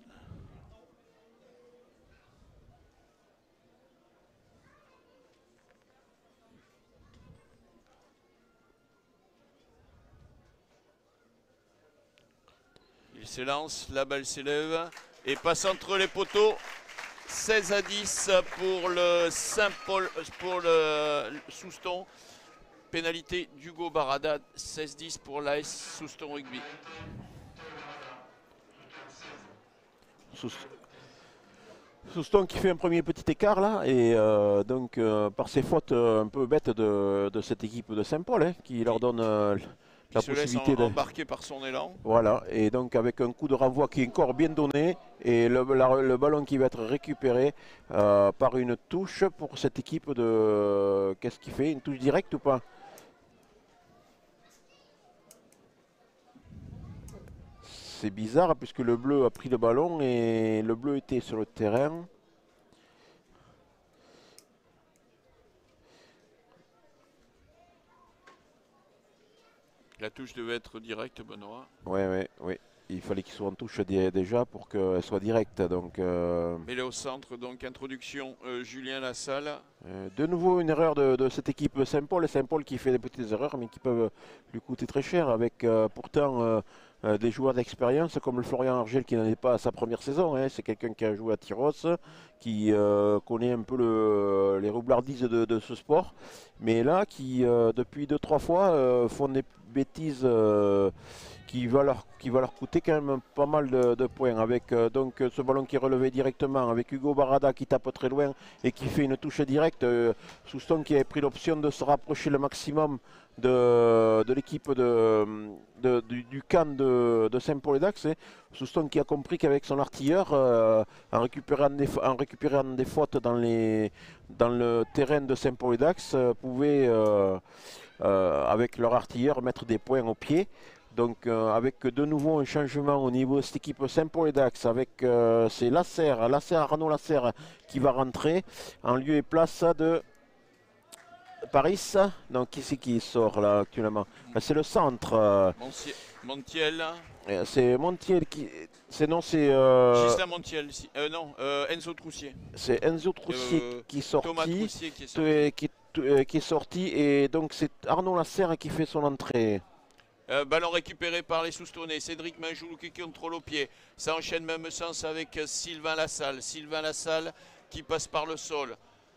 Il s'élance, la balle s'élève et passe entre les poteaux. 16-10 pour le Saint-Paul, pour le Souston. Pénalité d'Hugo Barada, 16-10 pour l'AS Souston Rugby. Souston qui fait un premier petit écart là, et donc par ses fautes un peu bêtes de cette équipe de Saint-Paul, hein, qui leur donne la se laisse possibilité embarquer par son élan. Voilà, et donc avec un coup de renvoi qui est encore bien donné, et le ballon qui va être récupéré par une touche pour cette équipe de... Qu'est-ce qu'il fait? Une touche directe ou pas? C'est bizarre puisque le bleu a pris le ballon et le bleu était sur le terrain. La touche devait être directe, Benoît. Oui. Il fallait qu'il soit en touche déjà pour qu'elle soit directe. Donc, Mais là au centre, donc introduction Julien Lassalle. de nouveau une erreur de cette équipe Saint-Paul. Saint-Paul qui fait des petites erreurs mais qui peuvent lui coûter très cher avec pourtant des joueurs d'expérience comme le Florian Argel qui n'en est pas à sa première saison. Hein. C'est quelqu'un qui a joué à Tyros, qui connaît un peu les roublardises de ce sport. Mais là, qui depuis 2-3 fois font des bêtises qui va leur coûter quand même pas mal de points. Avec donc ce ballon qui est relevé directement, avec Hugo Barada qui tape très loin et qui fait une touche directe. Souston qui avait pris l'option de se rapprocher le maximum de l'équipe du camp de Saint-Paul-et-Dax. Souston qui a compris qu'avec son artilleur, en récupérant des fautes dans le terrain de Saint-Paul-et-Dax, pouvaient, avec leur artilleur, mettre des points au pied. Donc avec de nouveau un changement au niveau de cette équipe Saint-Paul-et-Dax, avec c'est Arnaud Lasserre qui va rentrer en lieu et place de Paris. Donc qui c'est qui sort là actuellement? C'est le centre. Montiel. C'est Montiel qui... C'est Gislain Montiel. Non, Enzo Troussier. C'est Enzo Troussier qui est sorti. Thomas Troussier qui est sorti. Qui est sorti et donc c'est Arnaud Lasserre qui fait son entrée. Ballon récupéré par les Soustonnais. Cédric Minjoulou qui contrôle au pied. Ça enchaîne même sens avec Sylvain Lassalle. Sylvain Lassalle qui passe par le sol.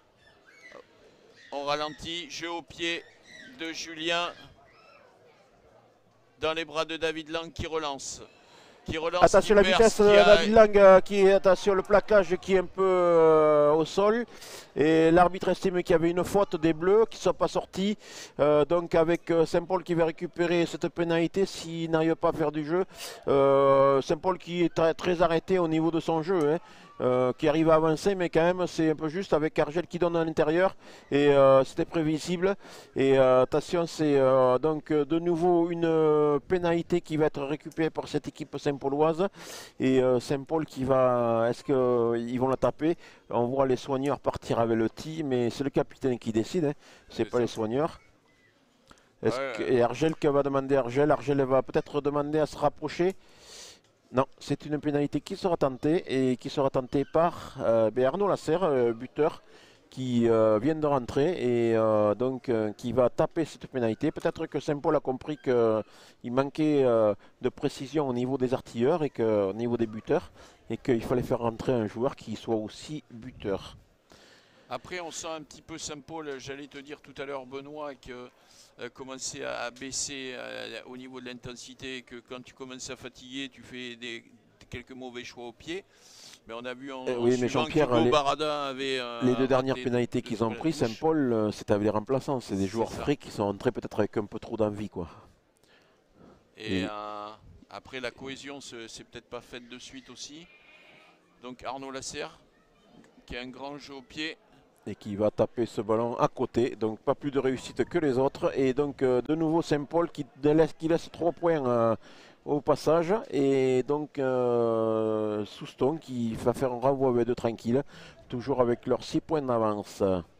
On ralentit. Jeu au pied de Julien. Dans les bras de David Lang qui relance. qui relance. Attention la Ipers, vitesse de la langue qui est, attention le plaquage qui est un peu au sol. Et l'arbitre estime qu'il y avait une faute des Bleus qui ne sont pas sortis. Donc avec Saint-Paul qui va récupérer cette pénalité s'il n'arrive pas à faire du jeu. Saint-Paul qui est très arrêté au niveau de son jeu. Hein. Qui arrive à avancer, mais quand même c'est un peu juste avec Argel qui donne à l'intérieur et c'était prévisible. Et attention, c'est donc de nouveau une pénalité qui va être récupérée par cette équipe Saint-Pauloise. Et Saint-Paul qui va, est-ce qu'ils vont la taper? On voit les soigneurs partir avec le tee, mais c'est le capitaine qui décide, hein. C'est pas les soigneurs. Et Argel, que va demander Argel? Argel va peut-être demander à se rapprocher. Non, c'est une pénalité qui sera tentée et qui sera tentée par Arnaud Lasserre, buteur, qui vient de rentrer et donc qui va taper cette pénalité. Peut-être que Saint-Paul a compris qu'il manquait de précision au niveau des artilleurs et au niveau des buteurs et qu'il fallait faire rentrer un joueur qui soit aussi buteur. Après, on sent un petit peu Saint-Paul, j'allais te dire tout à l'heure, Benoît, que commencer à baisser au niveau de l'intensité, que quand tu commences à fatiguer, tu fais quelques mauvais choix au pied. Mais on a vu en oui, mais Jean-Pierre, Barada avait les deux dernières pénalités qu'ils ont pris, Saint-Paul, c'était avec les remplaçants. C'est des joueurs frais qui sont entrés peut-être avec un peu trop d'envie, quoi. Et après, la cohésion, c'est peut-être pas faite de suite aussi. Donc Arnaud Lasserre, qui a un grand jeu au pied. Et qui va taper ce ballon à côté, donc pas plus de réussite que les autres. Et donc de nouveau Saint-Paul qui laisse 3 points au passage. Et donc Souston qui va faire un renvoi avec 2 tranquille, toujours avec leurs 6 points d'avance.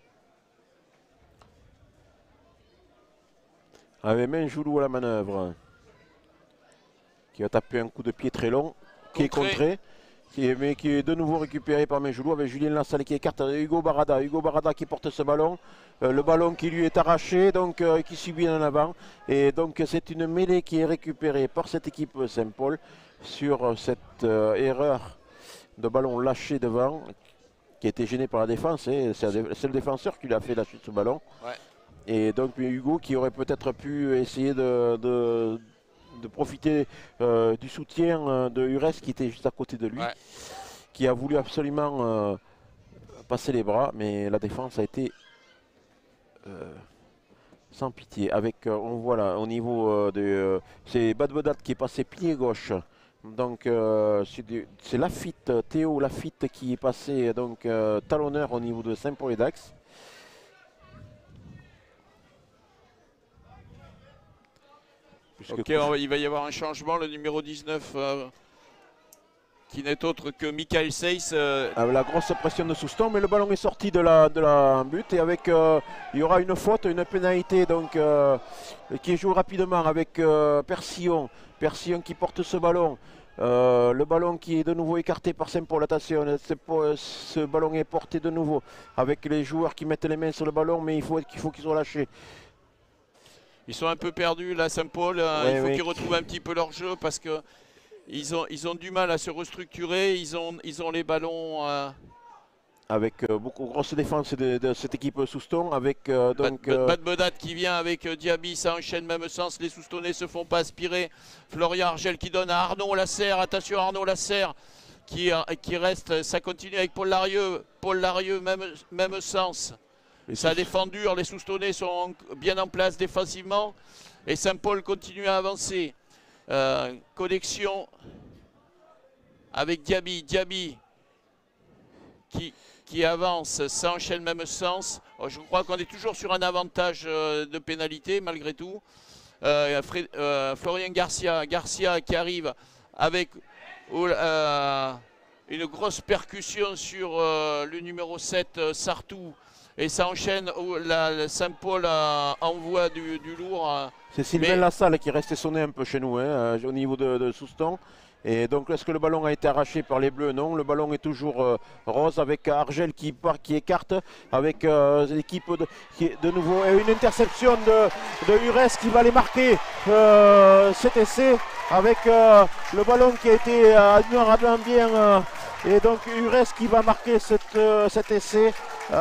Avec Menjoulou à la manœuvre, qui va taper un coup de pied très long, qui est contré. Mais qui est de nouveau récupéré par Menjoulou avec Julien Lassalle qui écarte Hugo Barada. Hugo Barada qui porte ce ballon. Le ballon qui lui est arraché, donc qui subit en avant. Et donc c'est une mêlée qui est récupérée par cette équipe Saint-Paul sur cette erreur de ballon lâché devant, qui a été gêné par la défense. Hein. C'est le défenseur qui lui a fait lâcher ce ballon. Ouais. Et donc Hugo qui aurait peut-être pu essayer de profiter du soutien de Ures qui était juste à côté de lui, qui a voulu absolument passer les bras, mais la défense a été sans pitié. Avec, on voit là, au niveau de... c'est Badbedat qui est passé pied gauche. Donc c'est Lafitte, Théo Lafitte qui est passé donc talonneur au niveau de Saint-Paul-et-Dax. Ok, il va y avoir un changement, le numéro 19 qui n'est autre que Michael Seyss. La grosse pression de Souston, mais le ballon est sorti de la but et avec il y aura une faute, une pénalité donc qui est jouée rapidement avec Persillon qui porte ce ballon. Le ballon qui est de nouveau écarté par Saint-Paul, attention, ce ballon est porté de nouveau avec les joueurs qui mettent les mains sur le ballon, mais il faut qu'ils soient lâchés. Ils sont un peu perdus là, Saint-Paul. Il faut qu'ils retrouvent un petit peu leur jeu parce que ils ont du mal à se restructurer. Ils ont les ballons. Avec beaucoup de grosse défense de cette équipe Souston. Avec donc. Badbedat qui vient avec Diaby, ça enchaîne même sens. Les Soustonnais se font pas aspirer. Florian Argel qui donne à Arnaud Lasserre. Attention, Arnaud Lasserre qui reste. Ça continue avec Paul Larieux. Paul Larieux, même sens. Ça a défendu, les Soustonnais sont bien en place défensivement et Saint-Paul continue à avancer. Connexion avec Diaby qui avance, ça enchaîne le même sens. Je crois qu'on est toujours sur un avantage de pénalité malgré tout. Florian Garcia qui arrive avec une grosse percussion sur le numéro 7 Sartou. Et ça enchaîne, Saint-Paul envoie du lourd. C'est Sylvain Lassalle qui restait sonné un peu chez nous, hein, au niveau de Souston. Et donc, est-ce que le ballon a été arraché par les Bleus? Non, le ballon est toujours rose avec Argel qui écarte, avec l'équipe de nouveau. Et une interception de Ures qui va les marquer cet essai avec le ballon qui a été admirablement bien. Et donc Ures qui va marquer cet essai.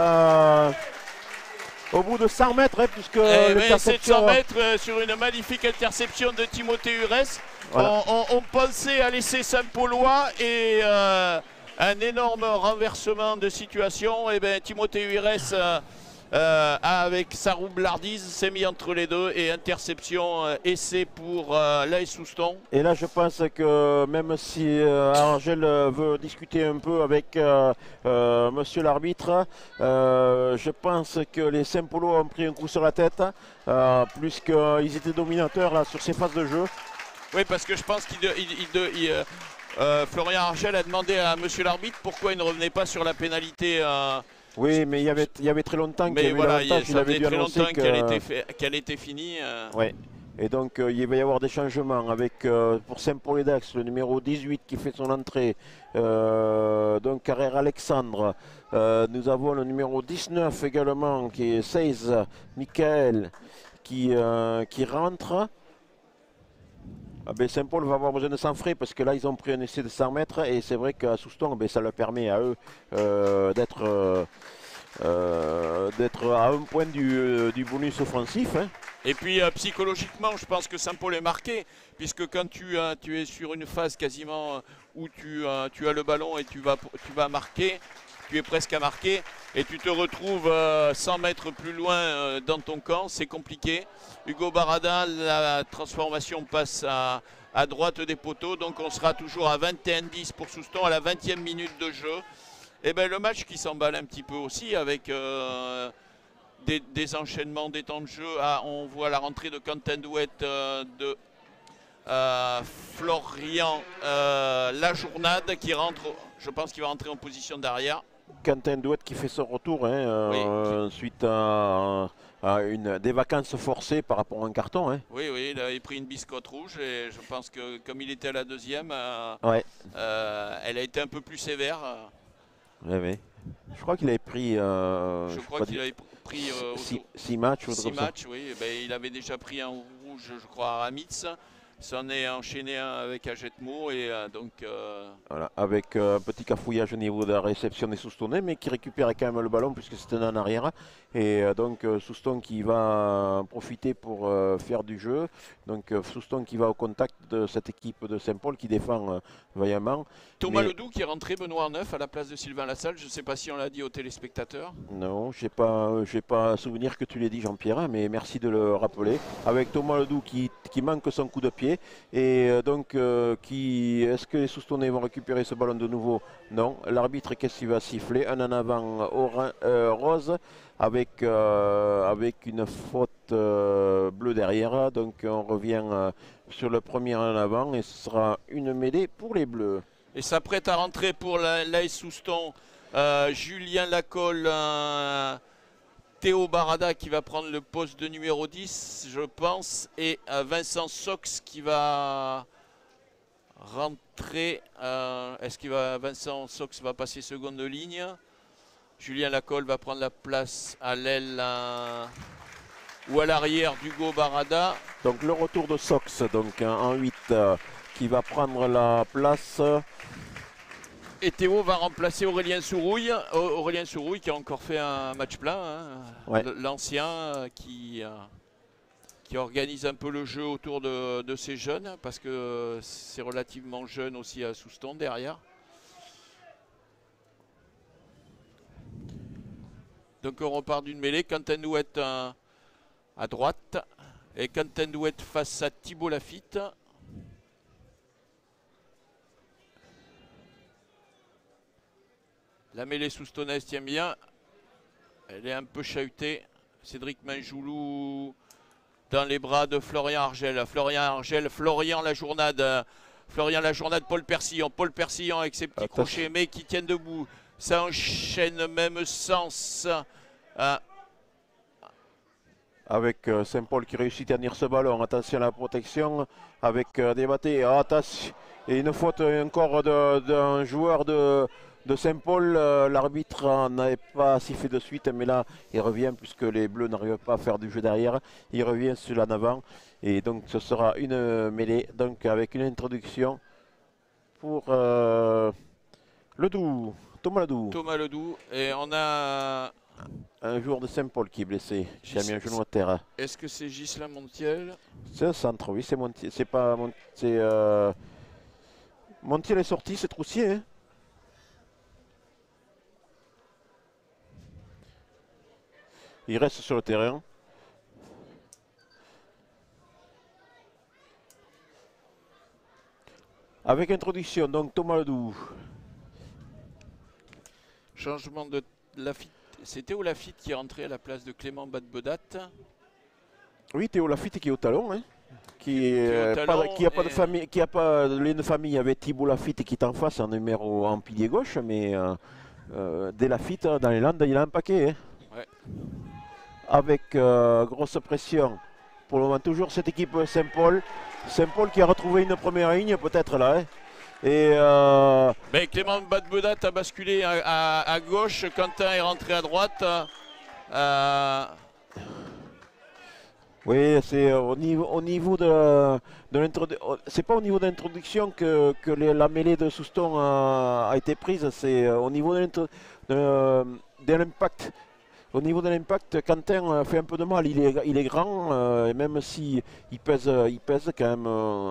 Au bout de 100 mètres, hein, puisque c'est 100 mètres sur une magnifique interception de Timothée Ures. Voilà. On pensait à laisser Saint-Paulois et un énorme renversement de situation. Et bien Timothée Huires avec sa roublardise s'est mis entre les deux et interception essai pour l'AS Souston. Et là, je pense que même si Angèle veut discuter un peu avec monsieur l'arbitre, je pense que les Saint-Paulois ont pris un coup sur la tête, plus qu'ils étaient dominateurs là, sur ces phases de jeu. Oui, parce que je pense qu'il Florian Argel a demandé à monsieur l'arbitre pourquoi il ne revenait pas sur la pénalité. Oui, mais il y avait très longtemps qu'il y avait eu l'avantage, il avait dû annoncer qu'elle était finie. Ouais. Et donc il va y avoir des changements avec pour Saint-Paul et Dax, le numéro 18 qui fait son entrée, donc Carrère Alexandre. Nous avons le numéro 19 également qui est 16, Michael, qui rentre. Ah ben Saint-Paul va avoir besoin de 100 frais parce que là ils ont pris un essai de 100 mètres et c'est vrai qu'à Souston ben, ça leur permet à eux d'être à un point du bonus offensif. Hein. Et puis psychologiquement je pense que Saint-Paul est marqué puisque quand tu es sur une phase quasiment où tu as le ballon et tu vas marquer, tu es presque à marquer et tu te retrouves 100 mètres plus loin dans ton camp, c'est compliqué. Hugo Barada, la transformation passe à droite des poteaux, donc on sera toujours à 21-10 pour Souston à la 20e minute de jeu. Et bien le match qui s'emballe un petit peu aussi avec des enchaînements, des temps de jeu. Ah, on voit la rentrée de Quentin Douet de Florian Lajournade qui rentre, je pense qu'il va rentrer en position d'arrière. Quentin Douet qui fait son retour hein, suite à des vacances forcées par rapport à un carton. Hein. Oui, il a pris une biscotte rouge et je pense que comme il était à la deuxième, elle a été un peu plus sévère. Oui. Je crois qu'il avait pris. Je crois qu'il avait pris 6 matchs. 6 matchs, oui. Ben, il avait déjà pris un rouge, je crois, à Ramitz. S'en est enchaîné un avec Agetmo et donc. Voilà, avec un petit cafouillage au niveau de la réception des Soustonnais, mais qui récupère quand même le ballon puisque c'était en arrière. Et donc Souston qui va profiter pour faire du jeu. Donc Souston qui va au contact de cette équipe de Saint-Paul qui défend vaillamment. Thomas Ledoux qui est rentré Benoît Neuf à la place de Sylvain Lassalle. Je ne sais pas si on l'a dit aux téléspectateurs. Non, je n'ai pas souvenir que tu l'aies dit Jean-Pierre, mais merci de le rappeler. Avec Thomas Ledoux qui manque son coup de pied. Et donc, est-ce que les Soustonnais vont récupérer ce ballon de nouveau? Non. L'arbitre, qu'est-ce qu'il va siffler? Un en avant rose avec une faute bleue derrière. Donc, on revient sur le premier en avant et ce sera une mêlée pour les Bleus. Et s'apprête à rentrer pour l'AS Souston, Julien Lacolle, Théo Barada qui va prendre le poste de numéro 10, je pense, et Vincent Sox qui va rentrer. Est-ce que Vincent Sox va passer seconde ligne? Julien Lacolle va prendre la place à l'aile ou à l'arrière d'Hugo Barada. Donc le retour de Sox, donc en 8, qui va prendre la place. Et Théo va remplacer Aurélien Sourouille. Aurélien Sourouille qui a encore fait un match plein. Hein. Ouais. L'ancien qui organise un peu le jeu autour de ces jeunes. Parce que c'est relativement jeune aussi à Souston derrière. Donc on repart d'une mêlée. Quentin Douet à droite. Et Quentin Douet face à Thibault Lafitte. La mêlée soustonnaise tient bien. Elle est un peu chahutée. Cédric Minjoulou dans les bras de Florian Argel. Florian Lajournade. Paul Persillon. Paul Persillon avec ses petits crochets mais qui tiennent debout. Ça enchaîne même sens. Avec Saint-Paul qui réussit à tenir ce ballon. Attention à la protection avec Débaté. Attention. Et une faute encore d'un joueur de Saint-Paul. L'arbitre n'avait pas sifflé de suite, mais là il revient puisque les Bleus n'arrivent pas à faire du jeu derrière. Il revient sur l'en avant et donc ce sera une mêlée donc avec une introduction pour Ledoux. Thomas Ledoux. Et on a un joueur de Saint-Paul qui est blessé, qui a mis un genou à terre. Est-ce que c'est Ghislain Montiel? C'est un centre, oui, c'est Montiel. C'est pas c'est Montiel est sorti, c'est Troussier. Hein. Il reste sur le terrain. Avec introduction, donc Thomas Ledoux. Changement de Lafitte. C'est Théo Lafitte qui est rentré à la place de Clément Badbedat. Oui, Théo Lafitte qui est au talon. Hein. Qui est au talon a pas de famille, qui a pas de famille avec Thibault Lafitte qui est en face en numéro en pilier gauche, mais des Lafitte dans les Landes, il a un paquet. Hein. Ouais. Avec grosse pression. Pour le moment, toujours cette équipe Saint-Paul. Saint-Paul qui a retrouvé une première ligne, peut-être là. Hein. Et mais Clément Badbedat a basculé à gauche. Quentin est rentré à droite. Oui, c'est au niveau de l'introduction. C'est pas au niveau de l'introduction que la mêlée de Souston a été prise, c'est au niveau de l'impact. Au niveau de l'impact, Quentin fait un peu de mal. Il est grand, et même si il pèse quand même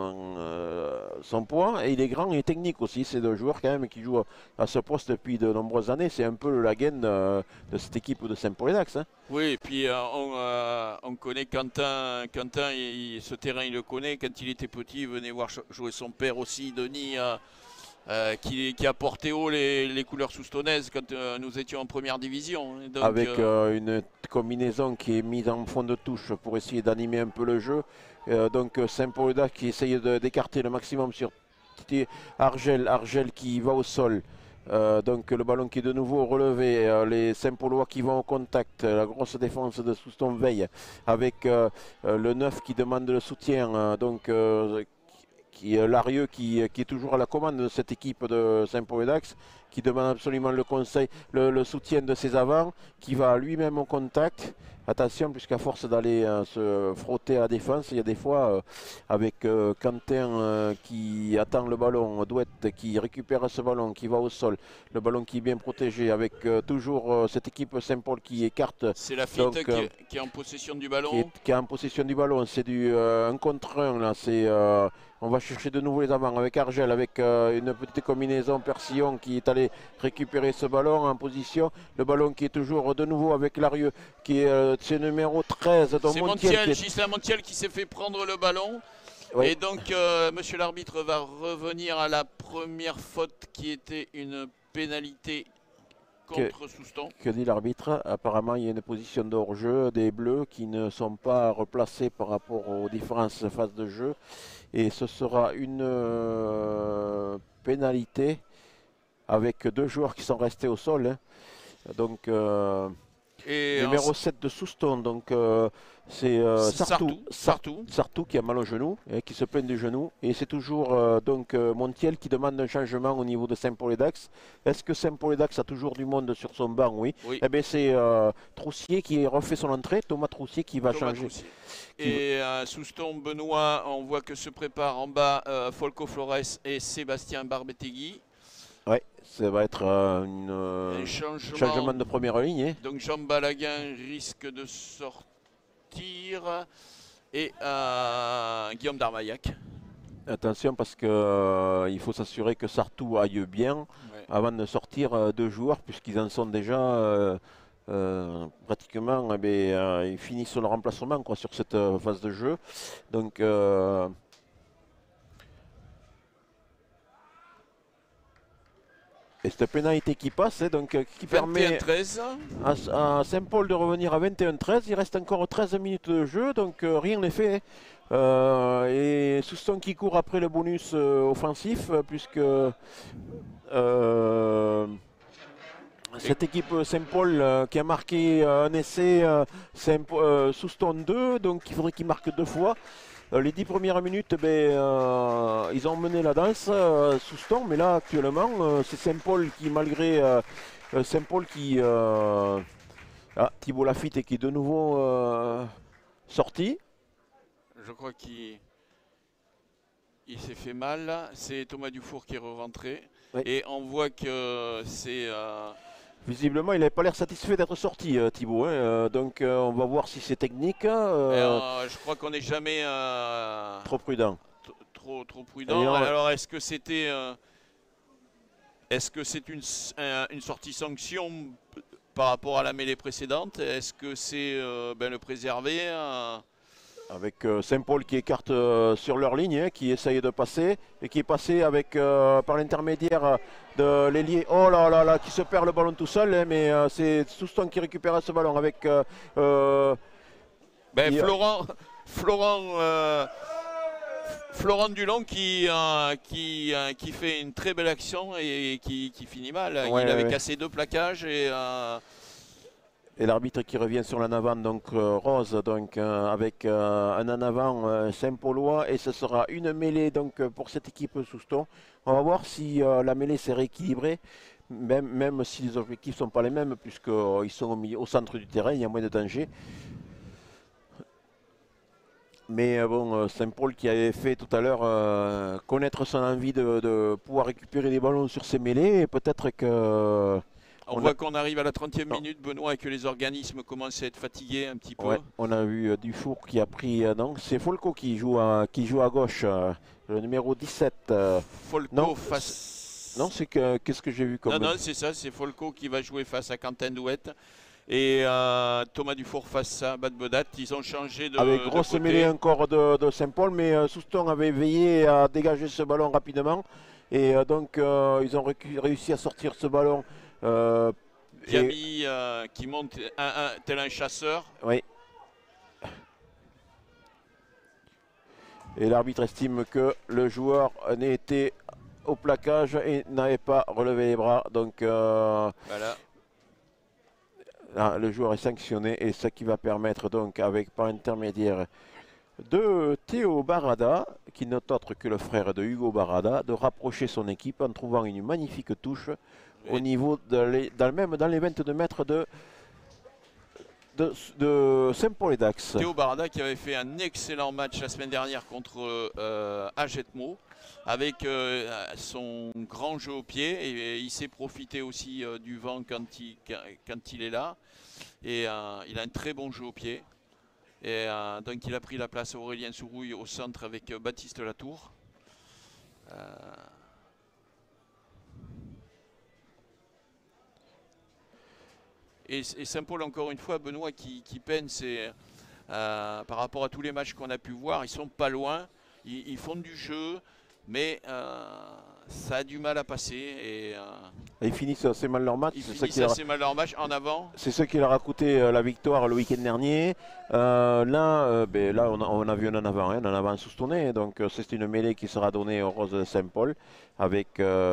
son poids, et il est grand et technique aussi. C'est deux joueurs quand même qui jouent à ce poste depuis de nombreuses années. C'est un peu le Lagen de cette équipe de Saint-Paul-et-Dax. Hein. Oui, et puis on connaît Quentin. Quentin, ce terrain, il le connaît. Quand il était petit, il venait voir jouer son père aussi, Denis. Qui a porté haut les couleurs soustonnaises quand nous étions en première division. Donc, avec une combinaison qui est mise en fond de touche pour essayer d'animer un peu le jeu. Donc Saint-Paul-Dax qui essaye d'écarter le maximum sur Argel qui va au sol. Donc le ballon qui est de nouveau relevé, les Saint-Paulois qui vont au contact, la grosse défense de Souston veille avec le 9 qui demande le soutien. Larieux qui est toujours à la commande de cette équipe de Saint-Paul-et-Dax, qui demande absolument le conseil, le soutien de ses avants, qui va lui-même au contact. Attention, puisqu'à force d'aller se frotter à la défense, il y a des fois avec Quentin qui attend le ballon, Douette qui récupère ce ballon, qui va au sol, le ballon qui est bien protégé, avec toujours cette équipe Saint-Paul qui écarte. C'est Lafitte qui est en possession du ballon. Qui est en possession du ballon, c'est du 1 contre 1 là, on va chercher de nouveau les avants avec Argel, avec une petite combinaison Persillon qui est allé récupérer ce ballon en position. Le ballon qui est toujours de nouveau avec Larieux, qui est numéro 13. C'est Montiel, Ghislain Montiel qui s'est fait prendre le ballon. Oui. Et donc, monsieur l'arbitre va revenir à la première faute qui était une pénalité contre Souston. Que dit l'arbitre? Apparemment, il y a une position de hors-jeu des Bleus qui ne sont pas replacés par rapport aux différentes phases de jeu. Et ce sera une pénalité avec 2 joueurs qui sont restés au sol. Hein. Donc, numéro 7 de Souston. Donc, c'est Sartou qui a mal au genou, qui se plaint du genou. Et c'est toujours Montiel qui demande un changement au niveau de Saint-Paul-et-Dax. Est-ce que Saint-Paul-et-Dax a toujours du monde sur son banc? Oui. Eh bien, c'est Troussier qui refait son entrée. Thomas Troussier qui va changer. Et Souston, Benoît, on voit que se prépare en bas Folco Flores et Sébastien Barbetegui. Oui, ça va être un changement de première ligne. Hein. Donc Jean Balaguin risque de sortir et Guillaume Darmaillac. Attention parce qu'il faut s'assurer que Sartou aille bien avant de sortir 2 joueurs puisqu'ils en sont déjà pratiquement, ils finissent le remplacement sur cette phase de jeu. Donc et cette pénalité qui passe, donc, qui permet à Saint-Paul de revenir à 21-13. Il reste encore 13 minutes de jeu, donc rien n'est fait. Et Souston qui court après le bonus offensif, puisque cette équipe Saint-Paul qui a marqué un essai, Souston 2, donc il faudrait qu'il marque 2 fois. Les 10 premières minutes, ils ont mené la danse, Souston, mais là actuellement, c'est Saint-Paul qui, malgré Saint-Paul qui. Thibault Lafitte qui est de nouveau sorti. Je crois qu'il s'est fait mal. C'est Thomas Dufour qui est rentré. Oui. Et on voit que c'est Visiblement, il n'avait pas l'air satisfait d'être sorti, Thibaut, hein. Donc, on va voir si c'est technique. Je crois qu'on n'est jamais Trop prudent. trop prudent. Alors, est-ce que c'est une sortie sanction par rapport à la mêlée précédente? Est-ce que c'est le préserver Avec Saint-Paul qui écarte sur leur ligne, hein, qui essaye de passer et qui est passé avec par l'intermédiaire de l'ailier. Oh là là là, qui se perd le ballon tout seul, hein, mais c'est Souston qui récupère ce ballon avec. Florent Dulon qui fait une très belle action et qui finit mal. Ouais, il avait cassé 2 plaquages et l'arbitre qui revient sur l'en avant, donc Rose, donc avec un en avant Saint-Paulois, et ce sera une mêlée donc pour cette équipe Souston. On va voir si la mêlée s'est rééquilibrée, même si les objectifs ne sont pas les mêmes, puisqu'ils sont au centre du terrain, il y a moins de danger. Mais bon, Saint-Paul qui avait fait tout à l'heure connaître son envie de pouvoir récupérer des ballons sur ses mêlées, et peut-être que... On voit qu'on arrive à la 30e minute, Benoît, et que les organismes commencent à être fatigués un petit peu. Ouais, on a vu Dufour qui a pris... non, c'est Folco qui joue à gauche, le numéro 17. Folco non, face... Non, c'est qu'est-ce que j'ai vu comme... Non, c'est ça, c'est Folco qui va jouer face à Quentin Douette. Et Thomas Dufour face à Bad Bodat. Ils ont changé de avec grosse mêlée encore de Saint-Paul, mais Souston avait veillé à dégager ce ballon rapidement. Et donc, ils ont réussi à sortir ce ballon. Diaby qui monte tel un chasseur. Oui. Et l'arbitre estime que le joueur n'était au plaquage et n'avait pas relevé les bras. Donc, voilà. Là, le joueur est sanctionné, et ce qui va permettre donc, par intermédiaire de Théo Barada, qui n'est autre que le frère de Hugo Barada, de rapprocher son équipe en trouvant une magnifique touche au niveau dans les 22 mètres de Saint-Paul-et-Dax. Théo Barada qui avait fait un excellent match la semaine dernière contre Agetmo avec son grand jeu au pied, et il s'est profité aussi du vent quand il est là, et il a un très bon jeu au pied, et donc il a pris la place à Aurélien Sourouille au centre avec Baptiste Latour. Et Saint-Paul, encore une fois, Benoît, qui peine, c'est par rapport à tous les matchs qu'on a pu voir, ils sont pas loin, ils font du jeu, mais ça a du mal à passer. Et ils finissent assez mal leur match. En avant. C'est ce qui leur a coûté la victoire le week-end dernier. Là, on a vu un en avant, hein, un en avant soustonné. Donc c'est une mêlée qui sera donnée aux Roses de Saint-Paul, avec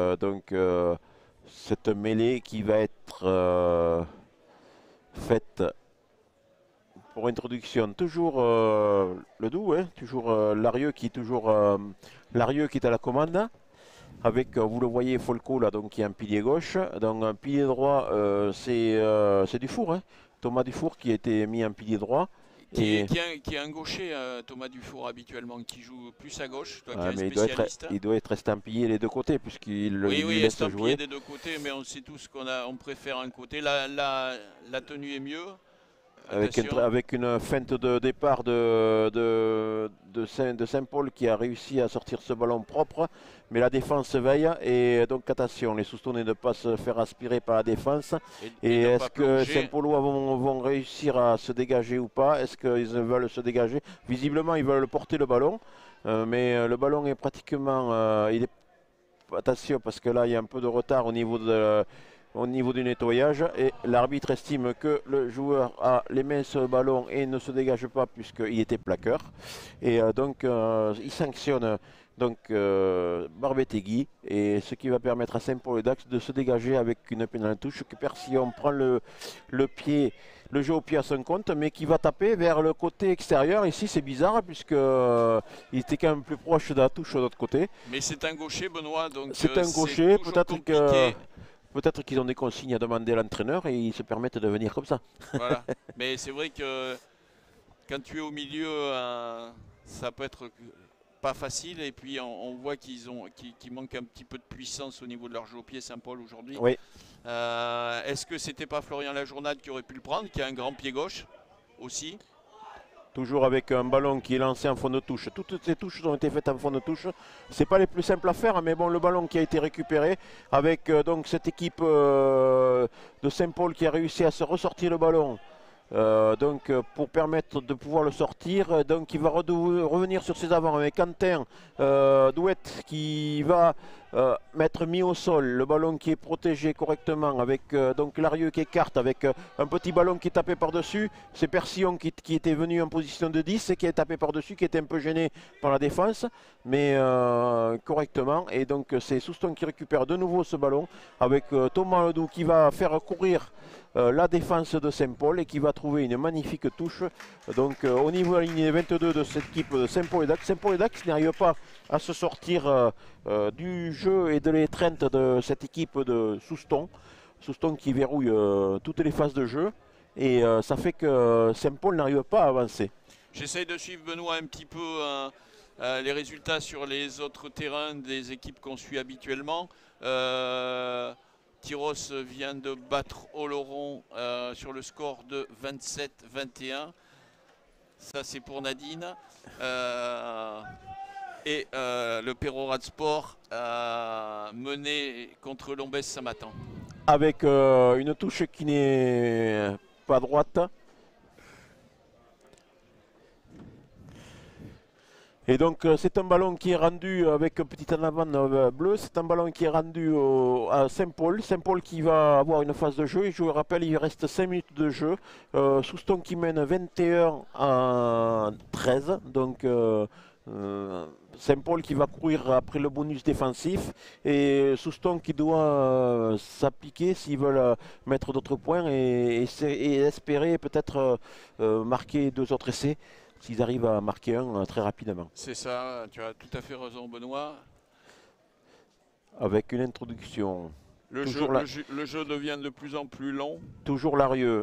cette mêlée qui va être faite pour introduction. Toujours le doux, hein, toujours Larieux qui est à la commande. Avec, vous le voyez, Folco là, donc qui est un pilier gauche. Donc un pilier droit, c'est Dufour, hein, Thomas Dufour qui a été mis en pilier droit. Qui est un gaucher, Thomas Dufour, habituellement, qui joue plus à gauche, toi qui es un spécialiste. Il doit être estampillé les deux côtés, puisqu'il oui, laisse jouer. Des deux côtés, mais on sait tous qu'on préfère un côté. La tenue est mieux. Avec une feinte de départ de Saint-Paul qui a réussi à sortir ce ballon propre, mais la défense veille, et donc attention, les Soustonnais ne pas se faire aspirer par la défense. Et est-ce que Saint-Paulois vont réussir à se dégager ou pas? Est-ce qu'ils veulent se dégager? Visiblement, ils veulent porter le ballon, mais le ballon est pratiquement... attention, parce que là, il y a un peu de retard au niveau du nettoyage, et l'arbitre estime que le joueur a les mains sur le ballon et ne se dégage pas puisqu'il était plaqueur, et donc il sanctionne donc Barbetegui, et ce qui va permettre à Saint-Paul-et-Dax de se dégager avec une pénale touche que Persillon prend le jeu au pied à son compte, mais qui va taper vers le côté extérieur. Ici c'est bizarre puisque il était quand même plus proche de la touche de l'autre côté. Mais c'est un gaucher, Benoît, donc c'est un gaucher, peut-être qu'ils ont des consignes à demander à l'entraîneur et ils se permettent de venir comme ça. Voilà. Mais c'est vrai que quand tu es au milieu, ça peut être pas facile. Et puis on voit qu'ils manquent un petit peu de puissance au niveau de leur jeu au pied Saint-Paul aujourd'hui. Oui. Est-ce que c'était pas Florian Lajournade qui aurait pu le prendre, qui a un grand pied gauche aussi? Toujours avec un ballon qui est lancé en fond de touche. Toutes ces touches ont été faites en fond de touche. C'est pas les plus simples à faire, mais bon, le ballon qui a été récupéré avec donc cette équipe de Saint-Paul qui a réussi à se ressortir le ballon. Pour permettre de pouvoir le sortir, donc il va revenir sur ses avants avec Quentin Douette qui va mettre mis au sol, le ballon qui est protégé correctement avec donc Larieux qui écarte avec un petit ballon qui est tapé par-dessus. C'est Persillon qui était venu en position de 10 et qui est tapé par-dessus, qui était un peu gêné par la défense, mais correctement. Et donc c'est Souston qui récupère de nouveau ce ballon avec Thomas Ledoux qui va faire courir la défense de Saint-Paul et qui va trouver une magnifique touche. Donc au niveau de la ligne 22 de cette équipe de Saint-Paul et Dax. Saint-Paul et Dax n'arrive pas à se sortir du jeu et de l'étreinte de cette équipe de Souston. Souston qui verrouille toutes les phases de jeu et ça fait que Saint-Paul n'arrive pas à avancer. J'essaye de suivre, Benoît, un petit peu les résultats sur les autres terrains des équipes qu'on suit habituellement. Tyros vient de battre Oloron sur le score de 27-21. Ça, c'est pour Nadine. Le Perorade Sport mené contre Lombès Saint-Matan. Avec une touche qui n'est pas droite. Et donc c'est un ballon qui est rendu avec un petit en avant bleu, c'est un ballon qui est rendu à Saint-Paul. Saint-Paul qui va avoir une phase de jeu et je vous rappelle il reste 5 minutes de jeu. Souston qui mène 21 à 13. Donc Saint-Paul qui va courir après le bonus défensif et Souston qui doit s'appliquer s'ils veulent mettre d'autres points et espérer peut-être marquer 2 autres essais. S'ils arrivent à marquer un très rapidement. C'est ça, tu as tout à fait raison, Benoît. Avec une introduction. Le jeu devient de plus en plus long. Toujours Larieux.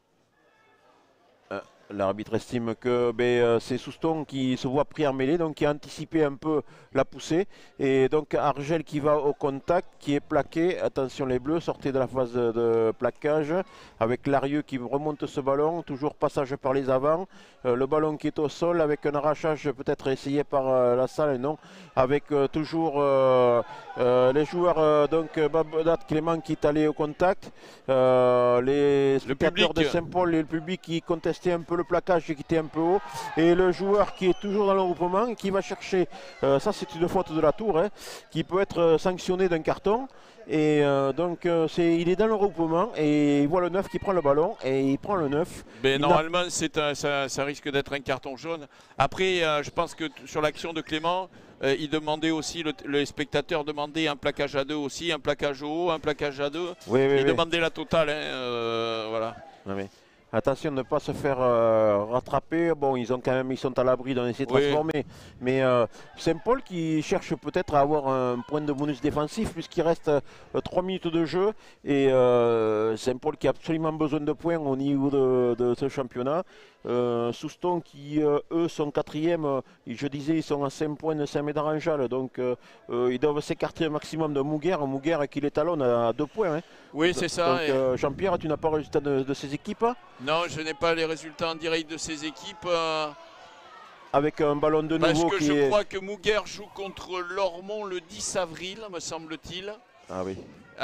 L'arbitre estime que c'est Souston qui se voit pris en mêlée, donc qui a anticipé un peu la poussée. Et donc Argel qui va au contact, qui est plaqué. Attention les bleus, sortez de la phase de plaquage. Avec Larieux qui remonte ce ballon, toujours passage par les avants. Le ballon qui est au sol avec un arrachage peut-être essayé par la salle, non. Avec toujours les joueurs, donc Babodat Clément qui est allé au contact. Les spectateurs de Saint-Paul et le public qui contestaient un peu le plaquage qui était un peu haut et le joueur qui est toujours dans le regroupement et qui va chercher, ça c'est une faute de la tour qui peut être sanctionné d'un carton et il est dans le regroupement et il voit le 9 qui prend le ballon et il prend le 9. Mais normalement ça risque d'être un carton jaune. Après je pense que sur l'action de Clément il demandait aussi, les spectateurs demandaient un plaquage à 2 aussi, un plaquage au haut, un plaquage à 2. Il demandait la totale, voilà. Oui. Attention de ne pas se faire rattraper. Bon, ils sont à l'abri d'en essayer de transformer. Mais Saint-Paul qui cherche peut-être à avoir un point de bonus défensif puisqu'il reste 3 minutes de jeu. Et Saint-Paul qui a absolument besoin de points au niveau de ce championnat. Souston qui, eux, sont 4e. Je disais, ils sont à 5 points de Saint-Médard-en-Jalles. Donc, ils doivent s'écarter un maximum de Mouguer. Mouguer qui les talonne à 2 points. Oui, c'est ça. Donc, Jean-Pierre, tu n'as pas le résultat de ces équipes? Non, je n'ai pas les résultats en direct de ces équipes. Avec un ballon de nouveau parce que je crois que Mouguer joue contre Lormont le 10 avril, me semble-t-il. Ah oui.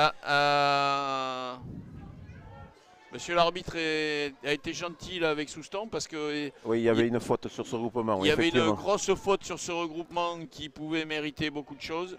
Monsieur l'arbitre a été gentil là, avec Souston parce que... Oui, il y avait une faute sur ce regroupement. Il y avait une grosse faute sur ce regroupement qui pouvait mériter beaucoup de choses.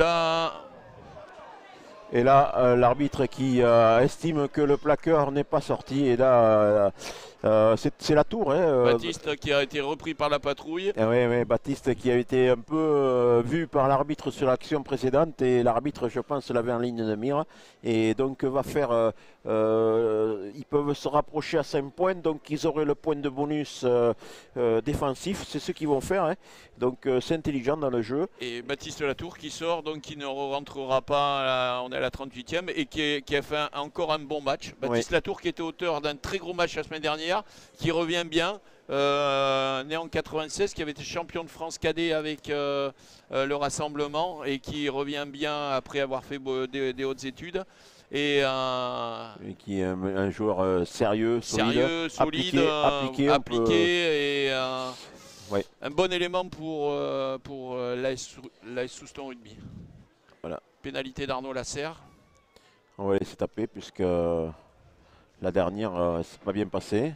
Et là, l'arbitre qui estime que le plaqueur n'est pas sorti. Et là, c'est la tour. Baptiste qui a été repris par la patrouille. Oui, Baptiste qui a été un peu vu par l'arbitre sur l'action précédente. Et l'arbitre, je pense, l'avait en ligne de mire. Et donc, va faire... ils peuvent se rapprocher à 5 points. Donc, ils auraient le point de bonus défensif. C'est ce qu'ils vont faire. Donc, c'est intelligent dans le jeu. Et Baptiste Latour qui sort, donc qui ne rentrera pas, on est à la 38e, et qui a fait encore un bon match. Baptiste Latour qui était auteur d'un très gros match la semaine dernière dernière, qui revient bien. Né en 96, qui avait été champion de France cadet avec le rassemblement et qui revient bien après avoir fait des hautes études. Et qui est un joueur sérieux, solide, appliqué et ouais. un bon élément pour l'AS Souston Rugby. Voilà. Pénalité d'Arnaud Lasserre. On va laisser taper puisque la dernière c'est pas bien passé.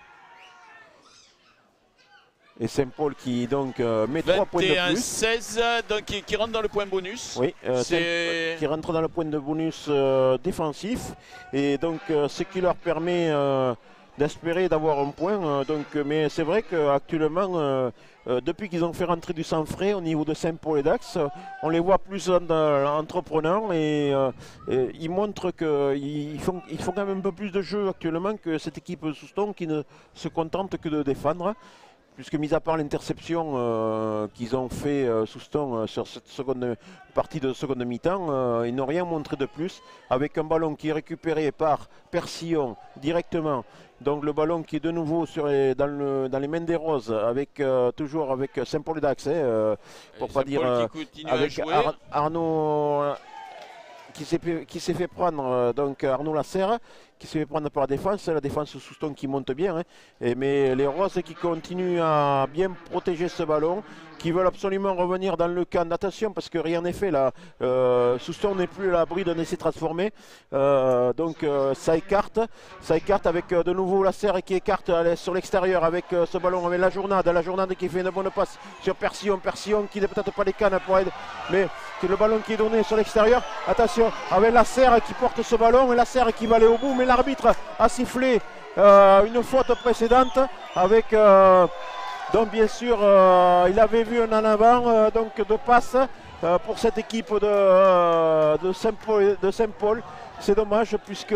Et Saint-Paul qui donc met 3 points de plus. 21-16, donc qui rentre dans le point bonus. Oui, qui rentre dans le point de bonus défensif. Et donc ce qui leur permet d'espérer d'avoir un point. Mais c'est vrai qu'actuellement, depuis qu'ils ont fait rentrer du sang frais au niveau de Saint-Paul et Dax, on les voit plus entreprenants et ils montrent qu'ils font quand même un peu plus de jeu actuellement que cette équipe de Souston qui ne se contente que de défendre. Puisque mis à part l'interception qu'ils ont fait Souston sur cette seconde partie de seconde mi-temps, ils n'ont rien montré de plus. Avec un ballon qui est récupéré par Persillon directement. Donc le ballon qui est de nouveau dans les mains des Roses, toujours avec Saint-Paul-Dax, pour pas dire avec Arnaud qui s'est fait prendre, donc Arnaud Lasserre, qui s'est fait prendre par la défense Souston qui monte bien, mais les Roses qui continuent à bien protéger ce ballon, qui veulent absolument revenir dans le camp d'attention parce que rien n'est fait là. Souston n'est plus à l'abri d'un essai transformé, ça écarte avec de nouveau Lasserre qui écarte sur l'extérieur avec ce ballon, avec la journade qui fait une bonne passe sur Persillon qui n'a peut-être pas les cannes pour aider, mais c'est le ballon qui est donné sur l'extérieur. Attention, avec Lasserre qui porte ce ballon et Lasserre qui va aller au bout, mais l'arbitre a sifflé une faute précédente avec donc bien sûr il avait vu un en avant donc de passe pour cette équipe de Saint-Paul. C'est dommage puisque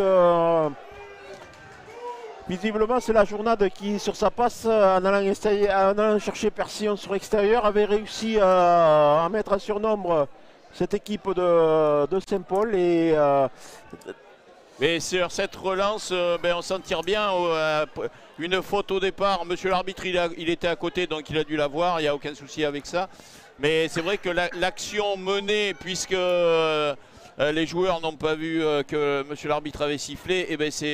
visiblement c'est la journade qui sur sa passe en allant chercher Persillon sur l'extérieur avait réussi à mettre en surnombre cette équipe de Saint-Paul mais sur cette relance, on s'en tire bien. Une faute au départ. Monsieur l'arbitre, il était à côté, donc il a dû la voir. Il n'y a aucun souci avec ça. Mais c'est vrai que l'action menée, puisque les joueurs n'ont pas vu que monsieur l'arbitre avait sifflé,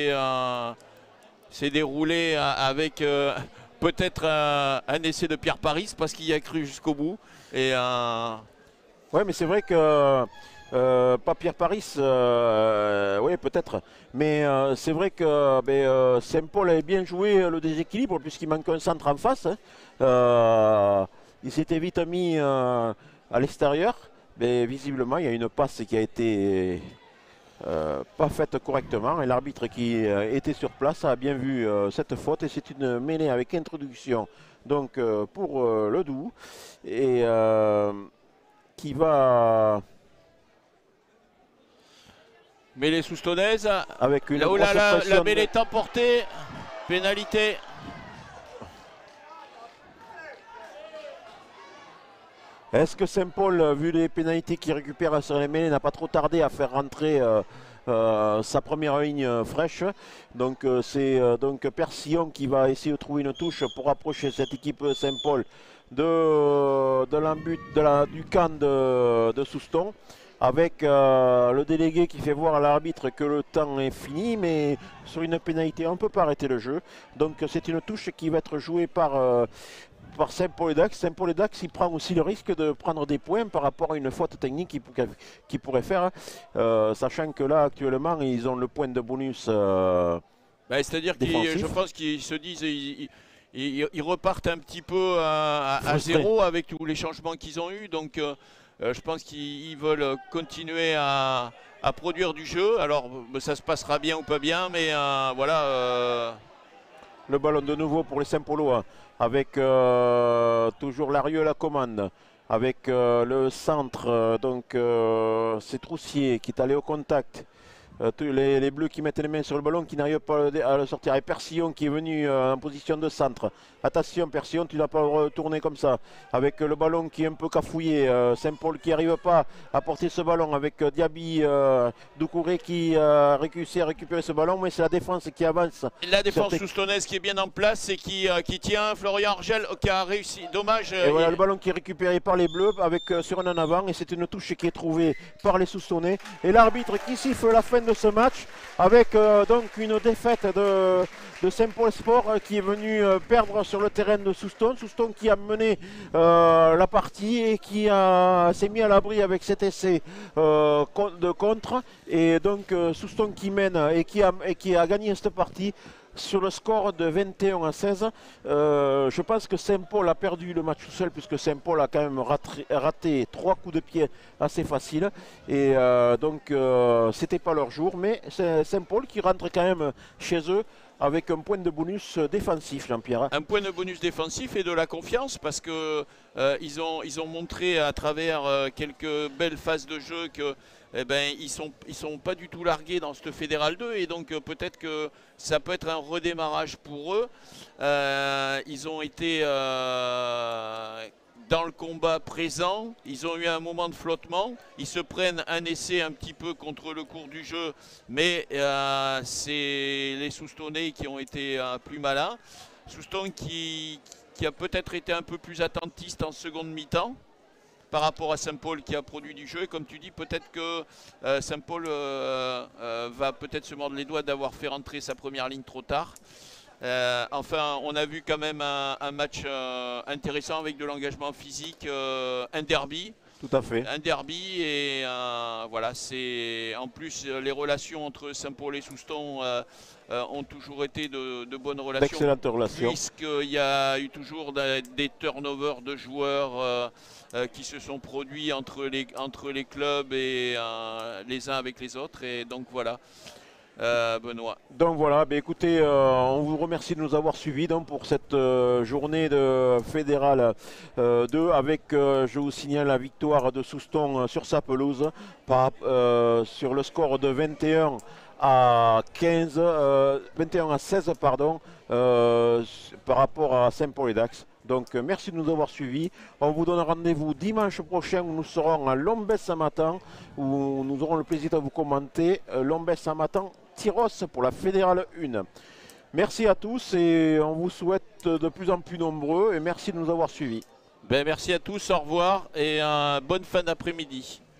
c'est déroulé avec peut-être un essai de Pierre Paris, parce qu'il y a cru jusqu'au bout. Oui, mais c'est vrai que pas Pierre Paris, oui peut-être, mais c'est vrai que Saint-Paul avait bien joué le déséquilibre puisqu'il manque un centre en face. Il s'était vite mis à l'extérieur, mais visiblement il y a une passe qui a été pas faite correctement et l'arbitre qui était sur place a bien vu cette faute et c'est une mêlée avec introduction donc pour le Doubs et qui va... Mêlée soustonnaise. Avec une la mêlée est emportée. Pénalité. Est-ce que Saint-Paul, vu les pénalités qu'il récupère sur les mêlées, n'a pas trop tardé à faire rentrer sa première ligne fraîche? Donc c'est donc Persillon qui va essayer de trouver une touche pour approcher cette équipe Saint-Paul du camp de Souston. Avec le délégué qui fait voir à l'arbitre que le temps est fini, mais sur une pénalité, on ne peut pas arrêter le jeu. Donc c'est une touche qui va être jouée par Saint-Paul et Dax. Saint-Paul et Dax, il prend aussi le risque de prendre des points par rapport à une faute technique qu'il pourrait faire, sachant que là, actuellement, ils ont le point de bonus c'est-à-dire que je pense qu'ils se disent... Ils repartent un petit peu à zéro avec tous les changements qu'ils ont eus. Donc je pense qu'ils veulent continuer à produire du jeu. Alors ça se passera bien ou pas bien, mais voilà. Le ballon de nouveau pour les Saint-Paulois, avec toujours Larieux à la commande, avec le centre, c'est Troussier qui est allé au contact les Bleus qui mettent les mains sur le ballon, qui n'arrivent pas à le sortir. Et Persillon qui est venu en position de centre. Attention Persillon, tu ne dois pas retourner comme ça. Avec le ballon qui est un peu cafouillé. Saint-Paul qui n'arrive pas à porter ce ballon. Avec Diaby, Doucouré qui réussit à récupérer ce ballon. Mais c'est la défense qui avance. La défense soustonnaise qui est bien en place et qui tient Florian Argel qui a réussi. Dommage. Et voilà le ballon qui est récupéré par les Bleus avec sur un en avant. Et c'est une touche qui est trouvée par les Soustonnais. Et l'arbitre qui siffle la fin de ce match avec donc une défaite de Saint-Paul Sport qui est venu perdre sur le terrain de Soustons. Soustons qui a mené la partie et qui s'est mis à l'abri avec cet essai de contre. Et donc Soustons qui mène et qui a gagné cette partie sur le score de 21-16. Je pense que Saint-Paul a perdu le match tout seul puisque Saint-Paul a quand même raté 3 coups de pied assez faciles. Et donc c'était pas leur jour. Mais c'est Saint-Paul qui rentre quand même chez eux avec un point de bonus défensif, Jean-Pierre. Un point de bonus défensif et de la confiance parce que ils ont montré à travers quelques belles phases de jeu que ils sont pas du tout largués dans cette Fédéral 2 et donc peut-être que ça peut être un redémarrage pour eux. Ils ont été dans le combat présent, ils ont eu un moment de flottement, ils se prennent un essai un petit peu contre le cours du jeu, mais c'est les Soustonnais qui ont été plus malins. Souston qui a peut-être été un peu plus attentiste en seconde mi-temps par rapport à Saint-Paul qui a produit du jeu. Et comme tu dis, peut-être que Saint-Paul va peut-être se mordre les doigts d'avoir fait rentrer sa première ligne trop tard. Enfin, on a vu quand même un match intéressant avec de l'engagement physique, un derby. Tout à fait. Un derby et voilà, c'est en plus les relations entre Saint-Paul et Souston ont toujours été de bonnes relations. D'excellentes relations. Puisqu'il y a eu toujours des turnovers de joueurs qui se sont produits entre les clubs et les uns avec les autres. Et donc voilà. Benoît. Donc voilà, écoutez, on vous remercie de nous avoir suivis donc, pour cette journée de Fédéral 2 avec, je vous signale, la victoire de Souston sur sa pelouse sur le score de 21 à 16 pardon, par rapport à Saint-Paul-et-Dax. Donc merci de nous avoir suivis. On vous donne rendez-vous dimanche prochain où nous serons à Lombès-Samatan où nous aurons le plaisir de vous commenter Lombès-Samatan Tyros pour la Fédérale 1. Merci à tous et on vous souhaite de plus en plus nombreux et merci de nous avoir suivis. Merci à tous, au revoir et bonne fin d'après-midi.